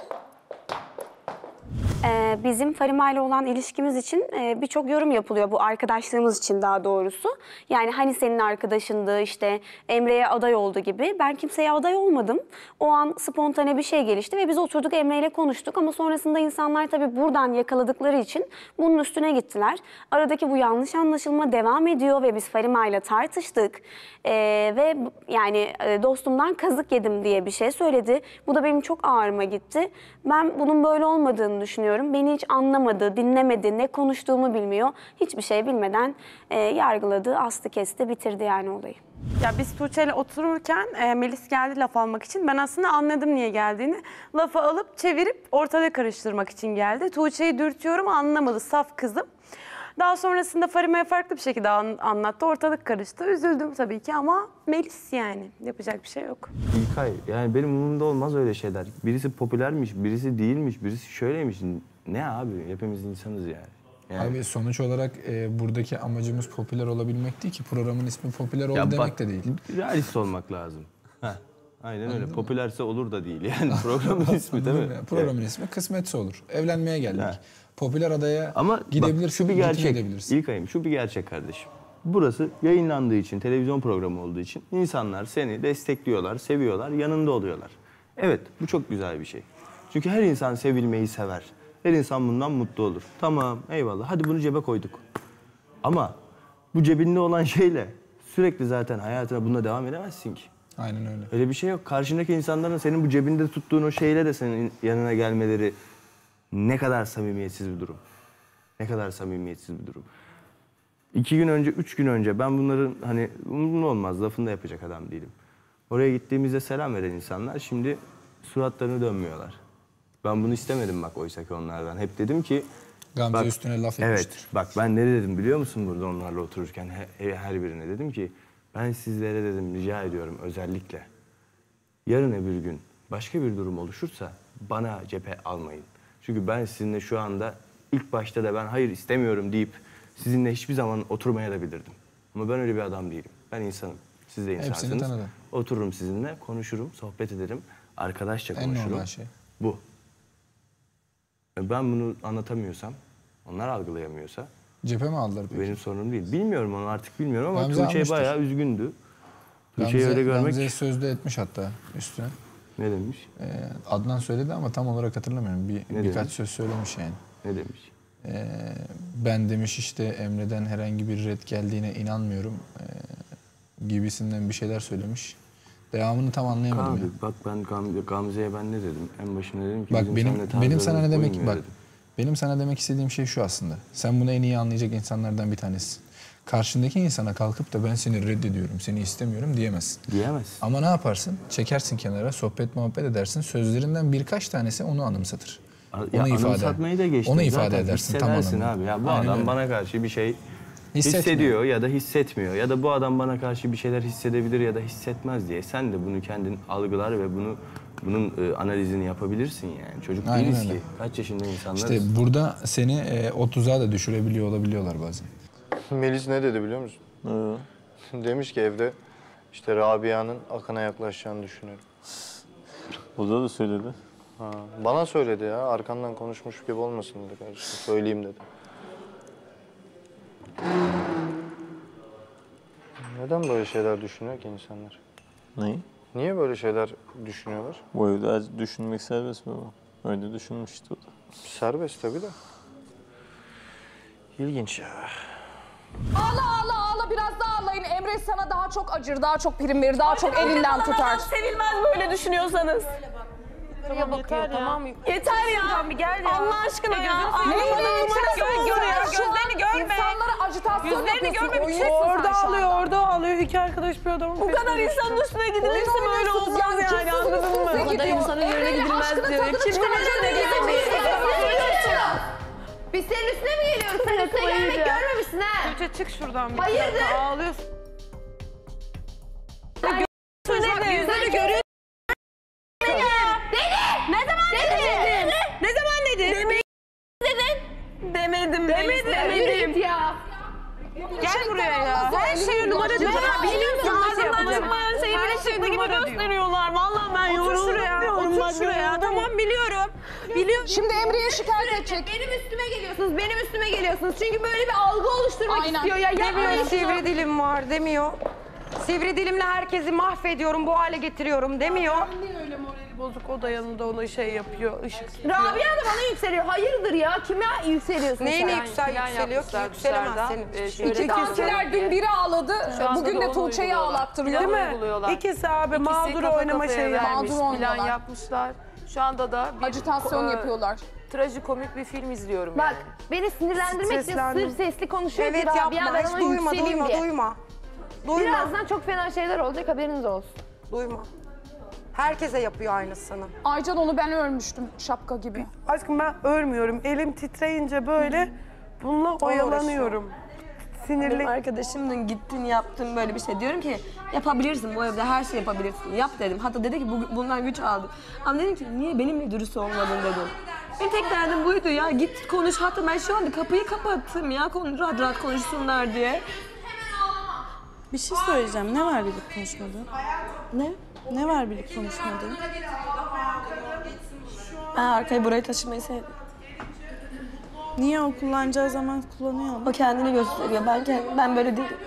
Ee, bizim Farima ile olan ilişkimiz için e, birçok yorum yapılıyor, bu arkadaşlığımız için daha doğrusu. Yani hani senin arkadaşındı, işte Emre'ye aday oldu gibi. Ben kimseye aday olmadım. O an spontane bir şey gelişti ve biz oturduk Emre ile konuştuk. Ama sonrasında insanlar tabii buradan yakaladıkları için bunun üstüne gittiler. Aradaki bu yanlış anlaşılma devam ediyor ve biz Farima ile tartıştık. Ee, ve yani e, dostumdan kazık yedim diye bir şey söyledi. Bu da benim çok ağrıma gitti. Ben bunun böyle olmadığını düşünüyorum. Beni hiç anlamadı, dinlemedi, ne konuştuğumu bilmiyor. Hiçbir şey bilmeden e, yargıladı, astı, kesti, bitirdi yani olayı. Ya biz Tuğçe ile otururken e, Melis geldi laf almak için. Ben aslında anladım niye geldiğini. Lafı alıp çevirip ortalığı karıştırmak için geldi. Tuğçe'yi dürtüyorum anlamadı saf kızım. Daha sonrasında Farima'ya farklı bir şekilde an- anlattı. Ortalık karıştı. Üzüldüm tabii ki ama Melis yani. Yapacak bir şey yok. İlkay, yani benim umurumda olmaz öyle şeyler. Birisi popülermiş, birisi değilmiş, birisi şöyleymiş. Ne abi? Hepimiz insanız yani. yani. Abi sonuç olarak e, buradaki amacımız popüler olabilmek değil ki. Programın ismi popüler ol Ya demek bak, de değil. realist olmak lazım. Heh, aynen öyle. Anladın mı? Popülerse olur da değil yani. Programın ismi değil mi? Anladın mı? Programın ismi kısmetse olur. Evlenmeye geldik. Ha. Popüler adaya Ama gidebilirsin, bak, şu bir gerçek. gitmeyebilirsin. İlkay'ım şu bir gerçek kardeşim. Burası yayınlandığı için, televizyon programı olduğu için insanlar seni destekliyorlar, seviyorlar, yanında oluyorlar. Evet, bu çok güzel bir şey. Çünkü her insan sevilmeyi sever. Her insan bundan mutlu olur. Tamam, eyvallah. Hadi bunu cebe koyduk. Ama bu cebinde olan şeyle sürekli zaten hayatına bununla devam edemezsin ki. Aynen öyle. Öyle bir şey yok. Karşındaki insanların senin bu cebinde tuttuğun o şeyle de senin yanına gelmeleri ne kadar samimiyetsiz bir durum. Ne kadar samimiyetsiz bir durum. İki gün önce, üç gün önce ben bunların hani umurumda olmaz lafını da yapacak adam değilim. Oraya gittiğimizde selam veren insanlar şimdi suratlarını dönmüyorlar. Ben bunu istemedim bak oysa ki onlardan. Hep dedim ki... Gamze bak, üstüne laf evet, etmiştir. bak ben ne dedim biliyor musun burada onlarla otururken her, her birine dedim ki... Ben sizlere dedim rica ediyorum özellikle. Yarın öbür gün başka bir durum oluşursa bana cephe almayın. Çünkü ben sizinle şu anda ilk başta da ben hayır istemiyorum deyip sizinle hiçbir zaman oturmaya da bilirdim. Ama ben öyle bir adam değilim. Ben insanım. Siz de insansınız. Hepsini tanıdım. Otururum sizinle, konuşurum, sohbet ederim. Arkadaşça En konuşurum. normal şey. Bu. Ben bunu anlatamıyorsam, onlar algılayamıyorsa... Cephe mi aldılar peki? Benim sorunum değil. Bilmiyorum onu artık bilmiyorum ama Gamze Tuğçe almıştır. bayağı üzgündü. Tuğçe'yi Gamze, öyle görmek... Gamze'ye sözde etmiş hatta üstüne. Ne demiş? Ee, Adnan söyledi ama tam olarak hatırlamıyorum. Bir, Ne birkaç demiş? söz söylemiş yani. Ne demiş? Ee, ben demiş işte Emre'den herhangi bir red geldiğine inanmıyorum ee, gibisinden bir şeyler söylemiş. Devamını tam anlayamadım Abi ya. bak ben Gam- Gamze'ye ben ne dedim? En başında dedim ki Bak bizim benim seninle benim sana ne tarzlarımız demek uymuyor bak dedim. benim sana demek istediğim şey şu aslında. Sen bunu en iyi anlayacak insanlardan bir tanesisin. karşındaki insana kalkıp da ben seni reddediyorum, seni istemiyorum diyemezsin. Diyemez. Ama ne yaparsın? Çekersin kenara, sohbet muhabbet edersin. Sözlerinden birkaç tanesi onu anımsatır. Ya Onu ifade, anımsatmayı da geçtim. onu ifade Zaten edersin tam hissedersin anlamıyla. abi. Ya bu Aynen adam öyle. bana karşı bir şey Hissetmiyor. hissediyor ya da hissetmiyor. Ya da bu adam bana karşı bir şeyler hissedebilir ya da hissetmez diye. Sen de bunu kendin algılar ve bunu bunun e, analizini yapabilirsin yani. Çocuk Aynen değiliz öyle. ki. Kaç yaşında insanlarız. İşte burada seni e, o tuzağa da düşürebiliyor olabiliyorlar bazen. Melis ne dedi biliyor musun? Demiş ki evde işte Rabia'nın Akın'a yaklaşacağını düşünüyorum. O da da söyledi. Ha, bana söyledi ya. Arkandan konuşmuş gibi olmasın dedi kardeşim. Söyleyeyim dedi. Neden böyle şeyler düşünüyor ki insanlar? Neyi? Niye böyle şeyler düşünüyorlar? Bu evde düşünmek serbest mi bu? Öyle düşünmüştü o da. Serbest tabii de. İlginç ya. Ağla ağla ağla biraz daha ağlayın. Emre sana daha çok acır, daha çok prim verir, daha çok elinden tutar. Sevilmez böyle düşünüyorsanız. Tamam, bakıyor, tamam mı? Yeter ya. Tamam, bir gel ya. Allah aşkına ya. Gözünü seveyim. Ağlamanın numarası Gözünü yok ya. Gözlerini görme. İnsanlara ajitasyon Yüzlerini yapıyorsun. görme, bir şey oynuyorsun Orada sen şu ağlıyor, anda. orada ağlıyor. İki arkadaş bir adamın Bu kadar insanın üstüne gidilirse böyle olmaz yani, anladın mı? Bu kadar insanın üzerine gidilmez diyor. Kim Biz senin üstüne mi geliyoruz? Sen üstüne gelmek görmemişsin ha. Tuğçe çık şuradan bir Hayırdır? dakika, ağlıyorsun. Yüzleri görüyor. Ne zaman dedin? Ne zaman dedin? Demedim. Demedim. Demedim. Demedim ya. Gel buraya ya. Her şeye numaracı. Biliyorsun nasıl Ağzından yapacağım. çıkmayan şeyi Her bir şey şekilde gibi numara diyor. gösteriyorlar. Vallahi ben Otur yoruldum şuraya, diyorum. otur Bak, şuraya. yoruldum. Tamam biliyorum. Biliyorum. Şimdi Emre'ye şikayet edecek. Benim üstüme geliyorsunuz, benim üstüme geliyorsunuz. Çünkü böyle bir algı oluşturmak Aynen. istiyor ya. Demiyor, Yapmayın şunu. sivri dilim var demiyor. Sivri dilimle herkesi mahvediyorum, bu hale getiriyorum demiyor. Niye öyle morali bozuk? O da yanında ona şey yapıyor, ışık tutuyor. Rabia da bana yükseliyor. Hayırdır ya? Kime yükseliyorsun Neyine sen? yüksel, yükseliyor ki? Yükselemez senin. İki kankiler dün biri ağladı, bugün de Tuğçe'yi ağlattırıyor. Değil mi? İkisi abi mağdur oynama şeyi Mağdur plan oynuyorlar. yapmışlar. Şu anda da bir Ajitasyon e, yapıyorlar. trajikomik bir film izliyorum Bak yani. beni sinirlendirmek için Streslendim. sırf sesli konuşuyor Evet ki Rabia. yapma, Ben hiç ona duyma, yükseleyim duyma, diye. duyma. Duyma, Birazdan çok fena şeyler olacak, haberiniz olsun. duyma. Herkese yapıyor aynısını. Aycan onu ben örmüştüm şapka gibi. Aşkım ben ölmüyorum. Elim titreyince böyle bununla oyalanıyorum. Benim Sinirli. arkadaşım dün gittin yaptın böyle bir şey. Diyorum ki yapabilirsin bu evde her şey yapabilirsin. Yap dedim. Hatta dedi ki bu, bundan güç aldı. Ama dedim ki niye benimle dürüst olmadın dedim. Benim tek derdim buydu ya. Git konuş. Hatta ben şu anda kapıyı kapattım ya konu, rahat rahat konuşsunlar diye. Bir şey söyleyeceğim. Ne var bilip konuşmadığın? Ne? Ne var bilip konuşmadığın? Ben arkayı burayı taşımayı sevdim. Niye o kullanacağı zaman kullanıyor ama? O kendini gösteriyor. Ben kendim, ben böyle değilim.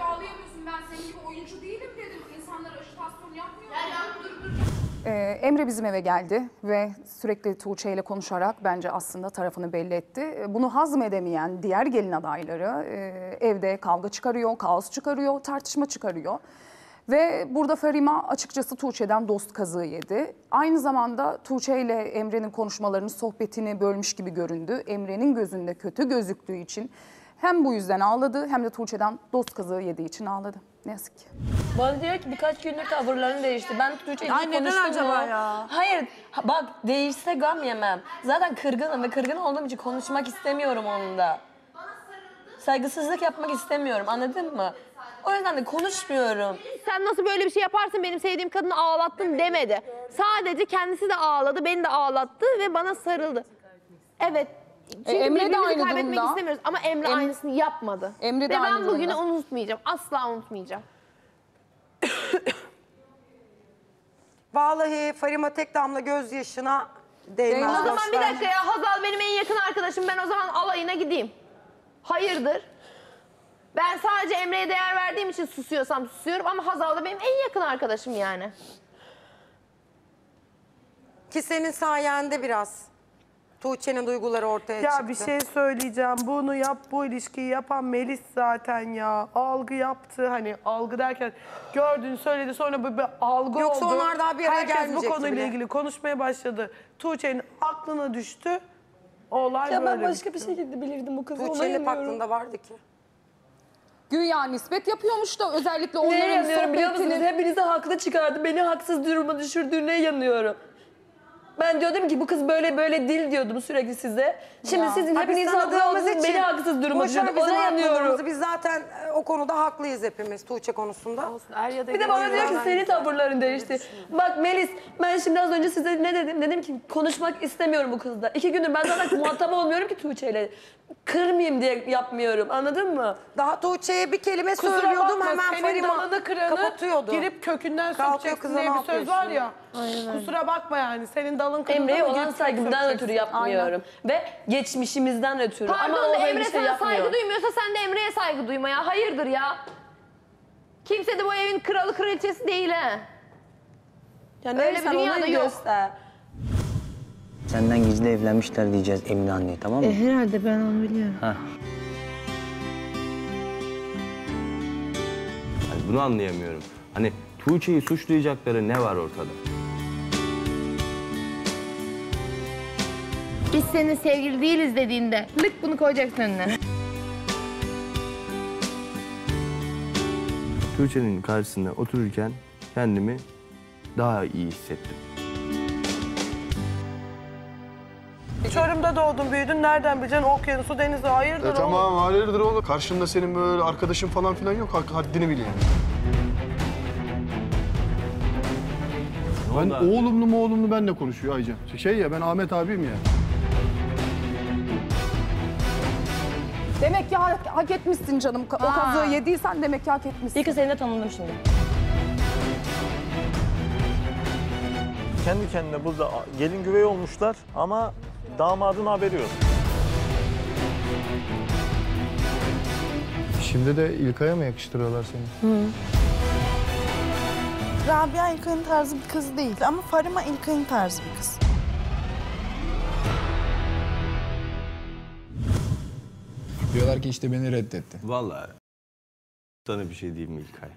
Ee, Emre bizim eve geldi ve sürekli Tuğçe ile konuşarak bence aslında tarafını belli etti. Bunu hazmedemeyen diğer gelin adayları e, evde kavga çıkarıyor, kaos çıkarıyor, tartışma çıkarıyor. Ve burada Farima açıkçası Tuğçe'den dost kazığı yedi. Aynı zamanda Tuğçe ile Emre'nin konuşmalarını, sohbetini bölmüş gibi göründü. Emre'nin gözünde kötü gözüktüğü için hem bu yüzden ağladı hem de Tuğçe'den dost kazığı yediği için ağladı. Ne yazık ki. Bana diyor ki birkaç gündür tavırların değişti. Ben Tuğçe'yle Ay, neden konuştum acaba mu? ya? Hayır. Ha, bak değişse gam yemem. Zaten kırgınım ve kırgın olduğum için konuşmak istemiyorum onunla. Saygısızlık yapmak istemiyorum, anladın mı? O yüzden de konuşmuyorum. Sen nasıl böyle bir şey yaparsın, benim sevdiğim kadını ağlattın demedi. Sadece kendisi de ağladı, beni de ağlattı ve bana sarıldı. Evet. Çünkü E, Emre de birbirimizi aynı kaybetmek durumda. istemiyoruz ama Emre Em- aynısını yapmadı. Emre de ve aynı ben bugünü durumda. unutmayacağım. Asla unutmayacağım. Vallahi Farima tek damla gözyaşına değmez. O zaman boş bir ver. dakika ya, Hazal benim en yakın arkadaşım. Ben o zaman alayına gideyim. Hayırdır? Ben sadece Emre'ye değer verdiğim için susuyorsam susuyorum ama Hazal da benim en yakın arkadaşım yani. Ki senin sayende biraz Tuğçe'nin duyguları ortaya çıktı. Ya bir şey söyleyeceğim. Bunu yap, bu ilişkiyi yapan Melis zaten ya. Algı yaptı. Hani algı derken gördün, söyledi, sonra böyle bir algı Yoksa oldu. onlar daha bir araya Herkes bu gelmeyecekti konuyla bile. ilgili konuşmaya başladı. Tuğçe'nin aklına düştü. Olay Ya böyle ben başka bitti. bir şekilde bilirdim bu kızı. Tuğçe'nin hep olayamıyorum. aklında vardı ki. Güya nispet yapıyormuş da özellikle Neye onların yanıyorum biliyor musunuz? sohbetini... Hepinizi haklı çıkardı. Beni haksız duruma düşürdüğüne yanıyorum. Ben diyordum ki bu kız böyle böyle dil diyordum sürekli size. Şimdi Ya. sizin Ha, hepiniz biz haklı tanıdığımız oldunuz, için beni haksız duruma boş ver düşürdü. bizim Ona yanıyorum. haklılığımızı. Biz zaten e, o konuda haklıyız hepimiz Tuğçe konusunda. Er ya da Bir de bana diyor ki senin tavırların değişti. Bak Melis, ben şimdi az önce size ne dedim? Dedim ki konuşmak istemiyorum bu kızla. İki gündür ben zaten muhatap olmuyorum ki Tuğçe'yle. Kırmayayım diye yapmıyorum, anladın mı? Daha Tuğçe'ye bir kelime Kusura söylüyordum bakma, hemen senin Farima dalını kıranı kapatıyordu. girip kökünden Kalkıyor sökeceksin kıza, diye ne bir söz var yapıyorsun? ya. Aynen öyle. Kusura bakma yani senin dalın kırıldı Emre'ye mı olan girip saygımdan sökeceksin. ötürü yapmıyorum. Ve geçmişimizden ötürü. Pardon Ama o böyle Emre bir şey sana yapmıyor. saygı duymuyorsa sen de Emre'ye saygı duyma ya. Hayırdır ya? Kimse de bu evin kralı kraliçesi değil ha. Ya Öyle bir sen dünyada olayı yok. göster. Senden gizli evlenmişler diyeceğiz Emine anneye, tamam mı? herhalde ben onu biliyorum. Heh. Hani bunu anlayamıyorum. Hani Tuğçe'yi suçlayacakları ne var ortada? Biz senin sevgili değiliz dediğinde lık bunu koyacaksın önüne. Tuğçe'nin karşısında otururken kendimi daha iyi hissettim. Çorum'da doğdun büyüdün nereden bileceksin okyanusu denizi hayırdır E oğlum? tamam hayırdır oğlum. Karşında senin böyle arkadaşın falan filan yok. Hak- Haddini bil yani. Ben oğlumlu mu oğlumlu benle konuşuyor Aycan. Şey ya ben Ahmet abiyim ya. Demek ki hak, hak etmişsin canım. O kazığı yediysen demek ki hak etmişsin. İyi ki seni de tanıdım şimdi. Kendi kendine burada gelin güvey olmuşlar ama damadın haberi yok. Şimdi de İlkay'a mı yakıştırıyorlar seni? Hı. Rabia İlkay'ın tarzı bir kız değil ama Farima İlkay'ın tarzı bir kız. Diyorlar ki işte beni reddetti. Vallahi sana bir şey diyeyim mi İlkay?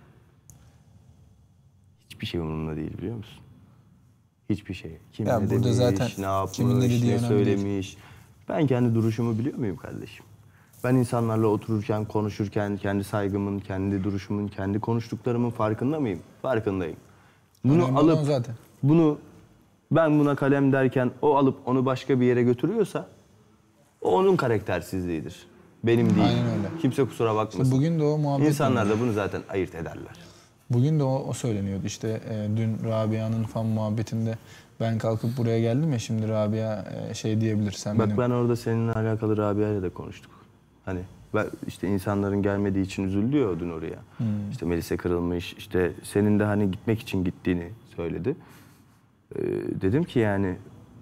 Hiçbir şey umurumda değil biliyor musun? Hiçbir şey. Kim Ya ne burada demiş, zaten ne yapmış, kimin ne dediği ne önemli söylemiş. Ben kendi duruşumu biliyor muyum kardeşim? Ben insanlarla otururken, konuşurken kendi saygımın, kendi duruşumun, kendi konuştuklarımın farkında mıyım? Farkındayım. Bunu Önemli olan alıp, zaten. bunu ben buna kalem derken o alıp onu başka bir yere götürüyorsa o onun karaktersizliğidir. Benim değil. Aynen öyle. Kimse kusura bakmasın. İşte bugün de o muhabbet İnsanlar dönüyor. da bunu zaten ayırt ederler. Bugün de o, o söyleniyordu işte e, dün Rabia'nın fan muhabbetinde ben kalkıp buraya geldim ya şimdi Rabia e, şey diyebilir sen Bak benim... ben orada seninle alakalı Rabia'yla da konuştuk. Hani ben işte insanların gelmediği için üzüldü ya o dün oraya. Hmm. İşte Melis'e kırılmış, işte senin de hani gitmek için gittiğini söyledi. Ee, dedim ki yani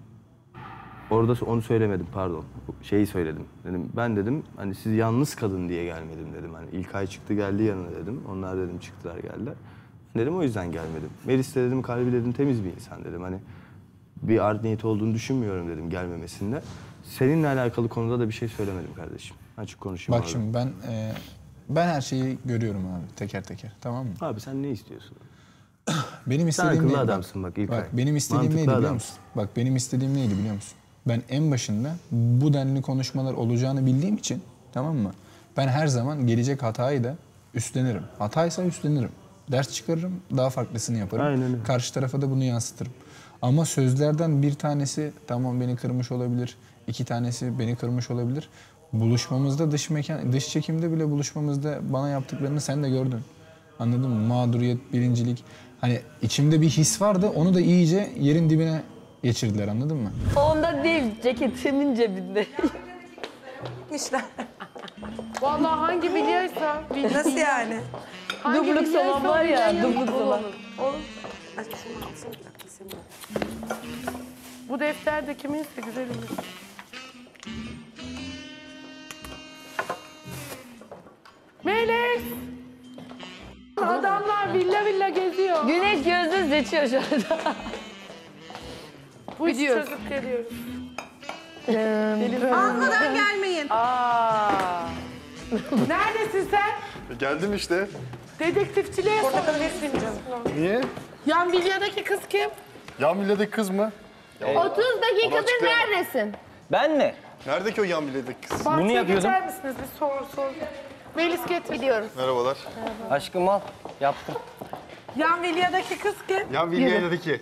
orada onu söylemedim pardon. Şeyi söyledim. Dedim ben dedim hani siz yalnız kadın diye gelmedim dedim. Hani İlkay çıktı geldi yanına dedim. Onlar dedim çıktılar geldiler. Dedim o yüzden gelmedim. Melis de dedim kalbi dedim temiz bir insan dedim. Hani bir art niyeti olduğunu düşünmüyorum dedim gelmemesinde. Seninle alakalı konuda da bir şey söylemedim kardeşim. Açık konuşayım Bak abi. şimdi ben e, ben her şeyi görüyorum abi teker teker tamam mı? Abi sen ne istiyorsun? Benim Sen istediğim akıllı neydi? adamsın bak İlkay. Bak benim istediğim Mantıklı neydi biliyor adamsın. musun? Bak benim istediğim neydi biliyor musun? Ben en başında bu denli konuşmalar olacağını bildiğim için tamam mı? Ben her zaman gelecek hatayı da üstlenirim. Hataysa üstlenirim. Ders çıkarırım, daha farklısını yaparım. Aynen öyle. Karşı tarafa da bunu yansıtırım. Ama sözlerden bir tanesi tamam beni kırmış olabilir, iki tanesi beni kırmış olabilir. Buluşmamızda dış mekan, dış çekimde bile buluşmamızda bana yaptıklarını sen de gördün. Anladın mı? Mağduriyet, birincilik. Hani içimde bir his vardı, onu da iyice yerin dibine geçirdiler anladın mı? Onda değil, ceketimin cebinde. İşte. Vallahi hangi biliyorsa. Nasıl yani? Hangi Dubluk biliyorsa salam var ya, bilen dubluk olur. salam. Bu defter de kiminse güzel olur. Melis! Adamlar villa villa geziyor. Güneş gözünüz geçiyor şu anda. Bu işi Gidiyoruz. çözüp geliyoruz. Almadan gelmeyin. Aa. Neredesin sen? Geldim işte. Dedektifçiliğe sorabilirsin canım. Niye? Yan vilyadaki kız kim? Yan villadaki kız mı? otuz dakikadır açıklayamam. neredesin? Ben mi? Nerede ki o yan villadaki kız? Bahçeye yapıyordum. geçer misiniz? Bir sor sor. Melis getir. Gidiyoruz. Merhabalar. Aşkım al. Yaptım. Yan Vilya'daki kız kim? Yan Vilya'daki.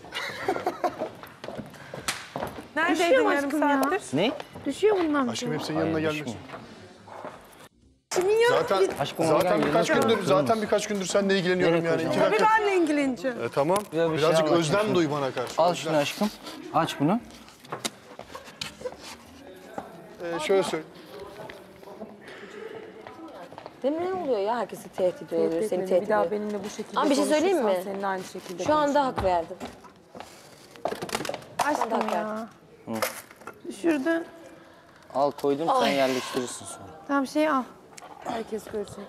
Neredeydin yarım saattir? Ne? Düşüyor bundan. Aşkım hep senin yanına gelmek. Kimin yanına Zaten, git? Aşkım, zaten gel, birkaç gel. gündür, zaten birkaç gündür seninle ilgileniyorum Nereye yani. İki koyacağım? Tabii dakika. benle ilgileneceğim. E, tamam. Ya bir şey Birazcık anlatayım özlem şimdi. duy bana karşı. Al Özlem. şunu aşkım. Aç bunu. Ee, şöyle söyle. Demir ne oluyor ya? Herkesi tehdit ediyor, Tehdit seni etmedi. tehdit Bir daha ediyor. benimle bu şekilde Ama bir şey söyleyeyim mi? konuşursan seninle aynı şekilde Şu anda konuşurum. hak verdim. Aşkım hak ya. Hı. Düşürdün. Al koydum sen Ay. yerleştirirsin sonra. Tamam şey al. Herkes görecek.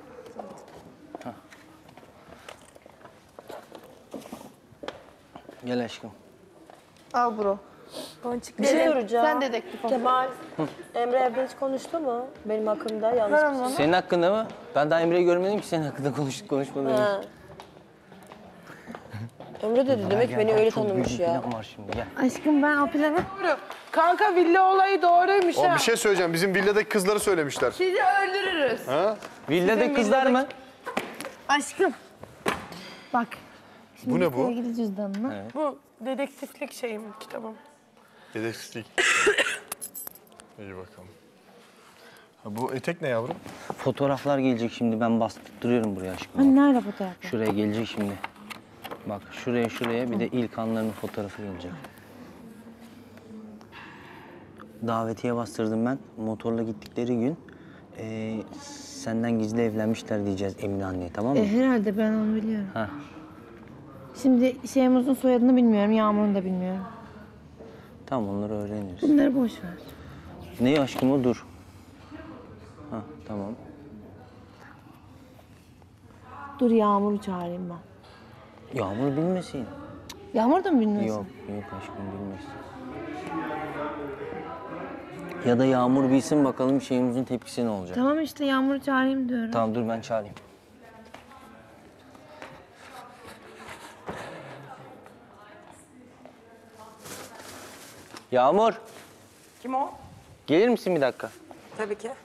Gel aşkım. Al bro. Bir şey soracağım. Sen dedektif ol. Kemal, Emre evde hiç konuştu mu? Benim hakkımda yanlış bir şey. Senin hakkında mı? Ben daha Emre'yi görmedim ki senin hakkında konuştuk konuşmadım. Ha. Emre dedi demek ki beni öyle tanımış Çok ya. büyük bir plan var şimdi gel. Aşkım ben o planı... Kanka villa olayı doğruymuş O ha. bir şey söyleyeceğim. Bizim villadaki kızları söylemişler. Sizi öldürürüz. Ha? Villadaki kızlar mı? Aşkım. Bak. Şimdi Bu ne bu? sevgili cüzdanına. Evet. Bu dedektiflik şeyim kitabım. Dedektiflik. İyi bakalım. Ha, bu etek ne yavrum? Fotoğraflar gelecek şimdi ben bastırıyorum buraya aşkım. Hani nerede fotoğraf? Şuraya gelecek şimdi. Bak şuraya şuraya bir de ilk anlarının fotoğrafı gelecek. Davetiye bastırdım ben. Motorla gittikleri gün eee, senden gizli evlenmişler diyeceğiz Emine anneye, tamam mı? E, herhalde ben onu biliyorum. Ha. Şimdi Şeymuz'un soyadını bilmiyorum, Yağmur'un da bilmiyorum. Tamam onları öğreniriz. Bunları boş ver. Ne aşkım o dur. Ha tamam. Dur Yağmur'u çağırayım ben. Yağmur bilmesin. Yağmur da mı bilmiyorsun? Yok yok aşkım bilmesin. Ya da Yağmur bilsin bakalım şeyimizin tepkisi ne olacak. Tamam işte Yağmur'u çağırayım diyorum. Tamam dur ben çağırayım. Yağmur Kim o? gelir misin bir dakika? Tabii ki.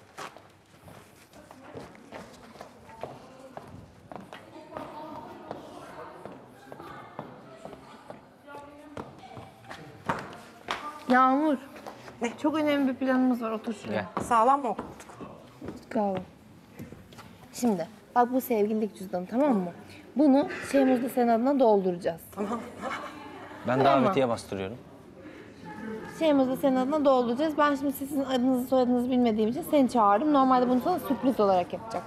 Yağmur. Ne? Çok önemli bir planımız var. Otur şuraya. Sağlam mı okuduk? Bravo. Şimdi bak bu sevgililik cüzdanı, tamam mı? Bunu Şeymuz'da senin adına dolduracağız. Tamam. Ben Tamam. davetiye bastırıyorum. Şeymuz'da senin adına dolduracağız. Ben şimdi sizin adınızı soyadınızı bilmediğim için seni çağırdım. Normalde bunu sana sürpriz olarak yapacak.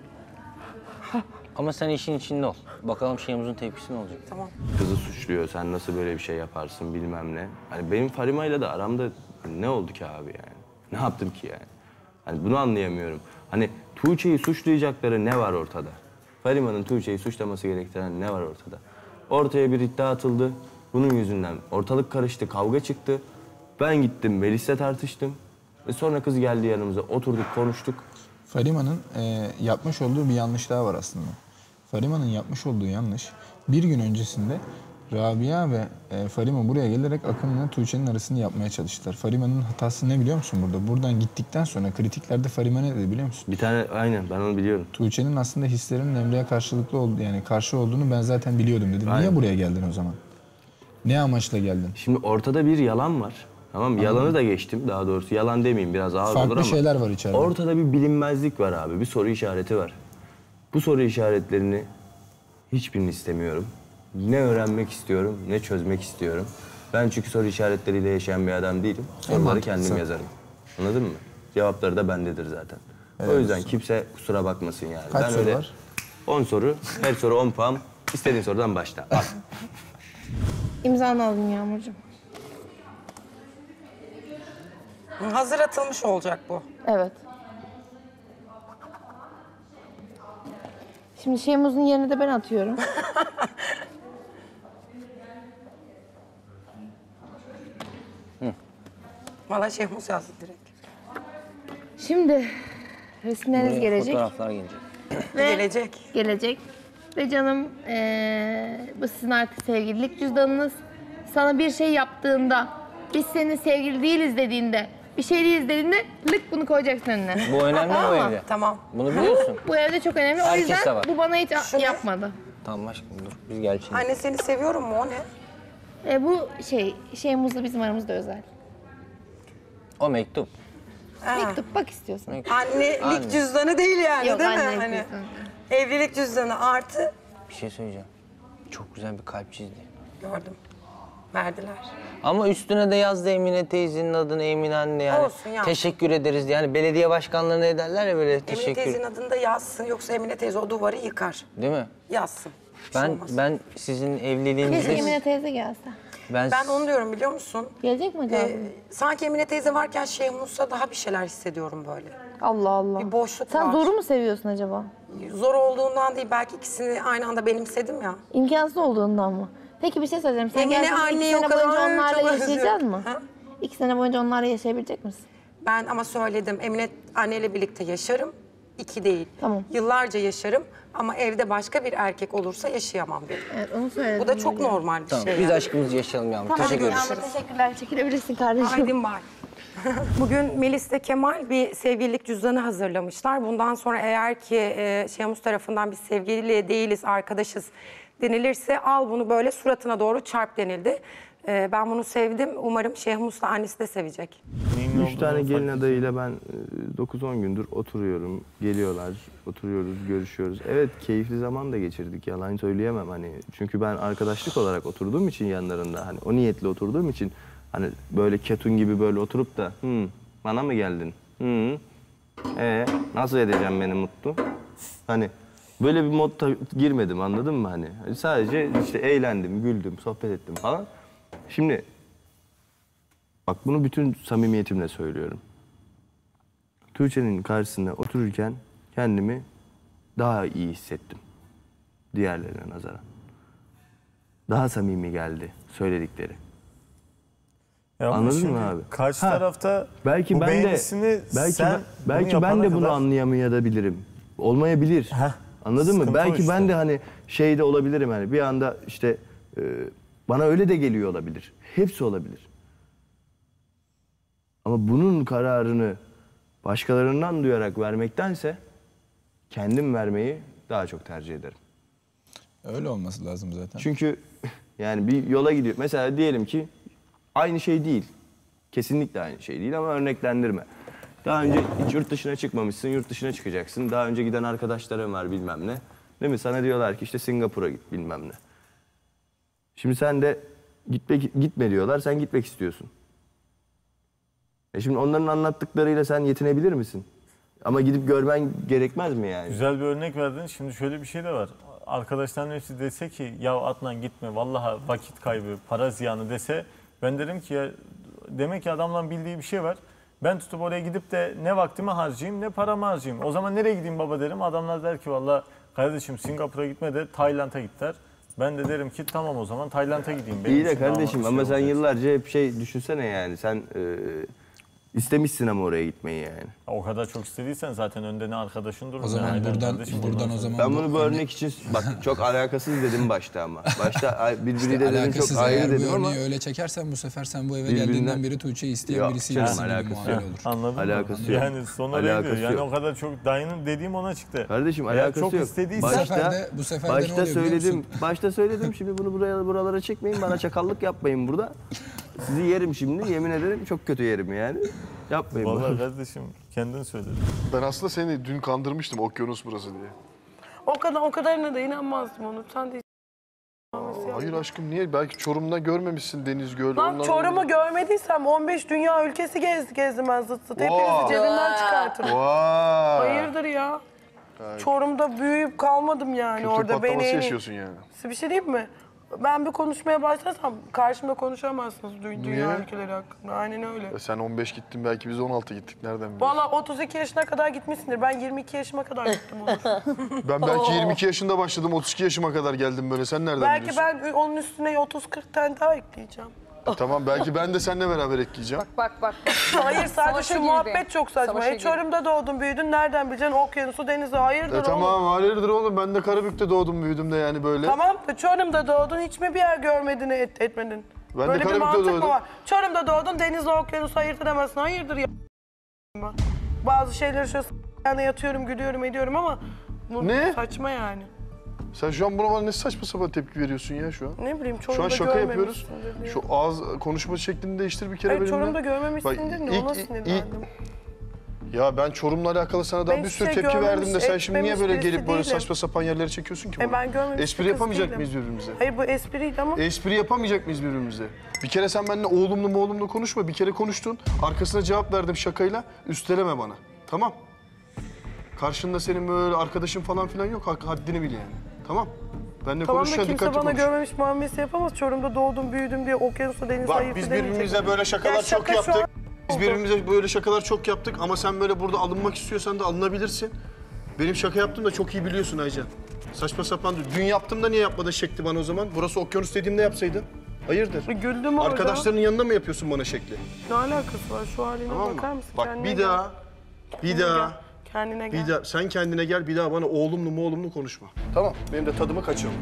Ama sen işin içinde ol. Bakalım şeyimizin tepkisi ne olacak? Tamam. Kızı suçluyor, sen nasıl böyle bir şey yaparsın bilmem ne. Hani benim Farima'yla da aramda ne oldu ki abi yani? Ne yaptım ki yani? Hani bunu anlayamıyorum. Hani Tuğçe'yi suçlayacakları ne var ortada? Farima'nın Tuğçe'yi suçlaması gerektiren ne var ortada? Ortaya bir iddia atıldı. Bunun yüzünden ortalık karıştı, kavga çıktı. Ben gittim, Melis'le tartıştım. Ve sonra kız geldi yanımıza, oturduk, konuştuk. Farima'nın e, yapmış olduğu bir yanlış daha var aslında. Farima'nın yapmış olduğu yanlış, bir gün öncesinde Rabia ve e, Farima buraya gelerek Akın'la Tuğçe'nin arasını yapmaya çalıştılar. Farima'nın hatası ne biliyor musun burada? Buradan gittikten sonra kritiklerde Farima ne dedi biliyor musun? Bir tane, aynen ben onu biliyorum. Tuğçe'nin aslında hislerinin Emre'ye karşılıklı oldu, yani karşı olduğunu ben zaten biliyordum dedi. Niye Aynen. buraya geldin o zaman? Ne amaçla geldin? Şimdi ortada bir yalan var. Tamam mı? Yalanı da geçtim daha doğrusu. Yalan demeyeyim, biraz ağır Farklı olur ama. şeyler var içeride. Ortada bir bilinmezlik var abi. Bir soru işareti var. Bu soru işaretlerini hiçbirini istemiyorum. Ne öğrenmek istiyorum, ne çözmek istiyorum. Ben çünkü soru işaretleriyle yaşayan bir adam değilim. Soruları mantıklısı. kendim yazarım. Anladın mı? Cevapları da bendedir zaten. Helal o yüzden olsun. kimse kusura bakmasın yani. Kaç ben soru öyle var? on soru, her soru on puan. İstediğin sorudan başla. Al. İmzanı aldım Yağmurcuğum. Hazır atılmış olacak bu. Evet. Şimdi Şeymuz'un yerine de ben atıyorum. Valla Şehmus yazdı direkt. Şimdi resimleriniz Buraya gelecek. fotoğraflar gelecek. Ve Gelecek. Gelecek. Ve canım eee, bu sizin artık sevgililik cüzdanınız. Sana bir şey yaptığında, biz senin sevgili değiliz dediğinde Bir şeyi izlediğinde lık bunu koyacaksın önüne. Bu önemli mi bu Tamam mı? evde? Tamam. Bunu biliyorsun. Bu evde çok önemli. O Herkes de yüzden var. bu bana hiç Şu ne? yapmadı. Tamam aşkım dur biz gel şimdi. Anne seni seviyorum mu o ne? E, bu şey, şey muzlu bizim aramızda özel. O mektup. Mektup bak istiyorsan. Annelik Anne. cüzdanı değil yani Yok, değil mi? annelik Hani cüzdanı. evlilik cüzdanı artı Bir şey söyleyeceğim. Çok güzel bir kalp çizdi. gördüm. Verdiler. Ama üstüne de yazdı Emine teyzenin adını Emine anne yani. Olsun ya. Teşekkür ederiz yani belediye başkanlarına ederler ya böyle Emine teşekkür. teyzenin adını da yazsın yoksa Emine teyze o duvarı yıkar. Değil mi? Yazsın. Bir şey Ben olmaz. ben sizin Keşke evliliğinizde Emine teyze gelse. ben, Ben onu diyorum biliyor musun? Gelecek mi acaba? Ee, sanki Emine teyze varken Şehmus'ta daha bir şeyler hissediyorum böyle. Allah Allah. Bir boşluk Sen var. zoru mu seviyorsun acaba? Zor olduğundan değil belki ikisini aynı anda benimsedim ya. İmkansız olduğundan mı? Peki bir şey söyleyeceğim. Sen Emine gerçekten iki anneyi o sene kadar boyunca onlarla çok yaşayacağız özlüyorum. mı? Ha? İki sene boyunca onlarla yaşayabilecek misin? Ben ama söyledim Emine anneyle birlikte yaşarım. İki değil. Tamam. Yıllarca yaşarım ama evde başka bir erkek olursa yaşayamam dedim. Evet onu söyledim. Bu da çok biliyorum. normal bir tamam, şey. biz yani. aşkımızı yaşayalım yavrum. Tamam, Teşekkür ederiz. Yağmur, teşekkürler. Çekilebilirsin kardeşim. Haydi bay. Bugün Melis'le Kemal bir sevgililik cüzdanı hazırlamışlar. Bundan sonra eğer ki e, Şemus tarafından biz sevgili değiliz, arkadaşız denilirse al bunu böyle suratına doğru çarp denildi. E, ben bunu sevdim. Umarım Şehmus'la annesi de sevecek. Üç tane gelin adayıyla ben dokuz on gündür oturuyorum. Geliyorlar, oturuyoruz, görüşüyoruz. Evet keyifli zaman da geçirdik. Yalan söyleyemem hani. Çünkü ben arkadaşlık olarak oturduğum için yanlarında hani o niyetle oturduğum için hani böyle ketun gibi böyle oturup da Hı, bana mı geldin? Hı. E nasıl edeceğim beni mutlu? Hani böyle bir modda girmedim anladın mı hani? Sadece işte eğlendim, güldüm, sohbet ettim falan. Şimdi bak bunu bütün samimiyetimle söylüyorum. Tuğçe'nin karşısında otururken kendimi daha iyi hissettim. Diğerlerine nazaran. Daha samimi geldi söyledikleri. Ya ama Anladın şimdi mı abi? Karşı Ha, tarafta belki bu ben de beğenisini belki sen ben, belki bunu ben yapana de bunu kadar- anlayamayabilirim. Olmayabilir. Anladın mı? sıkıntı o Belki işte. ben de hani şeyde olabilirim hani bir anda işte e, bana öyle de geliyor olabilir. Hepsi olabilir. Ama bunun kararını başkalarından duyarak vermektense kendim vermeyi daha çok tercih ederim. Öyle olması lazım zaten. Çünkü yani bir yola gidiyor. Mesela diyelim ki aynı şey değil. Kesinlikle aynı şey değil ama örneklendirme. Daha önce hiç yurt dışına çıkmamışsın, yurt dışına çıkacaksın. Daha önce giden arkadaşların var bilmem ne. Değil mi? Sana diyorlar ki işte Singapur'a git bilmem ne. Şimdi sen de gitme, gitme diyorlar, sen gitmek istiyorsun. E şimdi onların anlattıklarıyla sen yetinebilir misin? Ama gidip görmen gerekmez mi yani? Güzel bir örnek verdin. Şimdi şöyle bir şey de var. Arkadaşların hepsi dese ki ya Adnan gitme vallahi vakit kaybı, para ziyanı dese ben derim ki ya demek ki adamların bildiği bir şey var. Ben tutup oraya gidip de ne vaktimi harcayayım ne paramı harcayayım. O zaman nereye gideyim baba derim. Adamlar der ki vallahi kardeşim Singapur'a gitme de Tayland'a git der. Ben de derim ki tamam o zaman Tayland'a gideyim. Benim İyi de için daha kardeşim şey ama sen olacak. yıllarca hep şey düşünsene yani sen e, istemişsin ama oraya gitmeyi yani. O kadar çok istediysen zaten önde ne arkadaşın durur. O zaman ne ailen, buradan- kardeşim, buradan ondan o sonra. zaman- Ben bunu bu örnek için bak çok alakasız dedim başta ama. Başta ay- birbiriyle İşte dedim alakasız çok ayrı eğer dedim bu ama. örneği öyle çekersen bu sefer sen bu eve Birbirinden- geldiğinden beri Tuğçe'yi isteyen Yok birisiymişsin canım, gibi alakası muamele yok. olur. Anladın Alakası mı? yok. Yani son oraya Alakası gidiyor. Yani yok. o kadar çok dayının dediğim ona çıktı. Kardeşim Eğer alakası çok yok. istediysen- Bu Başta, sefer de- bu sefer de ne başta oluyor biliyor söyledim. musun? Başta söyledim. Şimdi bunu buraya buralara çekmeyin. Bana çakallık yapmayın burada. Sizi yerim şimdi. Yemin ederim çok kötü yerim yani. Yapmayın. Vallahi kardeşim kendin söyledin. Ben aslında seni dün kandırmıştım okyanus burası diye. O kadar o kadarına da inanmazdım onu. Sen de Hayır aşkım niye? Belki Çorum'da görmemişsin deniz, göl. Lan ondan Çorum'u dolayı. görmediysem on beş dünya ülkesi gez, gezdim ben zıt zıt. Vay. Hepinizi cebinden çıkartırım. Vay. Hayırdır ya? Çorum'da büyüyüp kalmadım yani Kültür orada. patlaması Beni en iyi- yaşıyorsun yani. Size bir şey diyeyim mi? Ben bir konuşmaya başlasam karşımda konuşamazsınız dü- dünya Niye? ülkeleri hakkında. Aynen öyle. Ya sen on beş gittin belki biz on altı gittik. Nereden biliyorsun? Valla otuz iki yaşına kadar gitmişsindir. Ben yirmi iki yaşıma kadar gittim olur. Ben belki yirmi iki yaşında başladım. otuz iki yaşıma kadar geldim böyle. Sen nereden Belki biliyorsun? ben onun üstüne otuz kırk tane daha ekleyeceğim. E, tamam belki ben de seninle beraber ekleyeceğim. Bak bak. Hayır sadece Savaşa şu girdi. muhabbet çok saçma. Savaşa E, Çorum'da doğdun büyüdün nereden bileceksin okyanusu denizi hayırdır E oğlum. tamam hayırdır oğlum. Ben de Karabük'te doğdum büyüdüm de yani böyle. Tamam da Çorum'da doğdun hiç mi bir yer görmedin et, etmedin? Ben de Böyle bir Karabük'te mantık mı doğdum. var? Çorum'da doğdun, denizle okyanusu ayırt edemezsin. Hayırdır ya? Bazı şeyleri şöyle s***lerine yatıyorum, gülüyorum, ediyorum ama bu Ne? saçma yani. Sen şu an buna bana ne saçma sapan tepki veriyorsun ya şu an? Ne bileyim, Çorum'da Şu an şaka yapıyoruz. görmemişsindir diye. Şu ağız konuşma şeklini değiştir bir kere Hayır, benimle. Çorum'da görmemişsindir Bak, de ilk- ona ilk- sinirlendim. Ya ben Çorum'la alakalı sana daha Ben bir hiçbir sürü şey tepki görmemiş, verdim de sen şimdi niye böyle etmemiş gelip böyle birisi değilim. saçma sapan yerlere çekiyorsun ki E bunu? ben görmemiş bir Espri kız yapamayacak değilim. mıyız birbirimize? Hayır bu espriydi ama. Espri yapamayacak mıyız birbirimize? Bir kere sen benimle oğlumlu mu oğlumlu konuşma. Bir kere konuştun. Arkasına cevap verdim şakayla. Üsteleme bana. Tamam. Karşında senin böyle arkadaşın falan filan yok. Hak- Haddini bil yani. Tamam. Benimle Tamam da konuşurken kimse dikkatli bana konuş. görmemiş muamelesi yapamaz. Çorum'da doğdum, büyüdüm diye okyanusta denizde Bak ayırt biz edemeyecek. birbirimize böyle şakalar Ya çok şaka şu yaptık. an Biz oldu. birbirimize böyle şakalar çok yaptık ama sen böyle burada alınmak istiyorsan da alınabilirsin. Benim şaka yaptığımı da çok iyi biliyorsun Aycan. Saçma sapan. Dün yaptığımda niye yapmadın şekli bana o zaman? Burası okyanus dediğimde yapsaydın. Hayırdır? Güldüm orada. Arkadaşlarının yanında mı yapıyorsun bana şekli? Ne alakası var? Şu haline Tamam bakar mı? mısın? Bak Kendine bir gel. daha, bir Kendine daha, gel. Kendine gel. bir daha. Sen kendine gel, bir daha bana oğlumlu mu oğlumlu konuşma. Tamam, benim de tadımı kaçırma.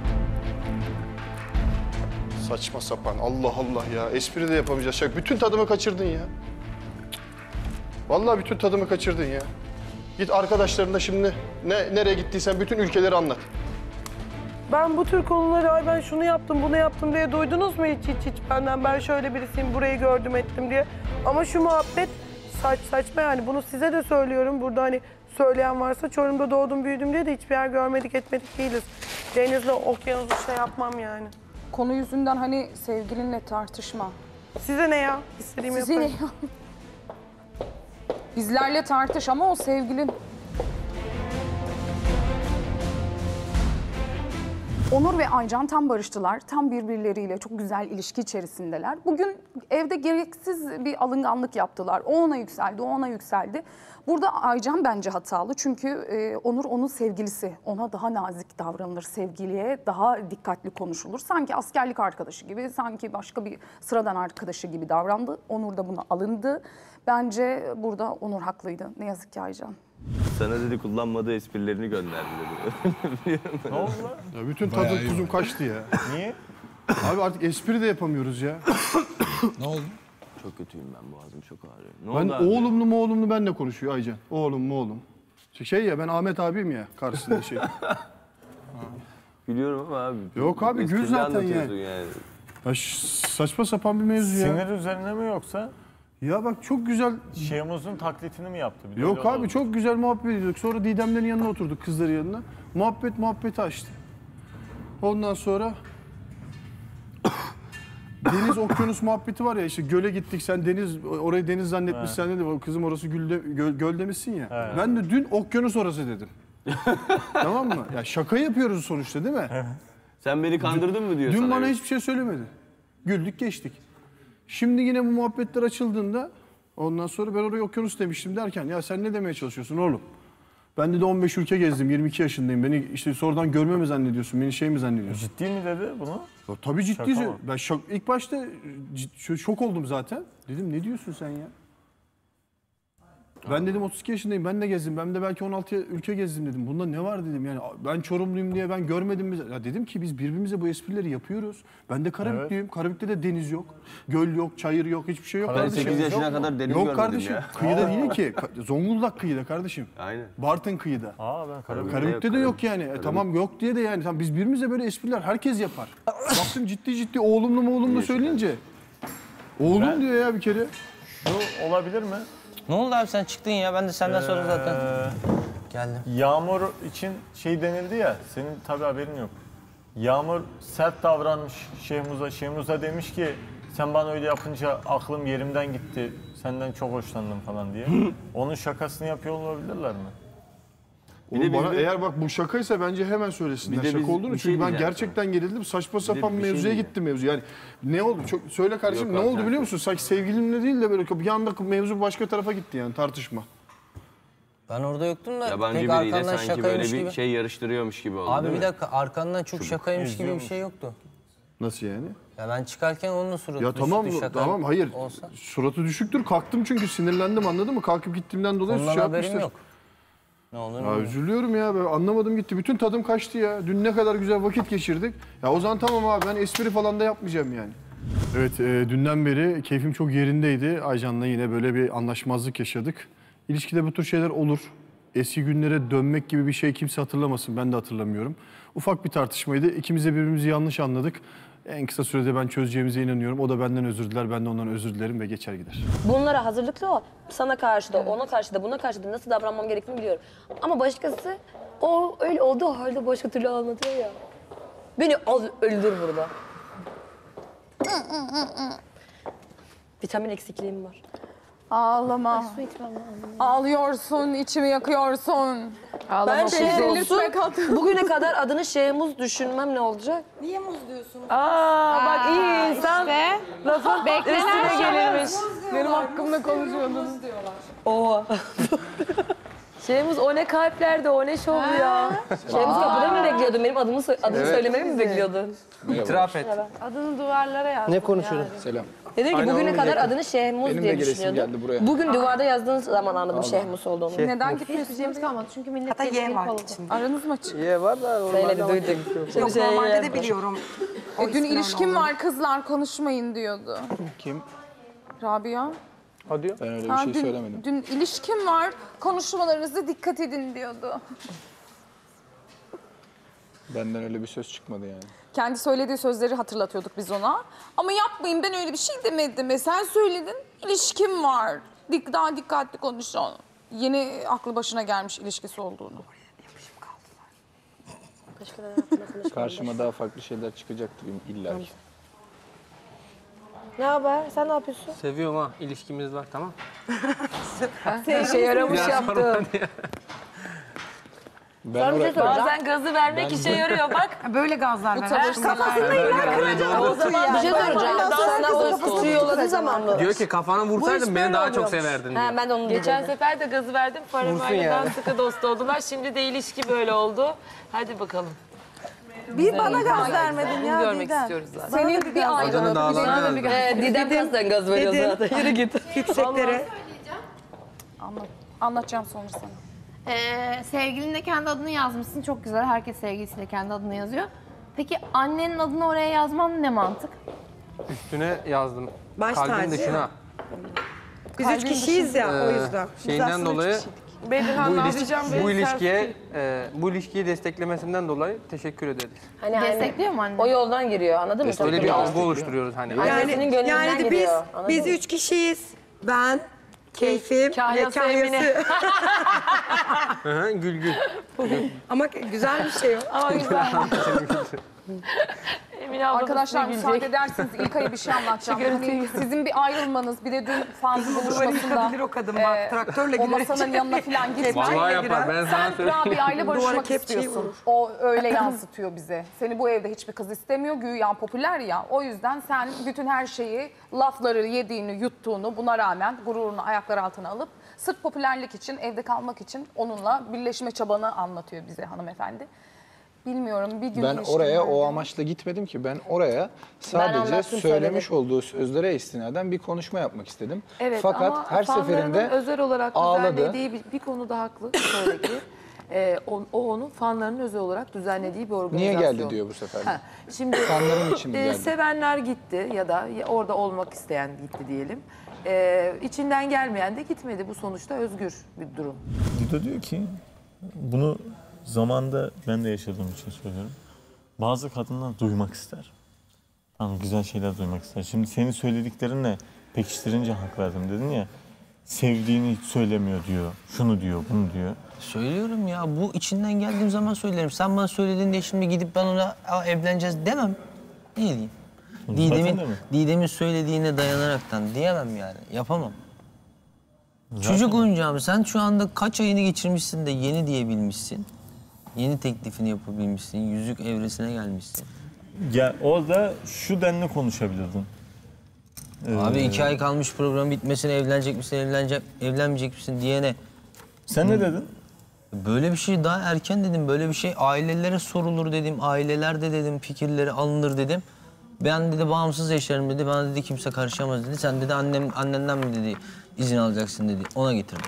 Saçma sapan, Allah Allah ya. Espri de yapamayacağız. Şaka. Bütün tadımı kaçırdın ya. Vallahi bütün tadımı kaçırdın ya. Git arkadaşlarına şimdi ne, nereye gittiysen bütün ülkeleri anlat. Ben bu tür konuları ay ben şunu yaptım, bunu yaptım diye duydunuz mu hiç hiç hiç benden? Ben şöyle birisiyim, burayı gördüm ettim diye. Ama şu muhabbet saç saçma yani. Bunu size de söylüyorum. Burada hani söyleyen varsa Çorum'da doğdum, büyüdüm diye de hiçbir yer görmedik, etmedik değiliz. Denizle okyanusu şey yapmam yani. Konu yüzünden hani sevgilinle tartışma. Size ne ya? İstediğimi Size ne yaparım. ya? Bizlerle tartış ama o sevgilin. Onur ve Aycan tam barıştılar. Tam birbirleriyle çok güzel ilişki içerisindeler. Bugün evde gereksiz bir alınganlık yaptılar. O ona yükseldi, o ona yükseldi. Burada Aycan bence hatalı. Çünkü e, Onur onun sevgilisi. Ona daha nazik davranılır, sevgiliye daha dikkatli konuşulur. Sanki askerlik arkadaşı gibi, sanki başka bir sıradan arkadaşı gibi davrandı. Onur da buna alındı. Bence burada Onur haklıydı. Ne yazık ki Aycan. Sana dedi kullanmadığı esprilerini gönderdi dedi. Ne oldu lan? Ya bütün tadım tuzum kaçtı ya. Niye? Abi artık espri de yapamıyoruz ya. Ne oldu? Çok kötüyüm ben, boğazım çok ağrıyor. Ne Ben oldu abi? oğlumlu mu oğlumlu benle konuşuyor Aycan. Oğlum mu oğlum. Şey ya ben Ahmet abiyim ya karşısında şey. Biliyorum ama abi. Yok abi gül Espri zaten anlatıyorsun yani. yani. Ya ş- saçma sapan bir mevzu ya. Sinir üzerine mi yoksa? Ya bak çok güzel. Şeyhumuzun taklitini mi yaptı? Bir de Yok öyle abi oldu. çok güzel muhabbet ediyorduk. Sonra Didemlerin yanına oturduk kızların yanına. Muhabbet muhabbeti açtı. Ondan sonra deniz okyanus muhabbeti var ya işte göle gittik sen deniz orayı deniz zannetmişsen dedi. O kızım orası gülde, göl, göl demişsin ya. Evet. Ben de dün okyanus orası dedim. Tamam mı? Ya şaka yapıyoruz sonuçta değil mi? Sen beni kandırdın mı diyor Dün sana? bana evet. hiçbir şey söylemedi. Güldük geçtik. Şimdi yine bu muhabbetler açıldığında ondan sonra ben oraya okyanus demiştim derken ya sen ne demeye çalışıyorsun oğlum? Ben de on beş ülke gezdim, yirmi iki yaşındayım. Beni işte sonradan görme mi zannediyorsun, beni şey mi zannediyorsun? Ciddi mi dedi bunu? Ya, tabii ciddi. Şaka mı? Ben şok, ilk başta cid- şok oldum zaten. Dedim ne diyorsun sen ya? Ben dedim otuz iki yaşındayım, ben de gezdim. Ben de belki on altı ülke gezdim dedim. Bunda ne var dedim yani. Ben Çorumluyum diye ben görmedim mi? Ya dedim ki biz birbirimize bu esprileri yapıyoruz. Ben de Karabüklüyüm. Karabük'te de deniz yok. Göl yok, çayır yok, hiçbir şey yok. Ben kardeşim. sekiz yaşına kadar deniz Yok görmedim kardeşim. ya. Kıyıda değil ki. Ka- Zonguldak kıyıda kardeşim. Aynen. Bartın kıyıda. Aa ben Karabük. Karabük'te de yok yani. E, tamam yok diye de yani. Tamam, biz birbirimize böyle espriler herkes yapar. Baktım ciddi ciddi oğlumlu mu oğlumlu söyleyince. Oğlum Ben- diyor ya bir kere. Şu olabilir mi? Ne oldu abi sen çıktın ya ben de senden sonra zaten Ee, geldim. Yağmur için şey denildi ya, senin tabii haberin yok. Yağmur sert davranmış Şehmuz'a. Şehmuz'a demiş ki sen bana öyle yapınca aklım yerimden gitti. Senden çok hoşlandım falan diye. Onun şakasını yapıyor olabilirler mi? Oğlum de bana biz bir- eğer bak bu şakaysa bence hemen söylesinler Bir de şaka biz olduğunu. bir Çünkü şey ben diyeceğim gerçekten gerildim. Saçma sapan bir bir şey mevzuya diyeceğim. gitti mevzu. Yani ne oldu? Çok söyle kardeşim Yok ne abi, oldu sen biliyor musun? Sanki sevgilimle değil de böyle bir anda mevzu başka tarafa gitti yani tartışma. Ben orada yoktum da Yabancı pek biriyle arkandan sanki böyle şakaymış bir gibi. şey yarıştırıyormuş gibi oldu Abi değil bir mi? dakika arkandan çok şakaymış gibi bir İzliyormuş. şey yoktu. Nasıl yani? Ya ben çıkarken onun suratı Ya tamam düşüktü, şaka tamam hayır. olsa. Suratı düşüktür. Kalktım çünkü sinirlendim anladın mı? Kalkıp gittiğimden dolayı Ondan şey haberim yapmıştır. yok. Ne olur Ya ne olur. üzülüyorum ya. Ben anlamadım gitti. Bütün tadım kaçtı ya. Dün ne kadar güzel vakit geçirdik. Ya o zaman tamam abi ben espri falan da yapmayacağım yani. Evet, e, dünden beri keyfim çok yerindeydi. Aycan'la yine böyle bir anlaşmazlık yaşadık. İlişkide bu tür şeyler olur. Eski günlere dönmek gibi bir şey kimse hatırlamasın, ben de hatırlamıyorum. Ufak bir tartışmaydı. İkimiz de birbirimizi yanlış anladık. En kısa sürede ben çözeceğimize inanıyorum. O da benden özür diler, ben de ondan özür dilerim ve geçer gider. Bunlara hazırlıklı ol. Sana karşı da, ona karşı da, buna karşı da nasıl davranmam gerektiğini biliyorum. Ama başkası o öyle olduğu halde başka türlü anlatıyor ya. Beni az öldür burada. Vitamin eksikliğim var. Ağlama. Su içmem lazım. Ağlıyorsun, içimi yakıyorsun. Ben Şehmuz'un Lütfen. bugüne kadar adını Şehmuz düşünmem ne olacak? Niye muz diyorsun? Aa, bak iyi insan lafın üstüne gelirmiş. Benim hakkımda konuşuyordunuz. Oha. Şehmuz o ne kalplerde, o ne şov ya. Şehmuz kapıda mı bekliyordun? Benim adımı, sö- adımı Evet. söylememi mi bekliyordun? İtiraf et. Adını duvarlara yaz. Ne konuşuyorsun? Selam. Dedim ki Aynen bugüne onu kadar diyecektim. adını Şehmuz Benim de diye gelesim düşünüyordum. geldi buraya. Bugün duvarda yazdığınız zaman anladım Allah. Şehmuz olduğunu. Şey- Neden küsmeyeceğimiz kalmadı çünkü millet Hatta Y var oldu. içinde. Aranız mı açık? Ye var da Söyledi, duydum. Yok normalde de biliyorum. O E, dün ismin öyle ilişkim olduğunu. var kızlar konuşmayın diyordu. Kim? Rabia. Hadi ya. Ben öyle bir Ha, şey dün, söylemedim. dün ilişkim var konuşmalarınıza dikkat edin diyordu. Benden öyle bir söz çıkmadı yani. Kendi söylediği sözleri hatırlatıyorduk biz ona. Ama yapmayın ben öyle bir şey demedim. E sen söyledin ilişkim var. Dik, daha dikkatli konuşun. Yeni aklı başına gelmiş ilişkisi olduğunu. Karşıma daha farklı şeyler çıkacaktır illa ki. Ne haber? Sen ne yapıyorsun? Seviyorum ha. İlişkimiz var tamam. İşe yaramış Biraz yaptım. sonra diye. Ben Sana bir şey oraya- soracağım. Bazen gazı vermek Ben- işe yarıyor bak. Böyle gazlar ver. Kafasını illa kıracağım. O zaman bir şey soracağım. Sana o suyu yolladığı zaman mı? Diyor ki kafana vursaydın beni daha çok severdin diyor. Ha, ben de onu Geçen diyeceğim. sefer de gazı verdim. Faramayla sıkı dost oldular. Şimdi de ilişki böyle oldu. Hadi bakalım. Bir bana gaz vermedin Bunu ya görmek Didem. istiyoruz zaten. Senin bir ayrılık. dağlarda bir de- Ee, Didem kasten gaz veriyor Dedim. zaten. Yürü git. Yükseklere. Anlat, anlatacağım sonra sana. Ee, sevgilin de kendi adını yazmışsın. Çok güzel. Herkes sevgilisiyle kendi adını yazıyor. Peki annenin adını oraya yazman ne mantık? Üstüne yazdım. Baş Kalbin tacı. dışına. Biz üç kişiyiz ya o Ee, yüzden. Biz Şeyinden aslında üç dolayı kişiydik. Bedirhan bu, ne iliş- yapacağım? bu Beni ilişkiye e, bu ilişkiyi desteklemesinden dolayı teşekkür ederiz. Hani anne, Destekliyor mu anne? o yoldan giriyor anladın mı? Öyle bir Tabii. algı oluşturuyoruz hani. Annesinin Yani, gönlünden yani de biz, giriyor. anladın biz mı? üç kişiyiz. Ben, Keyfim ve Kahyası Kahyası. Hı hı, gül gül. Ama güzel bir şey o. Ama güzel. Emine abla Arkadaşlar nasıl müsaade gülecek? ederseniz İlkay'a bir şey anlatacağım. Şu Hani görüntüyü- sizin bir ayrılmanız, bir de dün fazla Duvarı buluşmasında yıkabilir o kadın bak. e, Traktörle o gider. masanın yanına falan gitmeyin. Vallahi yapar ben sana Sen söyleyeyim. Rabia ile Duvara barışmak kepçeyi istiyorsun. vurur. O öyle yansıtıyor bize. Seni bu evde hiçbir kız istemiyor. Güya popüler ya. O yüzden sen bütün her şeyi, lafları yediğini, yuttuğunu buna rağmen gururunu ayaklar altına alıp sırf popülerlik için, evde kalmak için onunla birleşme çabanı anlatıyor bize hanımefendi. Bilmiyorum bir gün Ben ilişkim oraya o vardı. amaçla gitmedim ki. Ben oraya sadece anlattım, söylemiş söyledim. olduğu sözlere istinaden bir konuşma yapmak istedim. Evet Fakat ama her fanlarının seferinde özel olarak ağladı. düzenlediği bir, bir konuda haklı sonraki. Ee, o, o onun fanlarının özel olarak düzenlediği bir organizasyon. Niye geldi diyor bu sefer de. Ha, şimdi Fanlarım için mi e, geldi? sevenler gitti ya da ya orada olmak isteyen gitti diyelim. Ee, içinden gelmeyen de gitmedi. Bu sonuçta özgür bir durum. Dido diyor ki, bunu zamanda ben de yaşadığım için söylüyorum. Bazı kadınlar duymak ister. Tamam, güzel şeyler duymak ister. Şimdi senin söylediklerinle pekiştirince hak verdim dedin ya. Sevdiğini hiç söylemiyor diyor. Şunu diyor, bunu diyor. Söylüyorum ya, bu içinden geldiğim zaman söylerim. Sen bana söylediğin diye şimdi gidip ben ona "Aa, evleneceğiz" demem. Ne diyeyim? Zaten Didem'in, de mi? Didem'in söylediğine dayanaraktan diyemem yani. Yapamam. Zaten- Çocuk oyuncağı mı? Sen şu anda kaç ayını geçirmişsin de yeni diyebilmişsin. Yeni teklifini yapabilmişsin. Yüzük evresine gelmişsin. Ya orada şu denli konuşabilirdin. Ee, Abi iki ay kalmış program bitmesine, evlenecek misin, evlenecek, evlenmeyecek misin diyene. Sen ne dedin? Böyle bir şey daha erken dedim. Böyle bir şey ailelere sorulur dedim. Ailelerde dedim fikirleri alınır dedim. Ben dedi bağımsız yaşarım dedi. Bana dedi kimse karışamaz dedi. Sen dedi annem annenden mi dedi izin alacaksın dedi. Ona getirdim.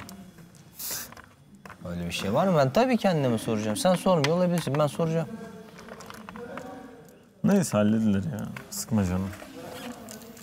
Öyle bir şey var mı? Ben tabii ki anneme soracağım. Sen sormuyor olabilirsin. Ben soracağım. Neyse halledilir ya. Sıkma canım.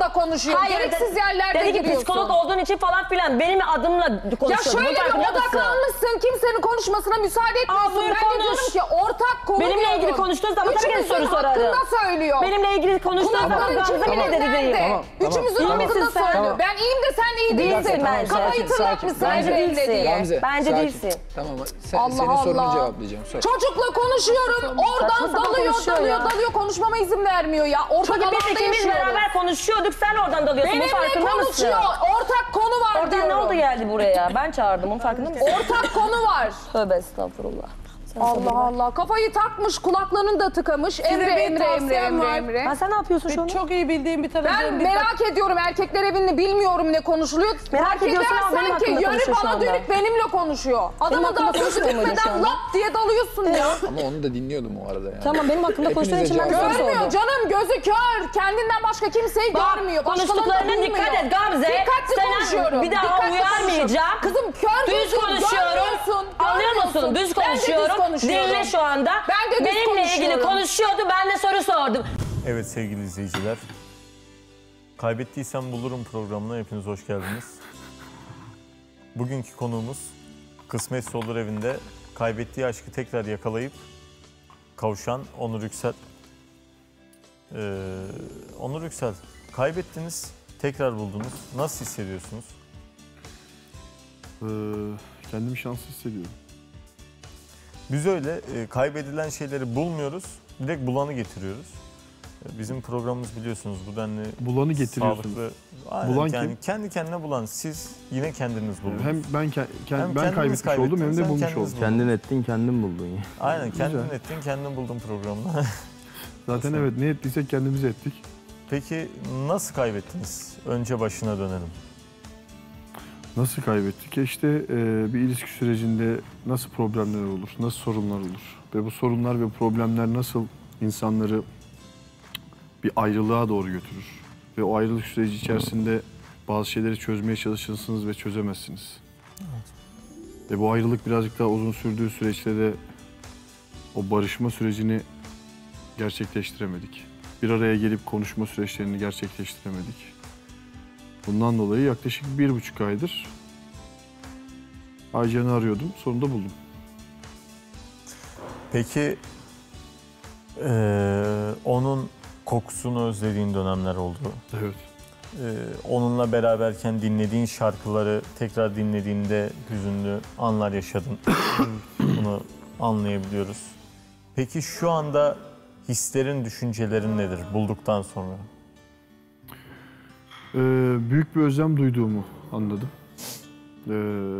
adımla konuşuyor. Hayır, Gereksiz de- yerlerde dedi ki giriyorsun. psikolog olduğun için falan filan benim adımla Ya konuşuyordu. şöyle bir odaklanmışsın, kimsenin konuşmasına müsaade etmiyorsun. buyur, Ben de konuş. diyorum ki ortak konu Benimle diyorum. ilgili konuştuğun zaman tabii ki Üçümüzün soru sorarım. hakkında söylüyor. Benimle ilgili konuştuğun zaman Kulakların Gamze içinde bile dedi nerede? değil. Tamam, tamam, Üçümüzün tamam. hakkında Tamam. söylüyor. Ben iyiyim de sen iyi Değilsin değilsin. bence. Kafayı Sakin, tırlatmışsın Bence Emre değilsin. Emre diye. Gamze, Bence sakin. değilsin. Tamam, sen, Allah senin sorunu Allah. cevaplayacağım. Sor. Çocukla konuşuyorum, oradan Saçma sapan dalıyor, konuşuyor dalıyor, ya. dalıyor. Konuşmama izin vermiyor ya. Ortak Çünkü biz alanda ikimiz yaşıyoruz. beraber konuşuyorduk. Sen oradan dalıyorsun. Bunun Benimle farkında mısın? konuşuyor. Ortak konu var Oradan diyorum. ne oldu geldi buraya? Ben çağırdım. Onun farkında mısın? Ortak konu var. Tövbe estağfurullah. Sen sabır Allah ver. Allah. Kafayı takmış, kulaklarını da tıkamış. Emre, bir Emre, Emre, tavsiyem Emre, var. Emre. Ha, sen ne yapıyorsun şu Ve an? çok iyi bildiğim bir tanıdığım Ben bir merak ediyorum. Erkekler evinde bilmiyorum ne konuşuluyor. Merak Erkekler ediyorsun ama benim sanki hakkımda yönü konuşuyor şu bana anda. dönük benimle konuşuyor. Adama hakkımda daha sözü konuşmuyor muydu şu bitmeden anda? lap diye dalıyorsun ya. Ama onu da dinliyordum o arada yani. Tamam, benim hakkımda konuştuğun Hepinize için ben de cevap soru verdim. Görmüyor sordum. canım, gözü kör. Kendinden başka kimseyi Bak, görmüyor. Başkalarını da konuştuklarına duymuyor. dikkat et Gamze. Dikkatli Sana konuşuyorum. bir daha dikkatli uyarmayacağım. konuşuyorum. Kızım kör Düz gözün, konuşuyorum. görmüyorsun, Anlıyor musun? görmüyorsun. Düz Ben de konuşuyorum. konuşuyorum. Dinle şu anda. Ben de düz Benimle ilgili konuşuyorum. konuşuyordu. Ben de soru sordum. Evet sevgili izleyiciler. Kaybettiysem Bulurum programına hepiniz hoş geldiniz. Bugünkü konuğumuz Kısmetse Olur evinde kaybettiği aşkı tekrar yakalayıp kavuşan Onur Yüksel. Ee, Onur Yüksel, kaybettiniz, tekrar buldunuz. Nasıl hissediyorsunuz? Ee, kendimi şanslı hissediyorum. Biz öyle e, kaybedilen şeyleri bulmuyoruz, direkt bulanı getiriyoruz. E, Bizim programımız biliyorsunuz bu denli Bulanı getiriyorsunuz. sağlıklı. Aynen, Bulan yani kim? kendi kendine bulan. Siz yine kendiniz buldunuz. Hem ben ke- ke- Hem ben kendiniz kaybetmiş oldum hem kaybettiniz, de hem bulmuş kendiniz oldum. buldunuz. Kendin ettin, kendin buldun ya. Aynen kendin Güzel. ettin, kendin buldun programını. Zaten evet ne ettiysek kendimiz ettik. Peki nasıl kaybettiniz? Önce başına dönelim. Nasıl kaybettik? İşte e, bir ilişki sürecinde nasıl problemler olur, nasıl sorunlar olur ve bu sorunlar ve problemler nasıl insanları bir ayrılığa doğru götürür ve o ayrılık süreci içerisinde bazı şeyleri çözmeye çalışırsınız ve çözemezsiniz. Ve bu ayrılık birazcık daha uzun sürdüğü süreçte de o barışma sürecini gerçekleştiremedik. Bir araya gelip konuşma süreçlerini gerçekleştiremedik. Bundan dolayı yaklaşık bir buçuk aydır Aycan'ı arıyordum. Sonunda buldum. Peki eee, onun kokusunu özlediğin dönemler oldu. Evet. Eee, onunla beraberken dinlediğin şarkıları tekrar dinlediğinde hüzünlü anlar yaşadın. Bunu anlayabiliyoruz. Peki şu anda hislerin, düşüncelerin nedir bulduktan sonra? Ee, büyük bir özlem duyduğumu anladım. Ee,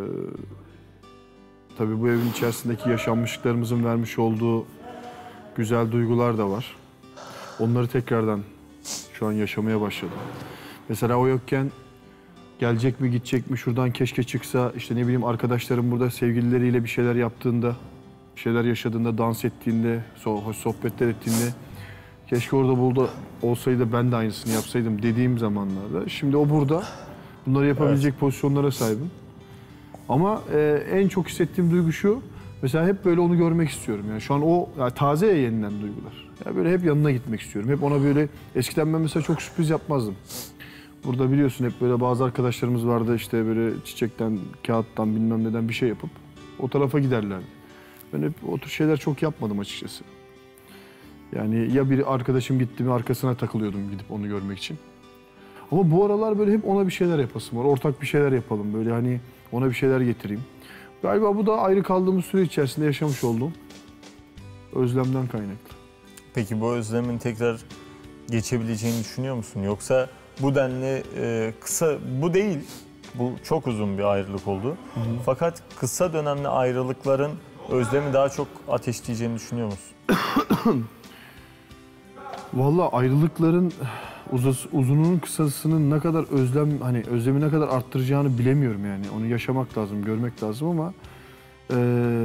tabii bu evin içerisindeki yaşanmışlıklarımızın vermiş olduğu güzel duygular da var. Onları tekrardan şu an yaşamaya başladım. Mesela o yokken gelecek mi gidecek mi şuradan keşke çıksa, işte ne bileyim arkadaşlarım burada sevgilileriyle bir şeyler yaptığında, bir şeyler yaşadığında, dans ettiğinde, hoş sohbetler ettiğinde keşke orada buldu olsaydı ben de aynısını yapsaydım dediğim zamanlarda. Şimdi o burada. Bunları yapabilecek evet. pozisyonlara sahibim. Ama e, en çok hissettiğim duygu şu. Mesela hep böyle onu görmek istiyorum. Yani şu an o yani taze ya yeniden duygular. Yani böyle hep yanına gitmek istiyorum. Hep ona böyle eskiden ben mesela çok sürpriz yapmazdım. Burada biliyorsun hep böyle bazı arkadaşlarımız vardı işte böyle çiçekten, kağıttan bilmem neden bir şey yapıp o tarafa giderlerdi. Ben hep o tür şeyler çok yapmadım açıkçası. Yani ya bir arkadaşım gitti mi arkasına takılıyordum gidip onu görmek için. Ama bu aralar böyle hep ona bir şeyler yapasım var. Ortak bir şeyler yapalım böyle hani ona bir şeyler getireyim. Galiba bu da ayrı kaldığımız süre içerisinde yaşamış olduğum özlemden kaynaklı. Peki bu özlemin tekrar geçebileceğini düşünüyor musun? Yoksa bu denli e, kısa, bu değil, bu çok uzun bir ayrılık oldu. Hı hı. Fakat kısa dönemli ayrılıkların özlemi daha çok ateşleyeceğini düşünüyor musun? Vallahi ayrılıkların uzas, uzununun kısasının ne kadar özlem hani özlemi ne kadar arttıracağını bilemiyorum yani. Onu yaşamak lazım, görmek lazım ama e,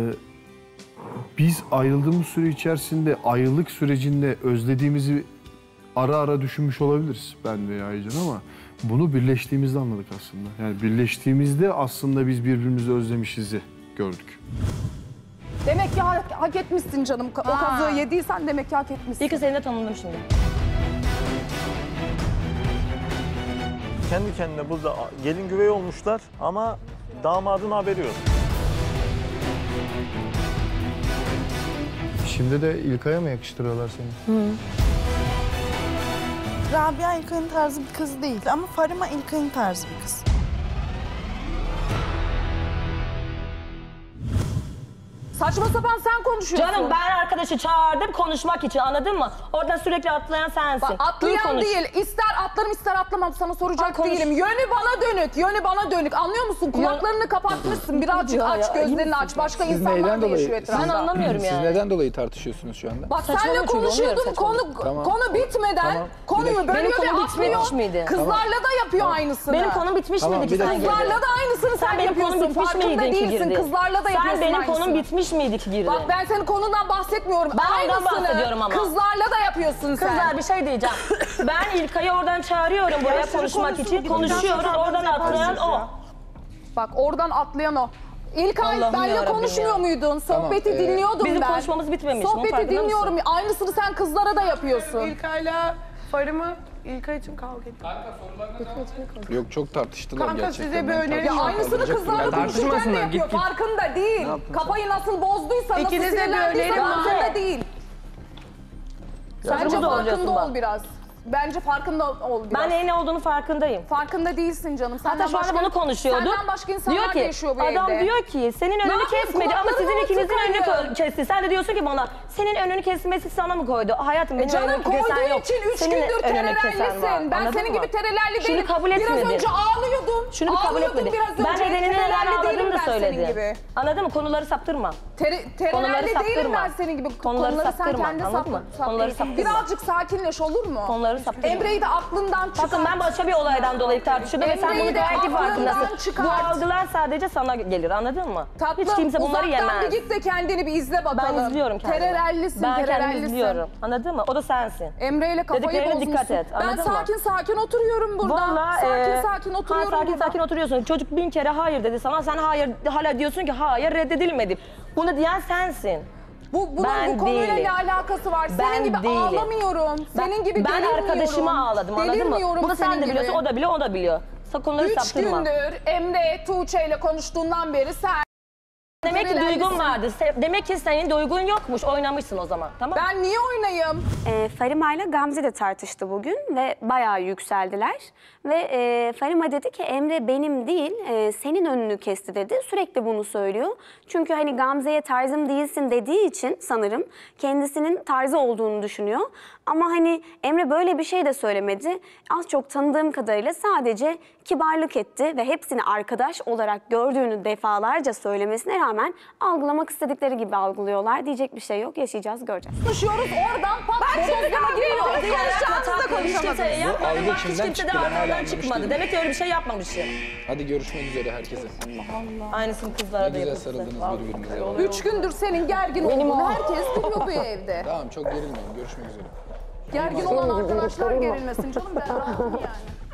biz ayrıldığımız süre içerisinde ayrılık sürecinde özlediğimizi ara ara düşünmüş olabiliriz ben ve Aycan ama bunu birleştiğimizde anladık aslında. Yani birleştiğimizde aslında biz birbirimizi özlemişizi gördük. Demek ki hak, hak etmişsin canım. O kazığı yediysen demek ki hak etmişsin. İlk seni de tanıdım şimdi. kendi kendine burada gelin güvey olmuşlar ama damadın haberi yok. Şimdi de İlkay'a mı yakıştırıyorlar seni? Hı. Rabia İlkay'ın tarzı bir kız değil ama Farima İlkay'ın tarzı bir kız. Saçma sapan sen konuşuyorsun. Canım ben arkadaşı çağırdım konuşmak için, anladın mı? Oradan sürekli atlayan sensin. Bak, atlayan Duy konuş. değil. İster atlarım ister atlamam, sana soracak Ha, konuş. değilim. Yönü bana dönük, yönü bana dönük. Anlıyor musun? Kulaklarını kapatmışsın. Birazcık Ya, aç, ya, gözlerini aç. Başka Siz insanlar neyden da dolayı, yaşıyor etrafında. Ben anlamıyorum siz yani. neden dolayı tartışıyorsunuz şu anda? Bak Saçmalama senle çünkü, konuşuyordum, oluyor, konu saçmalama. Tamam. konu bitmeden Tamam. konuyu Bir dakika. bölüyor Benim ve konum atlıyor. bitmemiş miydi? Kızlarla da yapıyor aynısını. Benim konum bitmiş Tamam, miydi bir ki sen dakika. girdin? Kızlarla da aynısını sen, Sen benim yapıyorsun. konum bitmiş Farkında miydin ki değilsin. girdin? Kızlarla da yapıyorsun Sen benim aynısını. konum bitmiş miydi ki girdin? Bak ben senin konundan bahsetmiyorum. Ben ondan Aynısını bahsediyorum ama. kızlarla da yapıyorsun sen. Kızlar bir şey diyeceğim. Ben İlkay'ı oradan çağırıyorum buraya Yaşları konuşmak konuşsun, için. gidin Konuşuyoruz, biraz oradan yaparsınız atlayan ya. o. Bak oradan atlayan o. İlkay Allah'ım benle yarabbim konuşmuyor ya. muydun? Sohbeti Tamam, e, dinliyordum Bizim ben. konuşmamız bitmemiş. Bunun Sohbeti farkında dinliyorum. mısın? Aynısını sen kızlara da yapıyorsun. İlkay'la Farima İlkay için kavga ediyor. Yok çok tartıştılar Kanka, gerçekten. size bir Ben önerim Ya tartışmam. var. aynısını Kaldıracak kızlarla durumda değilim. konuşurken de Tartışmasınlar, yapıyor. git, git. Farkında değil. Kafayı nasıl bozduysa, nasıl İkinize bir sinirlendiyse önerim var. farkında değil. Bence Yardımcı da olacaksın farkında bak. ol biraz. Bence farkında ol biraz. Ben neyin ne olduğunu farkındayım. Farkında değilsin canım. Senden Hatta şu anda başka- bunu konuşuyorduk. Senden başka insanlar Diyor da ki, yaşıyor bu adam evde. diyor ki senin önünü yapayım, kesmedi ama kulaklarını sizin ikinizin önünü tıkayım. ko- kesti. Sen de diyorsun ki bana senin önünü kesmesi sana mı koydu? Hayatım benim E canım önümü koyduğu kesen yok. için üç Senin gündür önünü kesen var. terörellisin. Ben Anladın senin mı? gibi terörelli Şunu değilim. kabul etmedin. Biraz önce ağlıyordun. Şunu kabul Ağlıyordun etmedi. biraz Ben önce. nedenini neden Terörelli ağladığımı değilim da ben senin söyledim. gibi. Anladın mı? Konuları saptırma. Ter terörelli değilim saptırma. ben senin gibi. Konuları Konuları sen saptırma, kendi anladın mı? sap- Konuları sap- saptırma. Birazcık sakinleş olur mu? Konuları saptırma. Emre'yi de aklından çıkar. Bakın ben başka bir olaydan dolayı tartışıyordum ve sen Emre'yi bunu de gayet iyi aklından farkındasın. çıkart. Bu algılar sadece sana gelir, anladın mı? Tatlım, Hiç kimse bunları uzaktan yemez. bir git de kendini bir izle bakalım. Ben izliyorum kendimi. Terörellisin, Ben kendimi terörellisin. izliyorum. Anladın mı? O da sensin. Emre ile kafayı Dediklerine bozmuşsun. dikkat et, Ben anladın mı? sakin sakin oturuyorum burada. Vallahi, sakin e, sakin oturuyorum ha, sakin burada. sakin oturuyorsun. Çocuk bin kere hayır dedi sana. Sen hayır hala diyorsun ki hayır reddedilmedi. Bunu diyen sensin. Bu, bunun Ben bu konuyla değilim. ne alakası var? Ben Senin gibi değilim. ağlamıyorum. Senin gibi Ben delirmiyorum. arkadaşıma ağladım, anladın mı? Delirmiyorum Bunu sen senin de gibi. biliyorsun, o da biliyor, o da biliyor. Sa- Konuları Üç saptırma. gündür Emre Tuğçe ile konuştuğundan beri sen... Demek ki terörellisin. duygun vardı. Se- Demek ki senin duygun yokmuş. Oynamışsın o zaman. Tamam mı? Ben niye oynayayım? E, Farima ile Gamze de tartıştı bugün ve bayağı yükseldiler. Ve e, Farima dedi ki Emre benim değil e, senin önünü kesti dedi. Sürekli bunu söylüyor. Çünkü hani Gamze'ye tarzım değilsin dediği için sanırım kendisinin tarzı olduğunu düşünüyor. Ama hani Emre böyle bir şey de söylemedi. Az çok tanıdığım kadarıyla sadece kibarlık etti ve hepsini arkadaş olarak gördüğünü defalarca söylemesine rağmen algılamak istedikleri gibi algılıyorlar. Diyecek bir şey yok. Yaşayacağız, göreceğiz. Konuşuyoruz oradan pat Ben bodozlama giriyor. Konuşacağınızı da Hiç kimseye konuşamadınız. yapmadım. algı Bak hiç kimden kimse de çıktı? Ben hala ağzından anlamış çıkmadı. değilim. Demek ki öyle bir şey yapmamışım. Hadi görüşmek üzere herkese. Aynısını kızlara Ne da güzel yapıyorsun. sarıldınız birbirinize. Üç gündür senin gergin Benim olduğunu o. herkes biliyor bu evde. Tamam çok gerilmeyin. Görüşmek üzere. Gergin olan arkadaşlar gerilmesin canım, ben rahatım yani.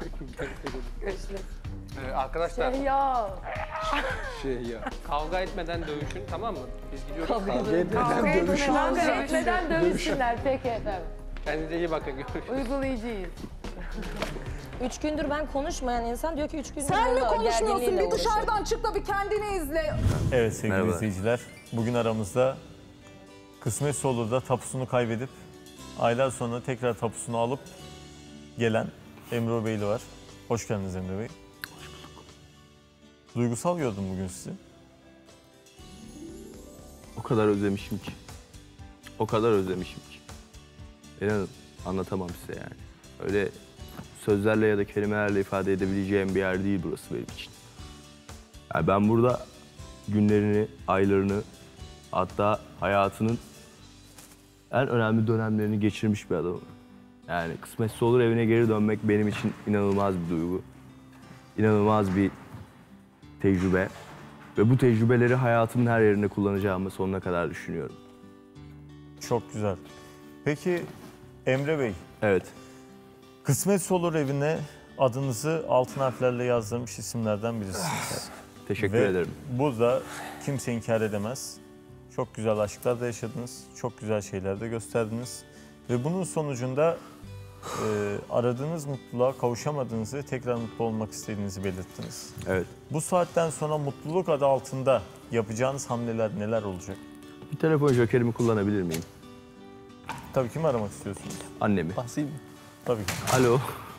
Ee, arkadaşlar Ya. Şey ya. kavga etmeden dövüşün, tamam mı? Biz gidiyoruz. Kavga etmeden Kavga etmeden dövüşsünler peki efendim. Kendinize iyi bakın. Görüşürüz. Uygulayıcıyız. Üç gündür ben konuşmayan insan diyor ki üç gündür Sen mi onunla konuşmuyorsun? gerginliğiyle Bir uğraşıyorum. dışarıdan çık da bir kendini izle. Evet sevgili Merhaba. izleyiciler, bugün aramızda kısmetse olur da tapusunu kaybedip aylar sonra tekrar tapusunu alıp gelen Emre Beyli var. Hoş geldiniz Emre Bey. Duygusal gördüm bugün sizi. O kadar özlemişim ki. O kadar özlemişim ki. İnanın anlatamam size yani. Öyle sözlerle ya da kelimelerle ifade edebileceğim bir yer değil burası benim için. Yani ben burada günlerini, aylarını, hatta hayatının en önemli dönemlerini geçirmiş bir adamım. Yani kısmetse olur evine geri dönmek benim için inanılmaz bir duygu. İnanılmaz bir tecrübe. Ve bu tecrübeleri hayatımın her yerinde kullanacağımı sonuna kadar düşünüyorum. Çok güzel. Peki Emre Bey, Evet. kısmetse olur evine adınızı altın harflerle yazdırmış isimlerden birisiniz. Teşekkür Ve ederim. burada kimse inkar edemez. Çok güzel aşklar da yaşadınız, çok güzel şeyler de gösterdiniz. Ve bunun sonucunda e, aradığınız mutluluğa kavuşamadığınızı, tekrar mutlu olmak istediğinizi belirttiniz. Evet. Bu saatten sonra mutluluk adı altında yapacağınız hamleler neler olacak? Bir telefon jokerimi kullanabilir miyim? Tabii, kimi aramak istiyorsunuz? Annemi. Basayım mı? Tabii ki. Alo.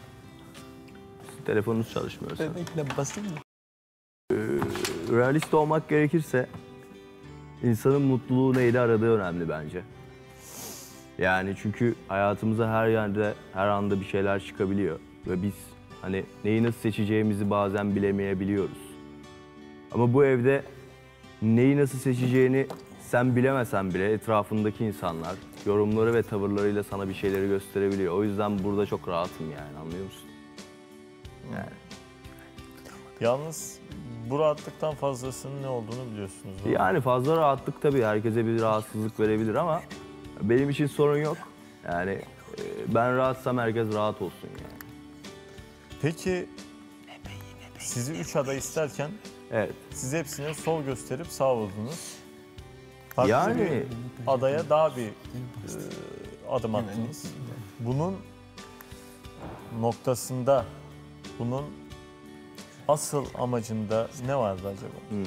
Telefonunuz çalışmıyor. Bekle, basayım mı? Ee, realist olmak gerekirse insanın mutluluğu neyle aradığı önemli bence. Yani çünkü hayatımıza her yerde, her anda bir şeyler çıkabiliyor. Ve biz hani neyi nasıl seçeceğimizi bazen bilemeyebiliyoruz. Ama bu evde neyi nasıl seçeceğini sen bilemesen bile etrafındaki insanlar yorumları ve tavırlarıyla sana bir şeyleri gösterebiliyor. O yüzden burada çok rahatım yani, anlıyor musun? Yani. Yalnız bu rahatlıktan fazlasının ne olduğunu biliyorsunuz. Yani fazla rahatlık tabii herkese bir rahatsızlık verebilir ama benim için sorun yok. Yani e, ben rahatsam herkes rahat olsun yani. Peki sizi üç aday isterken evet. siz hepsine sol gösterip sağ vurdunuz. Farklı Yani bir adaya daha bir e, adım attınız. Bunun noktasında, bunun asıl amacında ne vardı acaba? Hmm.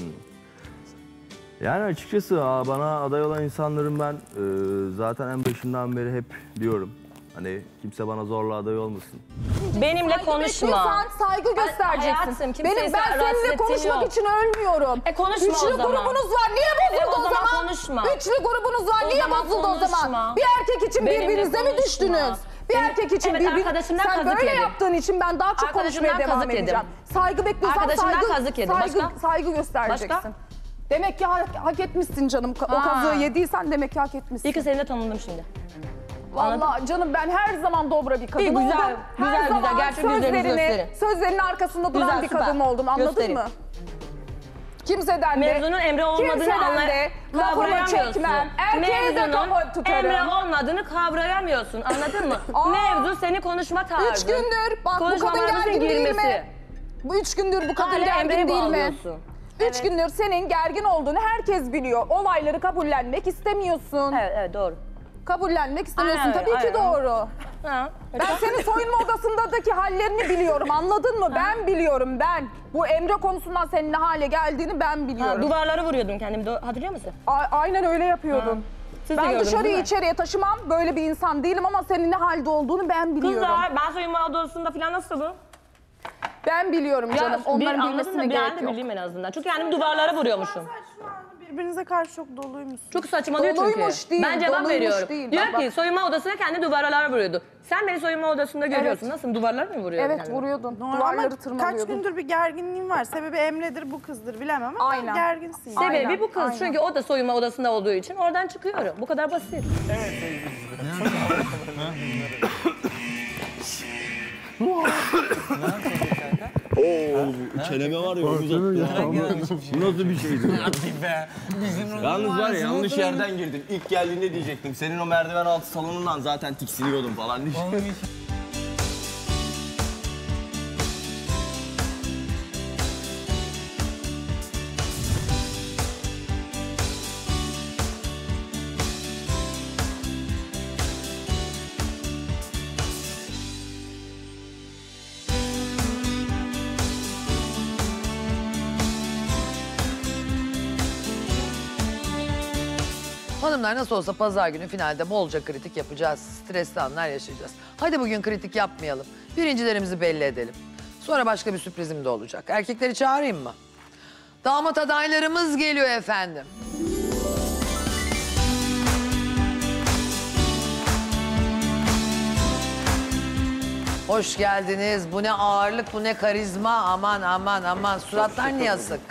Yani açıkçası bana aday olan insanların ben e, zaten en başından beri hep diyorum. Hani kimse bana zorla aday olmasın. Benimle konuşma. Bekliyorsan saygı göstereceksin. Hayatım, kimseyi Benim, ben rahatsız seninle ettiğim konuşmak yok. için ölmüyorum. E konuşma Üçlü o zaman. grubunuz var. Niye bozuldu E o o zaman zaman? konuşma. Üçlü grubunuz var. O Niye zaman bozuldu o zaman? konuşma. Bir erkek için Benimle birbirinize mi konuşma. düştünüz? Bir Benim- erkek için evet, birbirinize... arkadaşımdan Sen kazık böyle yedim. yaptığın için ben daha çok konuşmaya Arkadaşımdan devam kazık edeceğim. yedim. Saygı bekliyorsan Arkadaşımdan saygı, kazık yedim. saygı, Başka? saygı göstereceksin. Başka? Demek ki hak, hak etmişsin canım. O Aa. kazığı yediysen demek ki hak etmişsin. İyi ki seni de tanıdım şimdi. Vallahi canım ben her zaman dobra bir kadın İyi, güzel, oldum. güzel, her güzel. zaman Gerçek yüzlerinizi sözlerini, gösterin. sözlerinin arkasında duran Güzel, bir süper. kadın oldum. Anladın Gösterin. mı? Kimseden de, Mevzunun Emre olmadığını kimseden anlay- de lafımı kavrayamıyorsun. çekmem. Erkeğe de Mevzunun kafa tutarım. Emre olmadığını kavrayamıyorsun, anladın mı? Aa, Mevzu senin konuşma tarzın. Üç gündür bak bu kadın konuşmalarımızın gergin değil girmesi. mi? Bu üç gündür bu kadın Hala gergin Emre'yi değil mi? bağlıyorsun. Üç gündür senin gergin olduğunu herkes biliyor. Olayları kabullenmek istemiyorsun. Evet, evet doğru. Kabullenmek istemiyorsun. Aynen, Tabii ki aynen. doğru. Ha, Ben senin soyunma odasındaki hallerini biliyorum. Anladın mı? Ben biliyorum ben. Bu Emre konusundan senin ne hale geldiğini ben biliyorum. Ha, duvarlara vuruyordum kendimi. Do- Hatırlıyor musun? A- aynen öyle yapıyordun. Ha. Siz de Ben gördünüz, dışarıyı değil mi? içeriye taşımam. Böyle bir insan değilim ama senin ne halde olduğunu ben biliyorum. Kızlar, ben soyunma odasında falan nasıl bu? Ben biliyorum canım. Ya, Onların bir, anladın bilmesine mı? gerek Ben de yok. bileyim en azından. Çünkü kendimi duvarlara vuruyormuşum. Birbirinize karşı çok doluymuşsun. Çok saçmalıyor çünkü. Doluymuş değil, Ben cevap doluymuş veriyorum. değil. Diyor Bak, bak. ki soyunma odasına kendi duvarlara vuruyordu. Sen beni soyunma odasında görüyorsun. Evet. Nasıl? Duvarlara mı vuruyorsun Evet kendini? vuruyordun. Normal Duvarları ama tırmalıyordun. kaç gündür bir gerginliğin var. Sebebi Emre'dir, bu kızdır bilemem ama Aynen. gerginsin. Sebebi Aynen, bu kız. aynen. Çünkü o da soyunma odasında olduğu için oradan çıkıyorum. Bu kadar basit. Oo, çeneme var ya omuz attı ya. Bu nasıl bir şeydi? Yalnız var ya yanlış yerden girdim. İlk geldiğinde diyecektim. Senin o merdiven altı salonundan zaten tiksiniyordum falan diye. Hanımlar nasıl olsa pazar günü finalde bolca kritik yapacağız. Stresli anlar yaşayacağız. Hadi bugün kritik yapmayalım. Birincilerimizi belli edelim. Sonra başka bir sürprizim de olacak. Erkekleri çağırayım mı? Damat adaylarımız geliyor efendim. Hoş geldiniz. Bu ne ağırlık, bu ne karizma. Aman aman aman. Suratlar niye asık?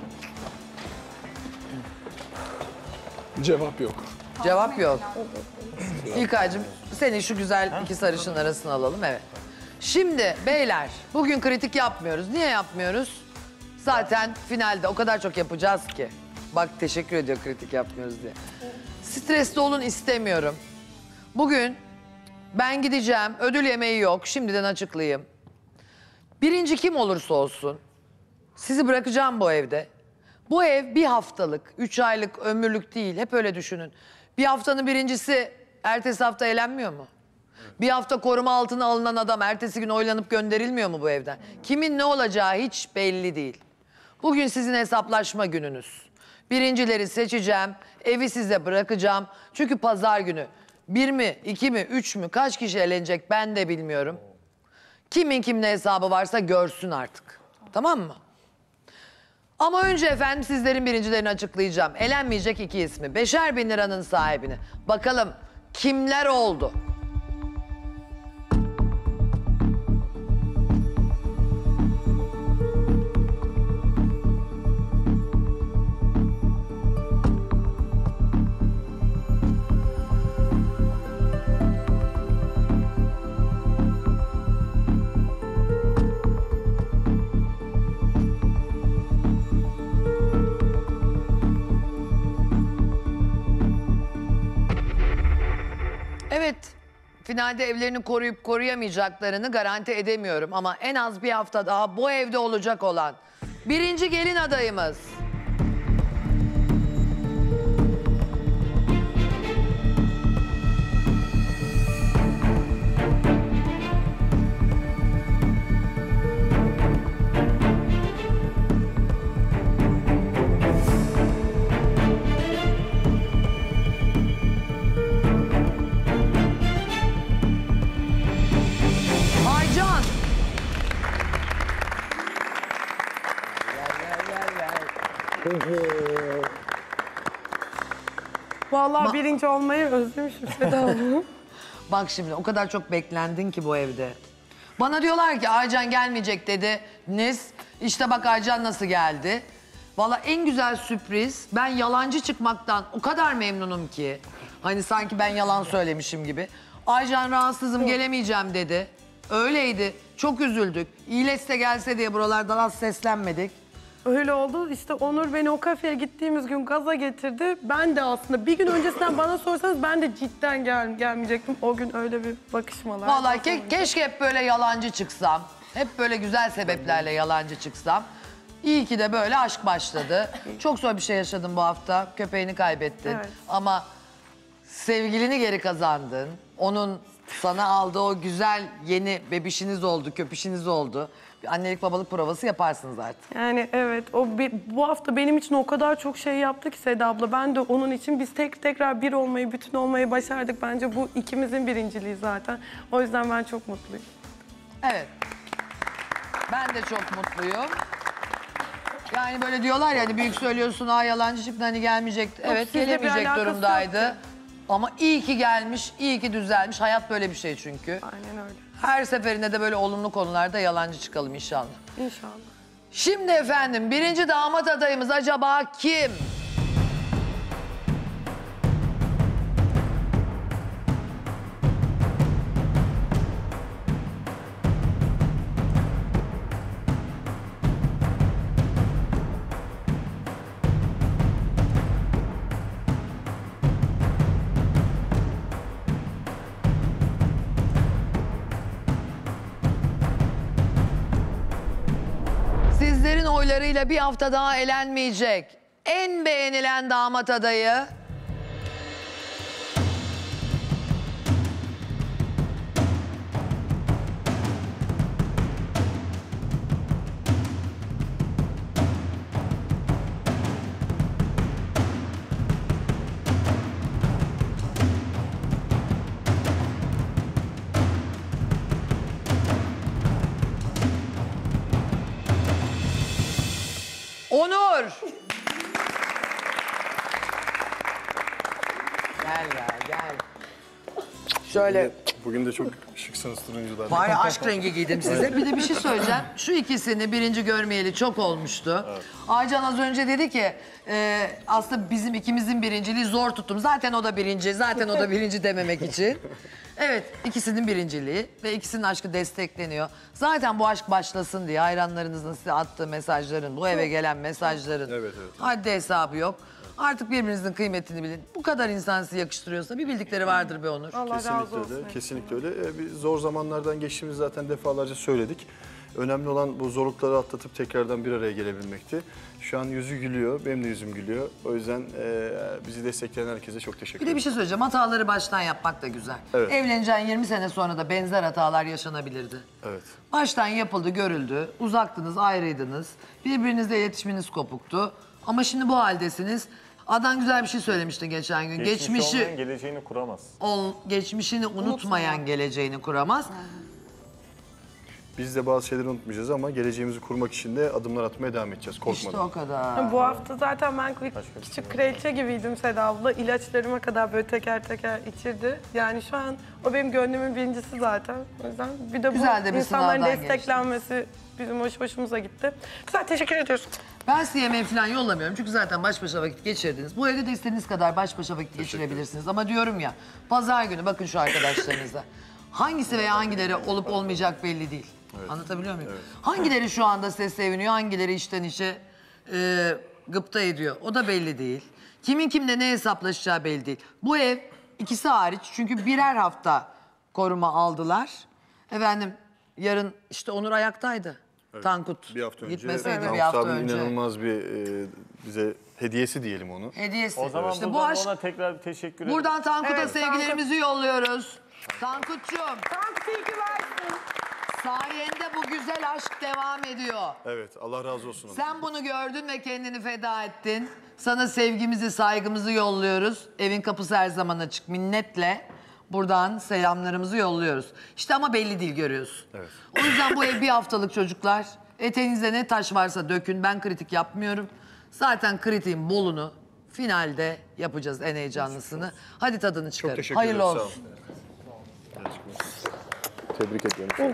Cevap yok. Cevap yok. İlkay'cığım seni şu güzel iki sarışın arasına alalım. Evet. Şimdi beyler bugün kritik yapmıyoruz. Niye yapmıyoruz? Zaten finalde o kadar çok yapacağız ki. Bak teşekkür ediyor kritik yapmıyoruz diye. Stresli olun istemiyorum. Bugün ben gideceğim. Ödül yemeği yok. Şimdiden açıklayayım. Birinci kim olursa olsun sizi bırakacağım bu evde. Bu ev bir haftalık, üç aylık, ömürlük değil. Hep öyle düşünün. Bir haftanın birincisi ertesi hafta elenmiyor mu? Bir hafta koruma altına alınan adam ertesi gün oylanıp gönderilmiyor mu bu evden? Kimin ne olacağı hiç belli değil. Bugün sizin hesaplaşma gününüz. Birincileri seçeceğim, evi size bırakacağım. Çünkü pazar günü bir mi, iki mi, üç mü, kaç kişi elenecek ben de bilmiyorum. Kimin kimle hesabı varsa görsün artık. Tamam mı? Ama önce efendim sizlerin birincilerini açıklayacağım. Elenmeyecek iki ismi. Beşer bin liranın sahibini. Bakalım kimler oldu? Evet, finalde evlerini koruyup koruyamayacaklarını garanti edemiyorum. Ama en az bir hafta daha bu evde olacak olan birinci gelin adayımız. Aycan. Vallahi birinci olmayı özlemişim Seda Hanım. Bak şimdi o kadar çok beklendin ki bu evde. Bana diyorlar ki Aycan gelmeyecek dediniz. İşte bak Aycan nasıl geldi. Vallahi en güzel sürpriz. Ben yalancı çıkmaktan o kadar memnunum ki. Hani sanki ben yalan söylemişim gibi. Aycan rahatsızım gelemeyeceğim dedi. Öyleydi. Çok üzüldük. İyileşse gelse diye buralardan az seslenmedik. Öyle oldu. İşte Onur beni o kafeye gittiğimiz gün gaza getirdi. Ben de aslında bir gün öncesinden bana sorsanız ben de cidden gel gelmeyecektim. O gün öyle bir bakışmalar. Vallahi ke keşke hep böyle yalancı çıksam. Hep böyle güzel sebeplerle yalancı çıksam. İyi ki de böyle aşk başladı. Çok zor bir şey yaşadım bu hafta. Köpeğini kaybettin. Evet. Ama sevgilini geri kazandın. Onun sana aldığı o güzel yeni bebişiniz oldu, köpüşünüz oldu. Bir annelik babalık provası yaparsınız artık. Yani evet o bir, bu hafta benim için o kadar çok şey yaptı ki Seda abla. Ben de onun için biz tek tekrar bir olmayı, bütün olmayı başardık. Bence bu ikimizin birinciliği zaten. O yüzden ben çok mutluyum. Evet. Ben de çok mutluyum. Yani böyle diyorlar ya hani büyük söylüyorsun aa yalancı çıktı hani gelmeyecekti. Yok, Evet sizle bir gelemeyecek alakası durumdaydı. yok Ama iyi ki gelmiş, iyi ki düzelmiş. Hayat böyle bir şey çünkü. Aynen öyle. Her seferinde de böyle olumlu konularda yalancı çıkalım inşallah. İnşallah. Şimdi efendim birinci damat adayımız acaba kim? Sizlerin oylarıyla bir hafta daha elenmeyecek en beğenilen damat adayı... Onur. Gel ya gel. Şöyle. Bugün de çok şıksınız turuncular. Var ya aşk rengi giydim size. Bir de bir şey söyleyeceğim. Şu ikisini birinci görmeyeli çok olmuştu. Evet. Aycan az önce dedi ki e, aslında bizim ikimizin birinciliği zor tuttum. Zaten o da birinci, zaten o da birinci dememek için. Evet ikisinin birinciliği ve ikisinin aşkı destekleniyor. Zaten bu aşk başlasın diye hayranlarınızın size attığı mesajların, bu eve gelen mesajların Evet, evet. haddi hesabı yok. Artık birbirinizin kıymetini bilin. Bu kadar insan sizi yakıştırıyorsa bir bildikleri vardır be Onur. Allah razı Kesinlikle olsun. öyle, kesinlikle öyle. Ee, biz zor zamanlardan geçtiğimizi zaten defalarca söyledik. Önemli olan bu zorlukları atlatıp tekrardan bir araya gelebilmekti. Şu an yüzü gülüyor, benim de yüzüm gülüyor. O yüzden e, bizi destekleyen herkese çok teşekkür Bir ederim. de bir şey söyleyeceğim. Hataları baştan yapmak da güzel. Evet. Evleneceğin yirmi sene sonra da benzer hatalar yaşanabilirdi. Evet. Baştan yapıldı, görüldü. Uzaktınız, ayrıydınız. Birbirinizle iletişiminiz kopuktu. Ama şimdi bu haldesiniz. Adan güzel bir şey söylemiştin geçen gün. Geçmiş Geçmişi olmayan geleceğini kuramaz. ol, geçmişini unutmayan geleceğini kuramaz. Biz de bazı şeyleri unutmayacağız ama geleceğimizi kurmak için de adımlar atmaya devam edeceğiz korkmadan. İşte o kadar. Bu hafta zaten ben bir küçük kraliçe gibiydim Seda abla. İlaçlarıma kadar böyle teker teker içirdi. Yani şu an o benim gönlümün birincisi zaten. O yüzden bir de bu Güzel de bir insanların sınavdan desteklenmesi bizim hoş hoşumuza gitti. Güzel, teşekkür ediyoruz. Ben size yemeği falan yollamıyorum çünkü zaten baş başa vakit geçirdiniz. Bu evde de istediğiniz kadar baş başa vakit geçirebilirsiniz. Ama diyorum ya, pazar günü bakın şu arkadaşlarınıza. Hangisi veya hangileri olup olmayacak belli değil. Evet. Anlatabiliyor muyum? Evet. Hangileri şu anda size seviniyor, hangileri işten işe e, gıpta ediyor. O da belli değil. Kimin kimle ne hesaplaşacağı belli değil. Bu ev ikisi hariç çünkü birer hafta koruma aldılar. Efendim yarın işte Onur ayaktaydı. Evet. Tankut Bir hafta önce, gitmeseydi Tankut bir hafta abinin önce. inanılmaz bir e, bize hediyesi diyelim onu. Hediyesi. O zaman İşte bu buradan aşk- ona tekrar bir teşekkür ederim. Buradan Tankut'a Evet, sevgilerimizi yolluyoruz. Tankut'cum. Tankut iyi ki varsın. Sayende bu güzel aşk devam ediyor. Evet, Allah razı olsun. Sen bunu gördün ve kendini feda ettin. Sana sevgimizi, saygımızı yolluyoruz. Evin kapısı her zaman açık. Minnetle buradan selamlarımızı yolluyoruz. İşte ama belli değil görüyorsun. Evet. O yüzden bu ev bir haftalık çocuklar. Eteğinizde ne taş varsa dökün. Ben kritik yapmıyorum. Zaten kritiğin bolunu finalde yapacağız en heyecanlısını. Hadi tadını çıkarın. Çok teşekkür Hayırlı ederim. olsun. Sağ olun. Tebrik ediyorum.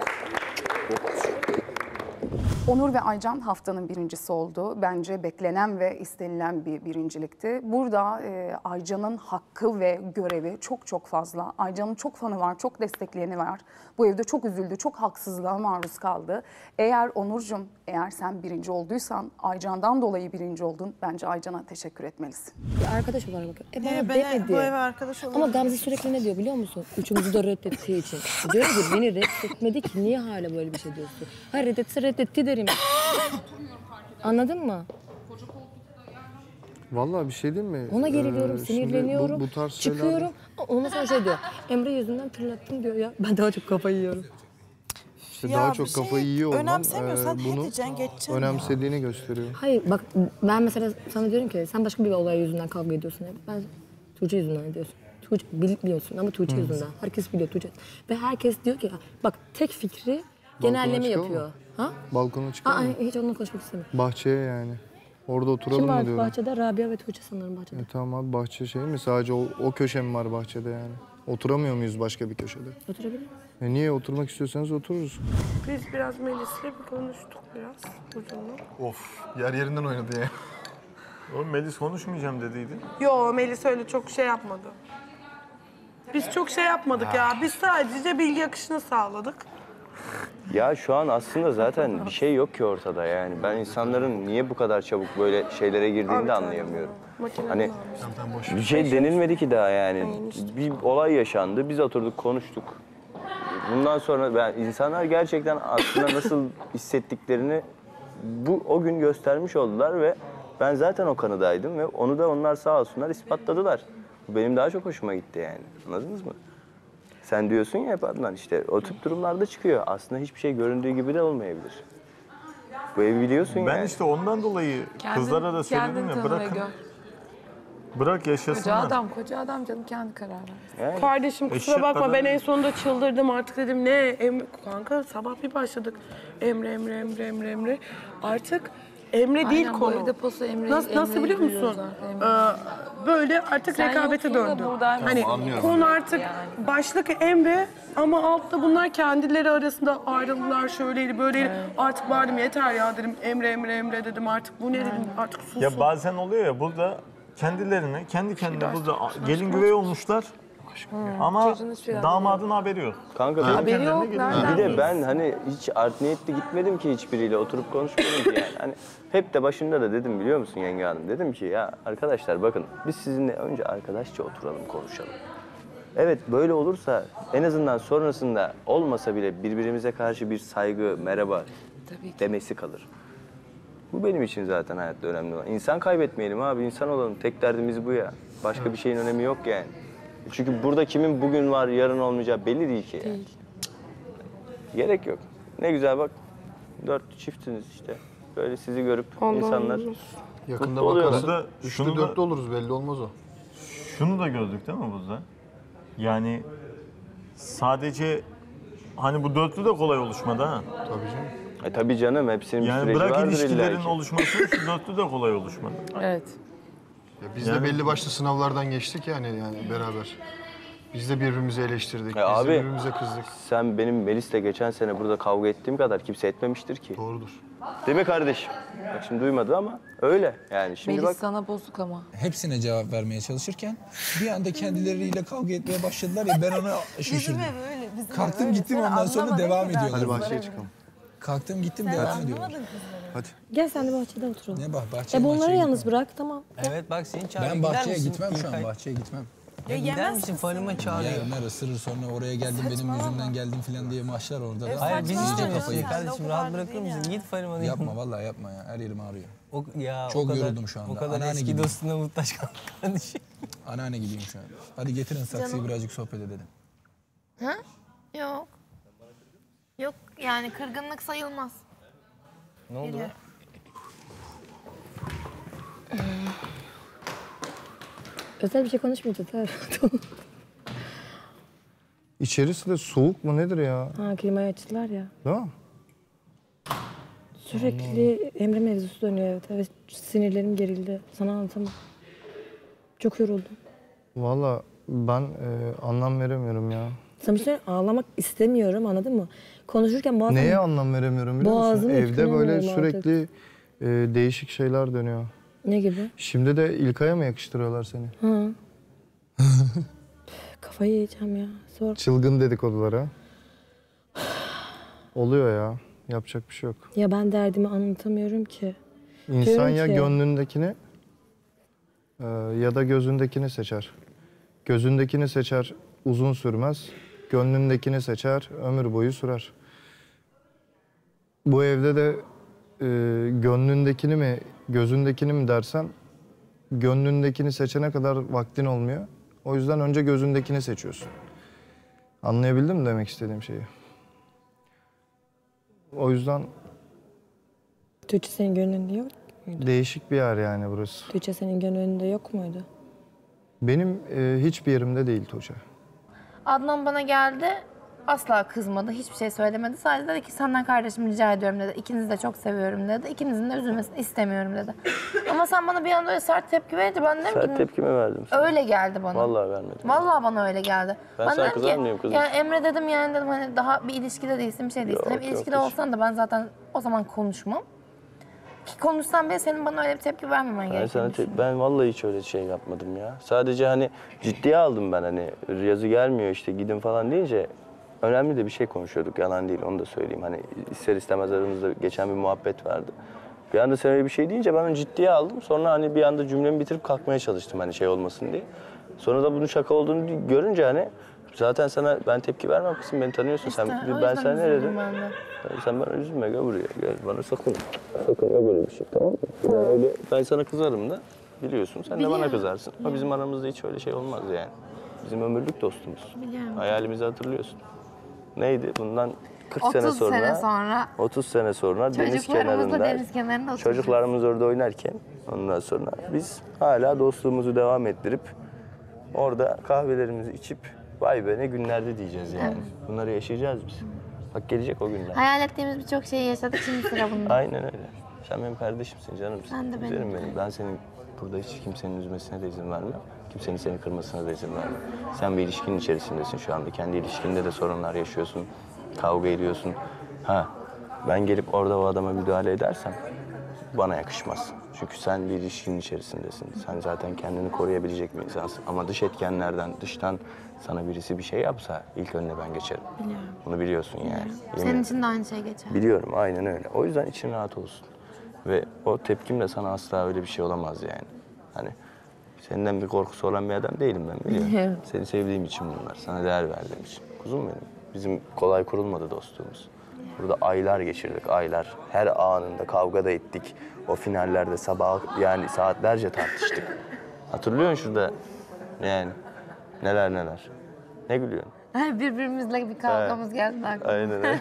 Onur ve Aycan haftanın birincisi oldu. Bence beklenen ve istenilen bir birincilikti. Burada e, Aycan'ın hakkı ve görevi çok çok fazla. Aycan'ın çok fanı var, çok destekleyeni var. Bu evde çok üzüldü, çok haksızlığa maruz kaldı. Eğer Onurcuğum, eğer sen birinci olduysan, Aycan'dan dolayı birinci oldun. Bence Aycan'a teşekkür etmelisin. Bir arkadaş olarak bakın. E bana Ee, ben demedi. bu eve arkadaş olalım. Ama Gamze sürekli ne diyor biliyor musun? Üçümüzü de reddettiği için. Diyor ki beni reddetmedi ki niye hala böyle bir şey diyorsun? Hayır reddetse reddetti derim. Anladın mı? Vallahi bir şey değil mi? Ona geriliyorum, Ee, şimdi sinirleniyorum, Bu, bu tarz şeyler... çıkıyorum. Ondan sonra şey diyor, Emre yüzünden tırlattın diyor ya. Ben daha çok kafayı yiyorum. İşte Ya daha bir çok şey kafayı yiyor olman önemsemiyorsan e, bunu edeceksin, geçeceksin ya. önemsediğini gösteriyor. Hayır bak ben mesela sana diyorum ki sen başka bir olay yüzünden kavga ediyorsun. Ben Tuğçe yüzünden ediyorsun. Tuğçe bilmiyorsun ama Tuğçe yüzünden. Herkes biliyor Tuğçe. Ve herkes diyor ki bak tek fikri genelleme çıkalım yapıyor. mı? Ha? Balkona Aa, çıkalım mı? hiç onunla konuşmak istemiyorum. Bahçeye yani. Orada oturalım Kim mı var diyorum. bahçede? Rabia ve Tuğçe sanırım bahçede. E, tamam abi bahçe şey mi? Sadece o, o köşe mi var bahçede yani? Oturamıyor muyuz başka bir köşede? Oturabilir miyim? E, niye oturmak istiyorsanız otururuz. Biz biraz Melis'le bir konuştuk biraz ucunu. Of, yer yerinden oynadı ya. Oğlum Melis konuşmayacağım dediydi. Yo, Melis öyle çok şey yapmadı. Biz çok şey yapmadık ya. Biz sadece bilgi akışını sağladık. Ya şu an aslında zaten bir şey yok ki ortada yani. Ben insanların niye bu kadar çabuk böyle şeylere girdiğini de anlayamıyorum. Hani bir şey denilmedi ki daha yani. Bir olay yaşandı, biz oturduk konuştuk. Bundan sonra ben insanlar gerçekten aslında nasıl hissettiklerini bu o gün göstermiş oldular ve ben zaten o kanıdaydım ve onu da onlar sağ olsunlar ispatladılar. Bu benim daha çok hoşuma gitti yani. Anladınız mı? Sen diyorsun ya hep Adnan işte o tip durumlarda çıkıyor. Aslında hiçbir şey göründüğü gibi de olmayabilir. Bu evi biliyorsun Ben yani. işte ondan dolayı kızlara da söyledim ya bırakın. Bırak yaşasınlar. Koca adam, koca adam canım kendi karar versin. Kardeşim kusura Eşek bakma kadar ben en değil. sonunda çıldırdım artık dedim ne Emre kanka sabah bir başladık Emre Emre Emre Emre Emre artık Emre değil Aynen, bu konu. evde posta Emre'yi- nasıl, nasıl Emre'yi biliyor musun? duyuyoruz zaten, Ee, böyle artık Sen rekabete yoksun da döndü. buradayım. Hani Tamam, anlıyorum. konu artık başlık Emre ama altta bunlar kendileri arasında ayrıldılar şöyleydi böyleydi. Artık bağırdım yeter ya dedim Emre Emre Emre dedim artık bu ne dedim artık susun. Ya bazen oluyor ya burada kendilerine, kendi kendine burada gelin güvey olmuşlar. Ama Çocuğun hiçbir haberi damadın haberi yok. Kanka Kendi benim- kendilerine yok, gelin nereden güvey. Bir de ben hani hiç art niyetli gitmedim ki hiçbiriyle oturup konuşmadım ki yani. Hani hep de başında da dedim biliyor musun Yenge Hanım? Dedim ki ya arkadaşlar bakın biz sizinle önce arkadaşça oturalım konuşalım. Evet böyle olursa en azından sonrasında olmasa bile birbirimize karşı bir saygı, merhaba demesi kalır. Bu benim için zaten hayatta önemli olan. İnsan kaybetmeyelim abi, insan olalım. Tek derdimiz bu ya. Başka bir şeyin önemi yok yani. Çünkü burada kimin bugün var, yarın olmayacağı belli değil ki. Yani. Değil. Gerek yok. Ne güzel bak, dört çiftsiniz işte. Böyle sizi görüp Allah insanlar yakında mutlu oluyorlar. bakarız. Üçte dörtte oluruz, belli olmaz o. Şunu da gördük değil mi burada? Yani sadece hani bu dörtlü de kolay oluşmadı ha. Tabii canım. E tabii canım, hepsinin bir yani süreci bırak vardır ilişkilerin illaki. oluşması, şu dörtlü de kolay oluşmadı. Evet. Ya biz Yani- de belli başlı sınavlardan geçtik yani yani beraber. Biz de birbirimizi eleştirdik, Ya biz abi, de birbirimize kızdık. sen benim Melis'le geçen sene burada kavga ettiğim kadar kimse etmemiştir ki. Doğrudur. Değil mi kardeşim? Bak şimdi duymadı ama öyle yani. Şimdi Melis bak. sana bozuk ama. Hepsine cevap vermeye çalışırken bir anda kendileriyle kavga etmeye başladılar ya, ben ona şaşırdım. öyle, bizim Kalktım gittim, ondan sonra devam ediyorlar. Hadi bahçeye çıkalım. Kalktım gittim, devam ediyorlar. Hadi. Gel sen de bahçede oturalım. Ne bah bahçeye E bunları bahçeye yalnız gitmem. bırak tamam. Evet bak seni çağırıyor. Ben Gider bahçeye misin gitmem şu an, İlkay? bahçeye gitmem. Ya gider misin? Farima çağırıyor. Yerler ısırır sonra oraya geldim, benim yüzümden geldim falan diye maçlar orada da. Hayır biz İyice istemiyoruz kafayı- seni kardeşim. Rahat bırakır mısın? Git Farima'nın yanına. Yapma vallahi yapma ya, her yerim ağrıyor. O, ya, Çok o kadar, yoruldum şu anda. O kadar Anneanne eski gibiyim. dostuna muhtaç kaldı kardeşim. Anneanne gibiyim şu an. Hadi getirin saksıyı, Canım. birazcık sohbet edelim. Ha? Yok. Yok yani kırgınlık sayılmaz. Ne oldu? Geliyor. Özel bir şey konuşmayacağız. Ha. İçerisi de soğuk mu nedir ya? ha klimayı açtılar ya. Değil mi? Sürekli Emre mevzusu dönüyor evet. Evet sinirlerim gerildi. Sana anlatamam. Çok yoruldum. Valla ben e, anlam veremiyorum ya. Sana bir şey söyleyeyim, ağlamak istemiyorum anladın mı? Konuşurken bazen... Neye anlam veremiyorum biliyor musun? Boğazım Evde böyle yutkunamıyorum sürekli e, değişik şeyler dönüyor. Ne gibi? Şimdi de İlkay'a mı yakıştırıyorlar seni? Ha. Kafayı yiyeceğim ya. Sor. Çılgın dedikodulara. Oluyor ya. Yapacak bir şey yok. Ya ben derdimi anlatamıyorum ki. İnsan Diyorum ya ki- gönlündekini e, ya da gözündekini seçer. Gözündekini seçer, uzun sürmez. Gönlündekini seçer, ömür boyu sürer. Bu evde de e, gönlündekini mi, gözündekini mi dersen, gönlündekini seçene kadar vaktin olmuyor. O yüzden önce gözündekini seçiyorsun. Anlayabildin mi demek istediğim şeyi? O yüzden Tuğçe senin gönlünde yok muydu? değişik bir yer yani burası. Tuğçe senin gönlünde yok muydu? Benim e, hiçbir yerimde değil Tuğçe. Adnan bana geldi. Asla kızmadı. Hiçbir şey söylemedi. Sadece dedi ki senden kardeşim rica ediyorum dedi. İkinizi de çok seviyorum dedi. İkinizin de üzülmesini istemiyorum dedi. Ama sen bana bir anda öyle sert tepki verince ben dedim Sert ki tepkimi verdim sana. öyle geldi bana. Vallahi vermedim. Vallahi bana öyle geldi. Ben sana dedim kızar ki, mıyım kızım? Yani Emre dedim yani dedim hani daha bir ilişkide değilsin bir şey değilsin. Yok, Hem yok, ilişkide hiç. olsan da ben zaten o zaman konuşmam. Ki konuşsam bile senin bana öyle bir tepki vermemen Ben gerekiyor. sana te- ben vallahi hiç öyle şey yapmadım ya. Sadece hani ciddiye aldım ben hani yazı gelmiyor işte gidin falan deyince önemli de bir şey konuşuyorduk. Yalan değil onu da söyleyeyim. Hani ister istemez aramızda geçen bir muhabbet vardı. Bir anda sen öyle bir şey deyince ben onu ciddiye aldım. Sonra hani bir anda cümlemi bitirip kalkmaya çalıştım hani şey olmasın diye. Sonra da bunun şaka olduğunu görünce hani zaten sana ben tepki vermem kızım beni tanıyorsun İşte, sen. o Ben yüzden sana ne üzüldüm dedim? ben de. Sen bana üzülme gel buraya gel bana sakın. Sakın ya böyle bir şey tamam mı? Ben öyle ben sana kızarım da biliyorsun sen de bana Biliyorum. kızarsın. Ama bizim aramızda hiç öyle şey olmaz yani. Bizim ömürlük dostumuz. Biliyorum. Hayalimizi hatırlıyorsun. Neydi bundan kırk otuz sene sonra. sene sonra otuz sene sonra deniz çocuklarımızla kenarında. deniz kenarında oturacağız. Çocuklarımız orada oynarken ondan sonra biz hala dostluğumuzu devam ettirip orada kahvelerimizi içip vay be ne günlerde diyeceğiz yani. Evet. Bunları yaşayacağız biz. Bak gelecek o günler. Hayal ettiğimiz birçok şeyi yaşadık şimdi sıra bunda. Aynen öyle. Sen benim kardeşimsin canımsın. Sen de benim. Güzelim benim. Ben senin burada hiç kimsenin üzmesine de izin vermem. Kimsenin seni kırmasına da izin vermem. Sen bir ilişkinin içerisindesin şu anda. Kendi ilişkinde de sorunlar yaşıyorsun. Kavga ediyorsun. Ha, ben gelip orada o adama müdahale edersem bana yakışmaz. Çünkü sen bir ilişkinin içerisindesin. Sen zaten kendini koruyabilecek bir insansın. Ama dış etkenlerden, dıştan sana birisi bir şey yapsa ilk önüne ben geçerim. Biliyorum. Bunu biliyorsun yani. Yemin Senin ederim. için de aynı şey geçer. Biliyorum, aynen öyle. O yüzden için rahat olsun. Ve o tepkimle sana asla öyle bir şey olamaz yani. Hani Senden bir korkusu olan bir adam değilim ben biliyorum. Seni sevdiğim için bunlar, sana değer verdiğim için. Kuzum benim. Bizim kolay kurulmadı dostluğumuz. Burada aylar geçirdik, aylar. Her anında kavga da ettik. O finallerde sabah yani saatlerce tartıştık. Hatırlıyorsun şurada yani neler neler. Ne gülüyorsun? Birbirimizle bir kavgamız Evet. geldi aklıma. Aynen öyle.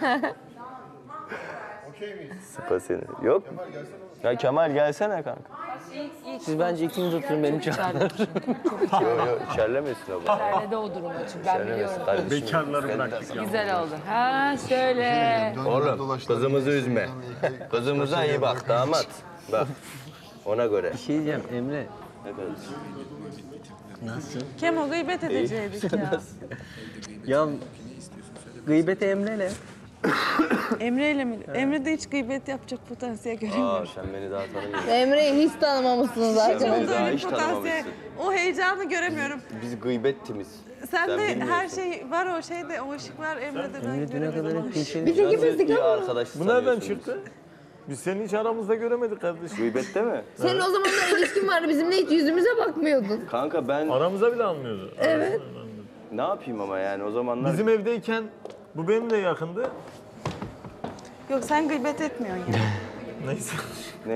Sıpa seni. Yok. Ya Kemal gelsene kanka. Siz bence ikiniz oturun benim çağırın. Yok yok içerlemesin o bana. İçeride o durumu çünkü ben biliyorum. Bekarları bıraktık ya. Güzel oldu. Ha şöyle. Oğlum kızımızı üzme. Kızımıza iyi bak damat. Bak ona göre. Bir şey diyeceğim Emre. Ne kadar? Nasıl? Kemo gıybet edecektik ya. Ya gıybeti Emre'yle. Emre'yle mi? Emre'de hiç gıybet yapacak potansiyel Aa göremiyorum. sen beni daha tanımıyorsun. Emre'yi hiç tanımamışsınız Sen zaten. beni daha hiç Potansiyel, tanımamışsın. o heyecanı göremiyorum. Biz gıybet timiz. Sende bilmiyorsun. her şey var o şeyde, o ışık var Emre'de ben Emre düne kadar göremiyorum. hep peşin. Biz ikimizdik İyi ama. arkadaş Bu nereden sanıyorsunuz. çıktı? Biz seni hiç aramızda göremedik kardeşim. Gıybette mi? Senin o zamanlar ilişkin vardı. Bizimle hiç yüzümüze bakmıyordun. Kanka ben Aramıza bile almıyordu. Evet. ne yapayım ama yani o zamanlar... Bizim evdeyken bu benimle yakındı. Yok sen gıybet etmiyorsun ya. Neyse. Ne?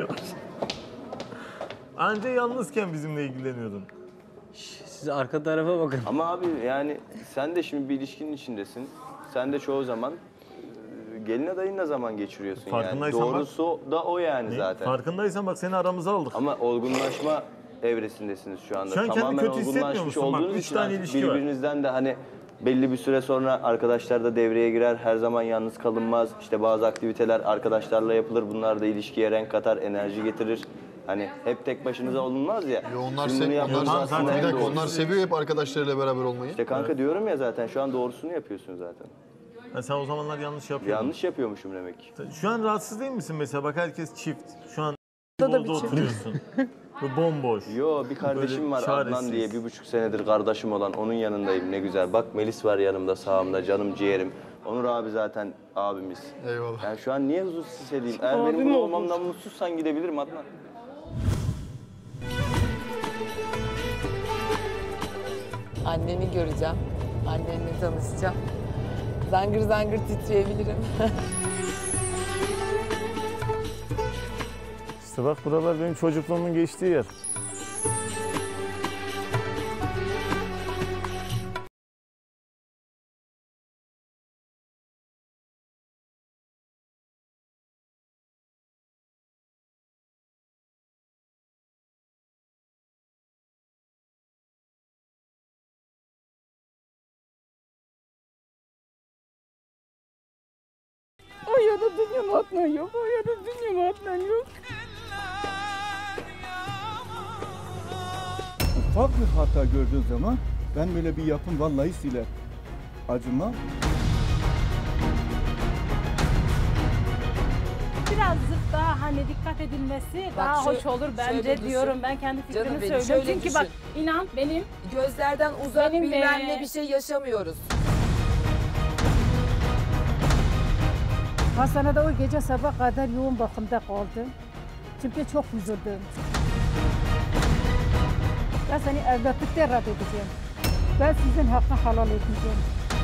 Anca yalnızken bizimle ilgileniyordun. Siz arka tarafa bakın. Ama abi yani sen de şimdi bir ilişkinin içindesin. Sen de çoğu zaman e, gelin adayınla zaman geçiriyorsun yani. Farkındaysan bak- Doğrusu da o yani Ne? zaten. Farkındaysan bak seni aramıza aldık. Ama olgunlaşma evresindesiniz şu anda. Şu an kendini Tamamen kötü hissetmiyor olgunlaşmış musun? Bak, olduğunuz üç için tane artık ilişki var. birbirinizden de hani belli bir süre sonra arkadaşlar da devreye girer. Her zaman yalnız kalınmaz. İşte bazı aktiviteler arkadaşlarla yapılır. Bunlar da ilişkiye renk katar, enerji getirir. Hani hep tek başınıza olunmaz ya. Yo, onlar, Şimdi bunu sev, yapmanız onlar, aslında bir en dakika, doğrusu. onlar seviyor hep arkadaşlarıyla beraber olmayı. İşte kanka diyorum ya zaten şu an doğrusunu yapıyorsun zaten. Ha, sen o zamanlar yanlış yapıyordun. Yanlış yapıyormuşum demek. Şu an rahatsız değil misin mesela? Bak herkes çift. Şu an Da da Bolu'da bir çift. oturuyorsun. Bu bomboş. Yo bir kardeşim Böyle var Adnan çaresiz. diye bir buçuk senedir kardeşim olan onun yanındayım ne güzel. Bak Melis var yanımda sağımda canım ciğerim. Onur abi zaten abimiz. Eyvallah. Yani şu an niye huzursuz hissedeyim? Eğer Abim benim burada olmuş. olmamdan mutsuzsan gidebilirim Adnan. Anneni göreceğim. Annenle tanışacağım. Zangır zangır titreyebilirim. İşte bak buralar benim çocukluğumun geçtiği yer. O ya da dünyam Adnan yok, o ya da dünyam Adnan yok. Ufak bir hata gördüğü zaman ben böyle bir yapım vallahi siler. Acımam. Birazcık daha hani dikkat edilmesi daha şu- hoş olur bence şöyle düşün. diyorum. Ben kendi fikrimi Canım benim, söylüyorum. şöyle Çünkü düşün. bak inan benim Gözlerden uzak Benim, bilmem eee, ne bir şey yaşamıyoruz. hastanede o gece sabah kadar yoğun bakımda kaldım. Çünkü çok üzüldüm. Ben seni evlatlıkta reddedeceğim. Ben sizin hakkı halal edeceğim.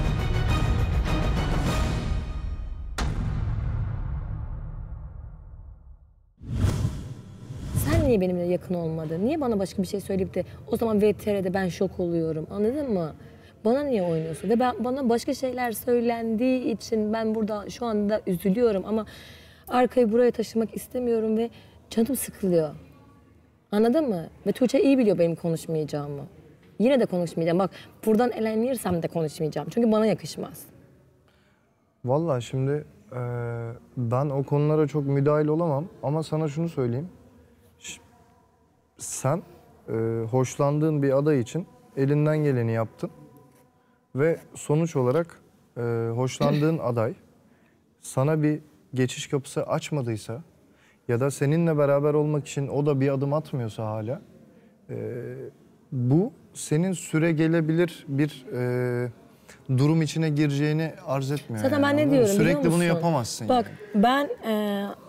Sen niye benimle yakın olmadın? Niye bana başka bir şey söyleyip de o zaman V T R'de ben şok oluyorum. Anladın mı? Bana niye oynuyorsun? Ve ben bana başka şeyler söylendiği için ben burada şu anda üzülüyorum ama arkayı buraya taşımak istemiyorum ve canım sıkılıyor. Anladın mı? Ve Tuğçe iyi biliyor benim konuşmayacağımı. Yine de konuşmayacağım. Bak buradan elenirsem de konuşmayacağım. Çünkü bana yakışmaz. Vallahi şimdi eee, ben o konulara çok müdahil olamam ama sana şunu söyleyeyim. Ş- Sen eee, hoşlandığın bir aday için elinden geleni yaptın ve sonuç olarak eee, hoşlandığın aday sana bir geçiş kapısı açmadıysa ya da seninle beraber olmak için o da bir adım atmıyorsa hala eee, bu senin süre gelebilir bir eee, durum içine gireceğini arz etmiyor. Zaten yani, ben ne anladın mı? diyorum biliyor Sürekli bunu musun? yapamazsın. Bak ben e, o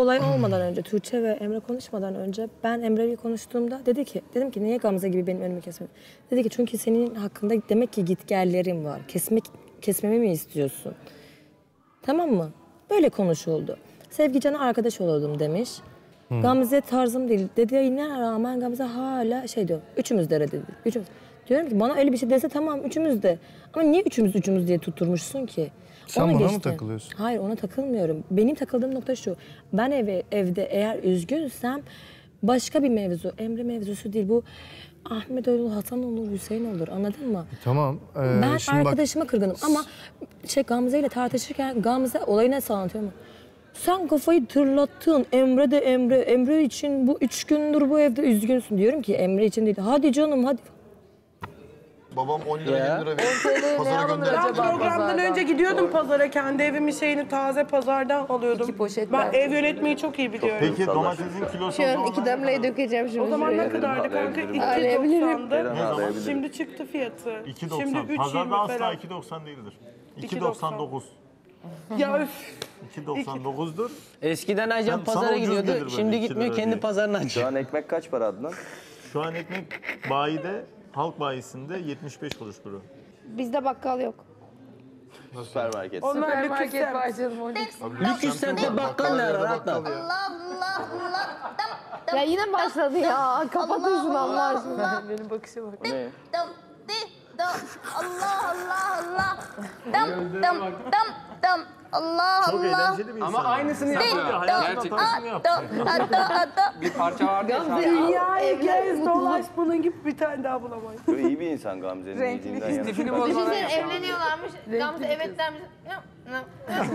olay olmadan önce, Tuğçe ve Emre konuşmadan önce ben Emre'yle konuştuğumda dedi ki, dedim ki niye Gamze gibi benim önümü kesmedin? Dedi ki çünkü senin hakkında demek ki gitgellerin var. Kesmek, kesmemi mi istiyorsun? Tamam mı? Böyle konuşuldu. Sevgican'a arkadaş olalım demiş. Hı. Gamze tarzım değil. Dediğine rağmen Gamze hala şey diyor. Üçümüz de reddedildi. Üçümüz. Diyorum ki bana öyle bir şey dese tamam üçümüz de. Ama niye üçümüz üçümüz diye tutturmuşsun ki? Sen Ona bana mı geçti. takılıyorsun? Hayır ona takılmıyorum. Benim takıldığım nokta şu. Ben eve, evde eğer üzgünsem başka bir mevzu. Emre mevzusu değil. Bu Ahmet olur, Hasan olur, Hüseyin olur. Anladın mı? Tamam. ee, Ben şimdi bak- arkadaşıma kırgınım ama şey Gamze ile tartışırken Gamze olayı nasıl anlatıyor mu? Sen kafayı tırlattın. Emre de Emre. Emre için bu üç gündür bu evde üzgünsün. Diyorum ki Emre için değil. Hadi canım hadi. Babam on lira Ya. yirmi lira verir. Pazara gönder. Ben programdan önce gidiyordum pazara. Kendi evimin şeyini taze pazardan alıyordum. İki poşet Ben ev yönetmeyi çok iyi biliyorum. Peki domatesin kilosu Şu an iki damlayı dökeceğim şimdi. O zaman şuraya. ne kadardı kanka? Ağlayabilirim. iki doksandı. Ne zaman? Şimdi çıktı fiyatı. iki Şimdi doksan. üç Pazarda yirmi asla falan. iki doksan değildir. iki iki doksan dokuz. Ya öf. iki doksan dokuzdur. Eskiden Aycan Sen- sana pazara ucuz gelir gidiyordu. böyle Şimdi iki gitmiyor lira kendi diye. pazarını açıyor. Şu an ekmek kaç para Adnan? Şu an ekmek bayide, halk bayisinde yetmiş beş kuruş kuru. Bizde bakkal yok. Süpermarket. Onlar Süpermarket lüküs var semt. canım o lüks. Lüküs semtte bakkal ne arar Adnan? Ya yine başladı ya. Kapatın şunu Allah aşkına. Benim bakışa bak. Ne? Dım, di, dım. Allah Allah Allah. Dım, dım, dım, dım. Allah Çok Allah. eğlenceli bir insan. Ama aynısını Sen yapıyor. böyle hayatın Gerçekten. hatasını yap. Dım, dım, dım. Bir parça vardı ya. şarkı. Dünyayı gez dolaş bunun gibi bir tane daha bulamayız. Böyle iyi bir insan Gamze'nin Renkli. iyiliğinden İstifini yana. bozmadan Düşünsene yapıyor. evleniyorlarmış. Gamze evet dermiş. Ya, ya,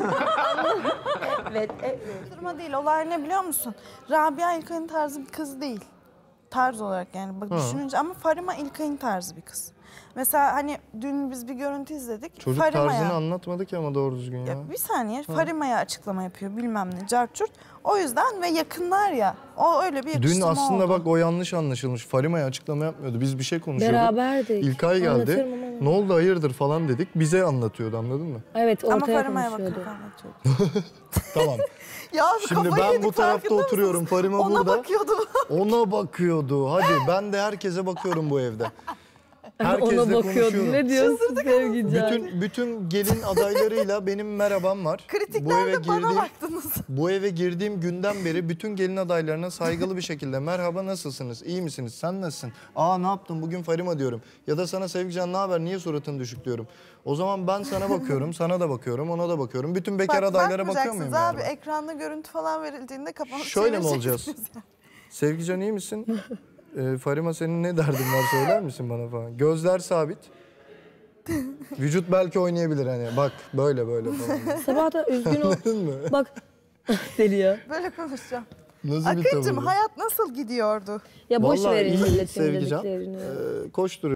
Evet, evet. Durma değil. Olay ne biliyor musun? Rabia İlkay'ın tarzı bir kız değil. Tarz olarak yani bak Hı. düşününce ama Farima İlkay'ın tarzı bir kız. Mesela hani dün biz bir görüntü izledik. Çocuk Farima'ya- tarzını anlatmadı ki ama doğru düzgün ya. Ya bir saniye Hı. Farima'ya açıklama yapıyor bilmem ne carçurt. O yüzden ve yakınlar ya. O öyle bir Dün yakıştırma aslında oldu. bak o yanlış anlaşılmış. Farima'ya açıklama yapmıyordu. Biz bir şey konuşuyorduk. Beraberdik. İlkay geldi. Anlatırım ama. Ne oldu hayırdır falan dedik. Bize anlatıyordu anladın mı? Evet Ama ortaya Farima'ya konuşuyordu. bakarak anlatıyordu. Tamam. Ya Şimdi kafayı ben yedik, bu tarafta farkında oturuyorum. mısınız? Farima Ona burada. bakıyordu. Ona bakıyordu. Hadi ben de herkese bakıyorum bu evde. Herkesle Ona bakıyordu. konuşuyorum. Ne diyorsun Sevgican? Bütün bütün gelin adaylarıyla benim merhabam var. bu eve Kritiklerde bana girdiğim baktınız. bu eve girdiğim günden beri bütün gelin adaylarına saygılı bir şekilde merhaba nasılsınız? İyi misiniz? Sen nasılsın? Aa ne yaptın? Bugün Farima diyorum. Ya da sana Sevgican ne haber? Niye suratın düşük diyorum. O zaman ben sana bakıyorum, sana da bakıyorum, ona da bakıyorum. Bütün bekar Bak, adaylara bakıyor bakmayacaksınız muyum abi. yani? Ekranda görüntü falan verildiğinde kafanızı Şöyle mi çevireceksiniz olacağız? yani. Sevgican iyi misin? Ee, Farima senin ne derdin var söyler misin bana falan? Gözler sabit. Vücut belki oynayabilir hani. Bak böyle böyle falan. Sabah da üzgün ol. Anladın mı? Bak deli ya. Böyle konuşacağım. Nasıl bir Akıncım tavır? hayat nasıl gidiyordu? Ya boş Vallahi verin iyi milletin Sevgican. dediklerini. Ee, koşturuyor.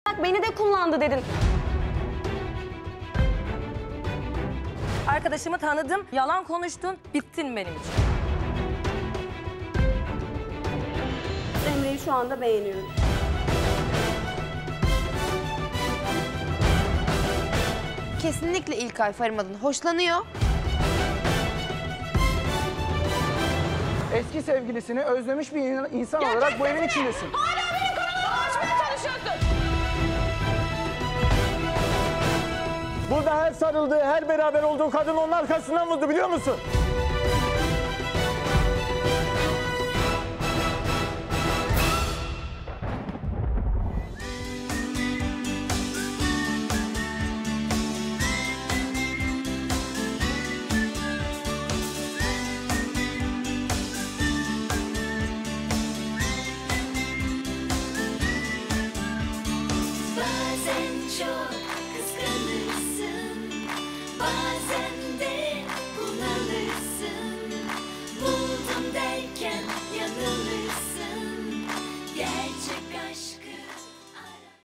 kullanarak beni de kullandı dedin. Arkadaşımı tanıdım, yalan konuştun, bittin benim için. Emre'yi şu anda beğeniyorum. Kesinlikle İlkay Farime'den hoşlanıyor. Eski sevgilisini özlemiş bir in- insan olarak bu evin içindesin. Hala benim kanalıma açmaya çalışıyorsun. Burada her sarıldığı, her beraber olduğu kadın onun arkasından vurdu biliyor musun?